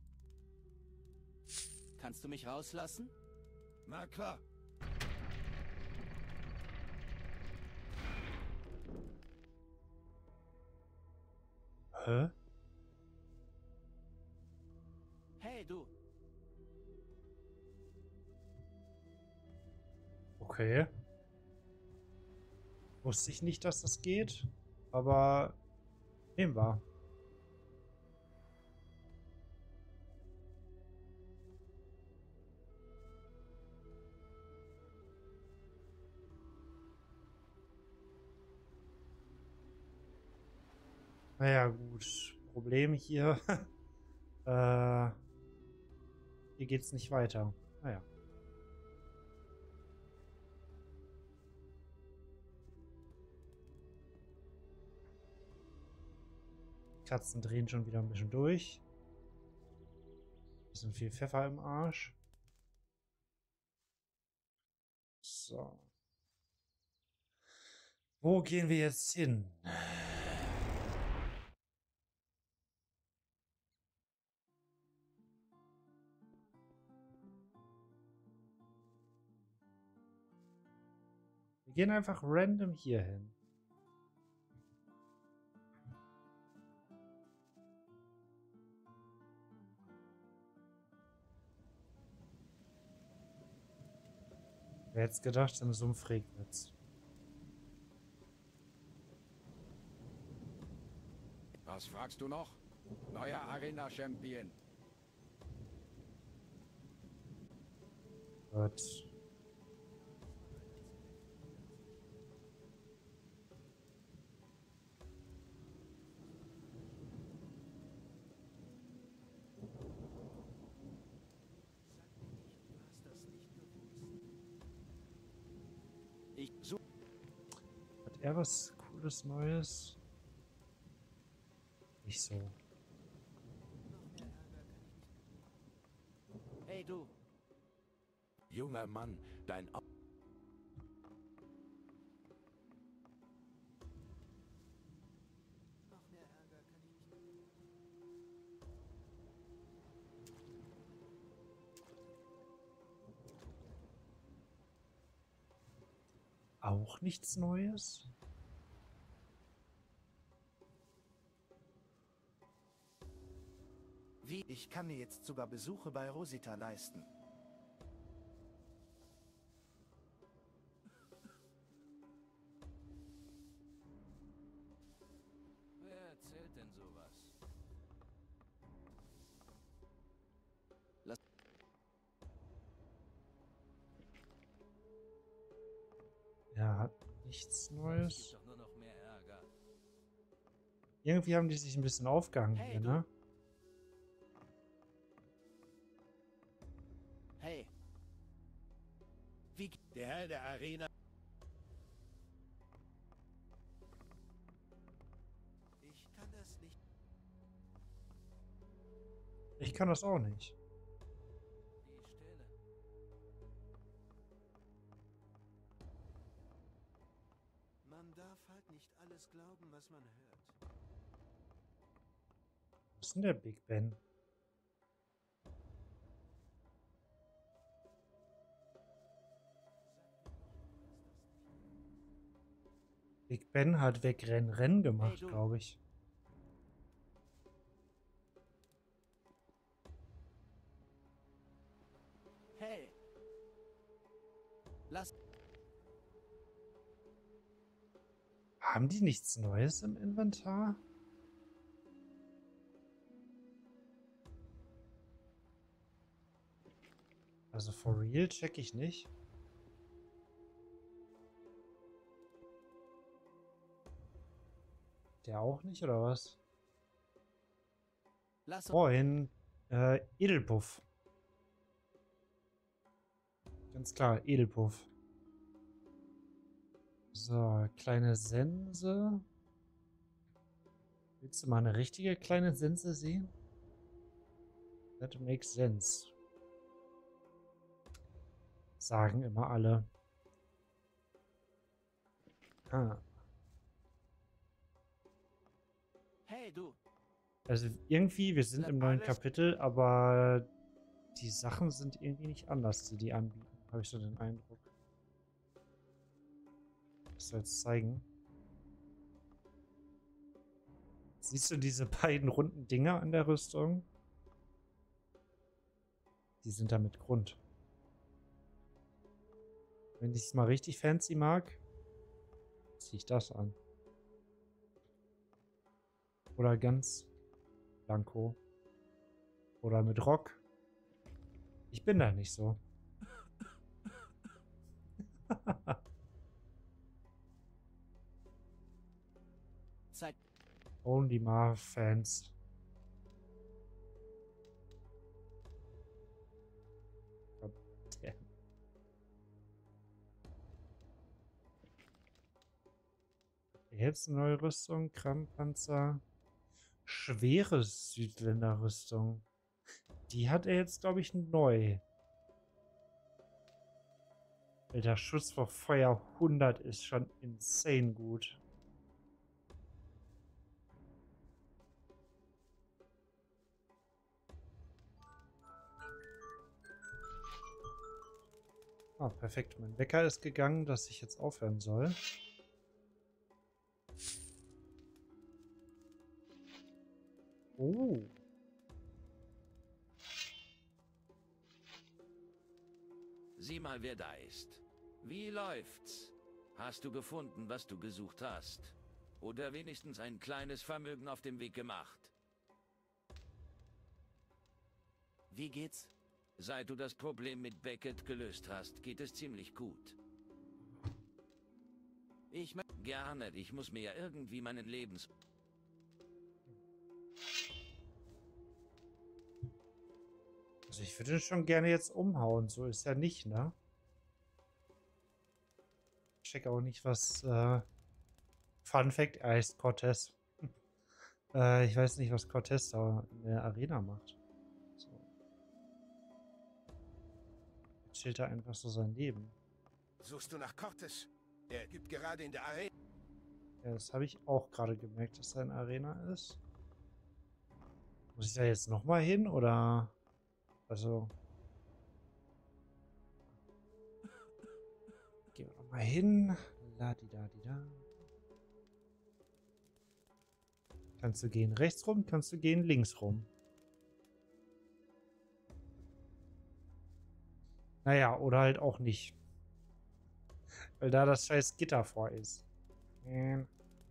Kannst du mich rauslassen? Na klar. Hä? Hey, du. Okay. Wusste ich nicht, dass das geht, aber nehmen wir. Naja, gut. Problem hier. äh, hier geht's nicht weiter. Naja. Katzen drehen schon wieder ein bisschen durch. Bisschen viel Pfeffer im Arsch. So. Wo gehen wir jetzt hin? Wir gehen einfach random hier hin. Wer hätte gedacht, im Sumpf regnet's. Was fragst du noch? Neuer Arena-Champion. Gut. Ich such. Hat er was Cooles Neues? Nicht so. Hey du. Junger Mann, dein... Au Auch nichts Neues? Wie? Ich kann mir jetzt sogar Besuche bei Rosita leisten. Wer erzählt denn sowas? Lass. Er hat nichts Neues. Doch nur noch mehr Ärger. Irgendwie haben die sich ein bisschen aufgehangen Hey, hier, du. ne? Hey. Wie Der Herr der Arena. Ich kann das nicht. Ich kann das auch nicht. die Stille. Man darf halt nicht alles glauben, was man hört. Wo ist denn der Big Ben? Big Ben hat Wegrennen Rennen gemacht, Hey, du. glaube ich. Hey. Lass. Haben die nichts Neues im Inventar? Also for real check ich nicht. Der auch nicht, oder was? Lass uns. Vorhin äh, Edelpuff. Ganz klar, Edelpuff. So, kleine Sense. Willst du mal eine richtige kleine Sense sehen? That makes sense. Sagen immer alle. Ah. Hey du. Also irgendwie, wir sind im neuen Kapitel, aber die Sachen sind irgendwie nicht anders, die die anbieten. Habe ich so den Eindruck. Was soll es zeigen? Siehst du diese beiden runden Dinger an der Rüstung? Die sind da mit Grund. Wenn ich es mal richtig fancy mag, ziehe ich das an. Oder ganz blanko. Oder mit Rock. Ich bin da nicht so. Zeit. Only Marv Fans. Goddammit. Jetzt eine neue Rüstung, Krampanzer. Schwere Südländer-Rüstung. Die hat er jetzt, glaube ich, neu. Alter, Schutz vor Feuer hundert ist schon insane gut. Ah, perfekt. Mein Wecker ist gegangen, dass ich jetzt aufhören soll. Oh. Sieh mal, wer da ist. Wie läuft's? Hast du gefunden, was du gesucht hast? Oder wenigstens ein kleines Vermögen auf dem Weg gemacht? Wie geht's? Seit du das Problem mit Beckett gelöst hast, geht es ziemlich gut. Ich möchte... Gerne, ich muss mir ja irgendwie meinen Lebens... Also ich würde schon gerne jetzt umhauen, so ist ja nicht, ne? Ich check auch nicht, was, äh... Fun Fact, er heißt Cortez. äh, ich weiß nicht, was Cortez da in der Arena macht. So. Jetzt chillt er einfach so sein Leben. Suchst du nach Cortez? Er gibt gerade in der Arena. Ja, das habe ich auch gerade gemerkt, dass er in Arena ist. Muss ich da jetzt nochmal hin, oder... Also... Gehen wir nochmal hin. La-di-da-di-da. Kannst du gehen rechts rum, kannst du gehen links rum. Naja, oder halt auch nicht. Weil da das scheiß Gitter vor ist. Ähm.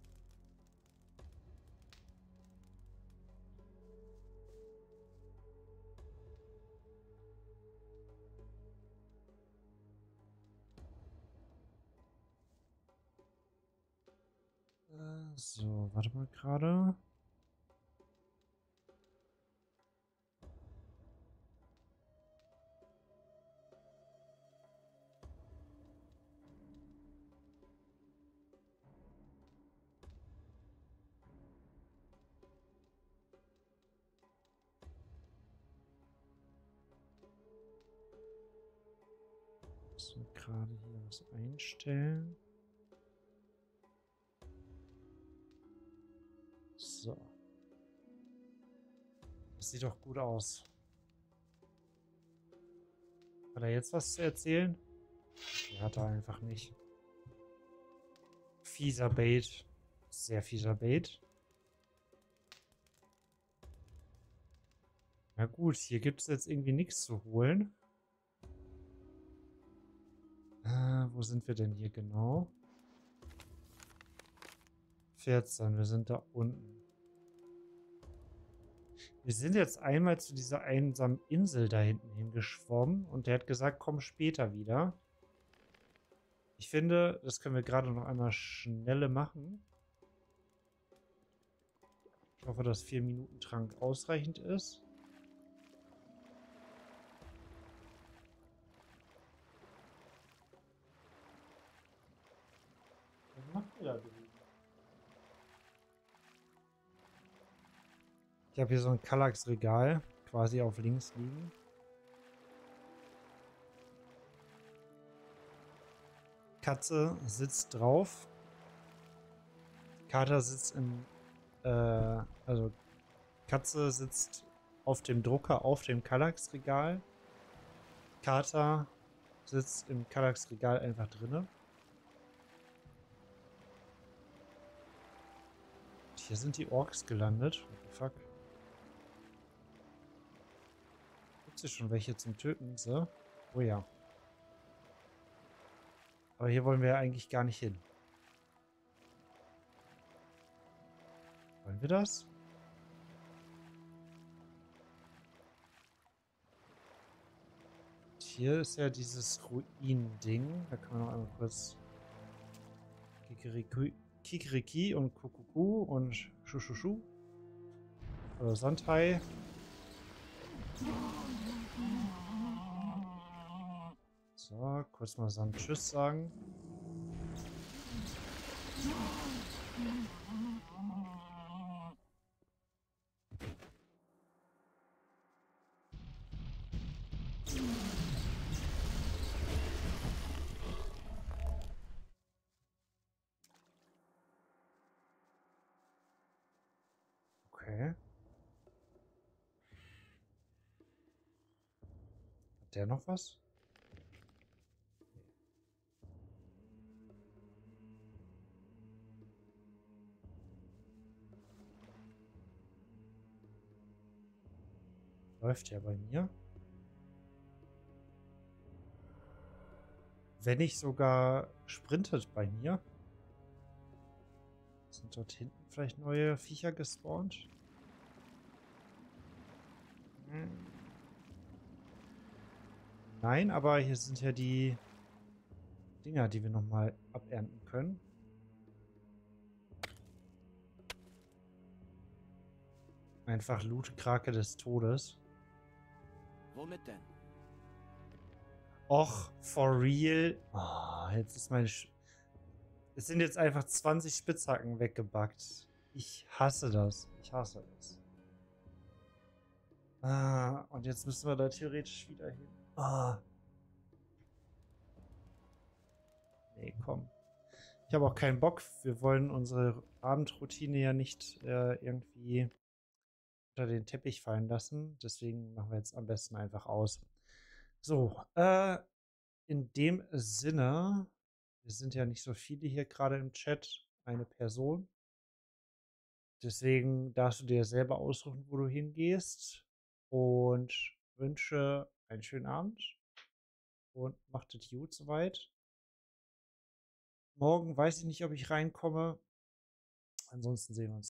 So, warte mal gerade. So, gerade hier was einstellen. So. Das sieht doch gut aus. Hat er jetzt was zu erzählen? Nee, hat er einfach nicht. Fieser Bait. Sehr fieser Bait. Na gut, hier gibt es jetzt irgendwie nichts zu holen. Äh, wo sind wir denn hier genau? vierzehn, wir sind da unten. Wir sind jetzt einmal zu dieser einsamen Insel da hinten hingeschwommen und der hat gesagt, komm später wieder. Ich finde, das können wir gerade noch einmal schnelle machen. Ich hoffe, dass vier Minuten Trank ausreichend ist. Was macht ihr da drüben? Ich habe hier so ein Kallax-Regal quasi auf links liegen. Katze sitzt drauf. Kater sitzt im... Äh, also Katze sitzt auf dem Drucker auf dem Kallax-Regal. Kater sitzt im Kallax-Regal einfach drinne. Hier sind die Orks gelandet. What the fuck? Gibt es hier schon welche zum Töten? So? Oh ja. Aber hier wollen wir ja eigentlich gar nicht hin. Wollen wir das? Hier ist ja dieses Ruinen-Ding. Da kann man noch einmal kurz Kikeriki, Kikeriki und Kukuku und Schuschuschu. Oder Sandhai. So, kurz mal Sand Tschüss sagen. Okay. Hat der noch was? Läuft ja bei mir. wenn nicht sogar sprintet bei mir. Sind dort hinten vielleicht neue Viecher gespawnt? Hm. Nein, aber hier sind ja die Dinger, die wir nochmal abernten können. Einfach Loot-Krake des Todes. Womit denn? Och, for real. Oh, jetzt ist meine... Sch es sind jetzt einfach zwanzig Spitzhacken weggebackt. Ich hasse das. Ich hasse es. Ah, und jetzt müssen wir da theoretisch wieder hin. Ah. Nee, komm. Ich habe auch keinen Bock. Wir wollen unsere Abendroutine ja nicht äh, irgendwie unter den Teppich fallen lassen. Deswegen machen wir jetzt am besten einfach aus. So, äh, in dem Sinne, wir sind ja nicht so viele hier gerade im Chat, eine Person. Deswegen darfst du dir selber aussuchen, wo du hingehst, und wünsche einen schönen Abend und macht es gut soweit. Morgen weiß ich nicht, ob ich reinkomme. Ansonsten sehen wir uns.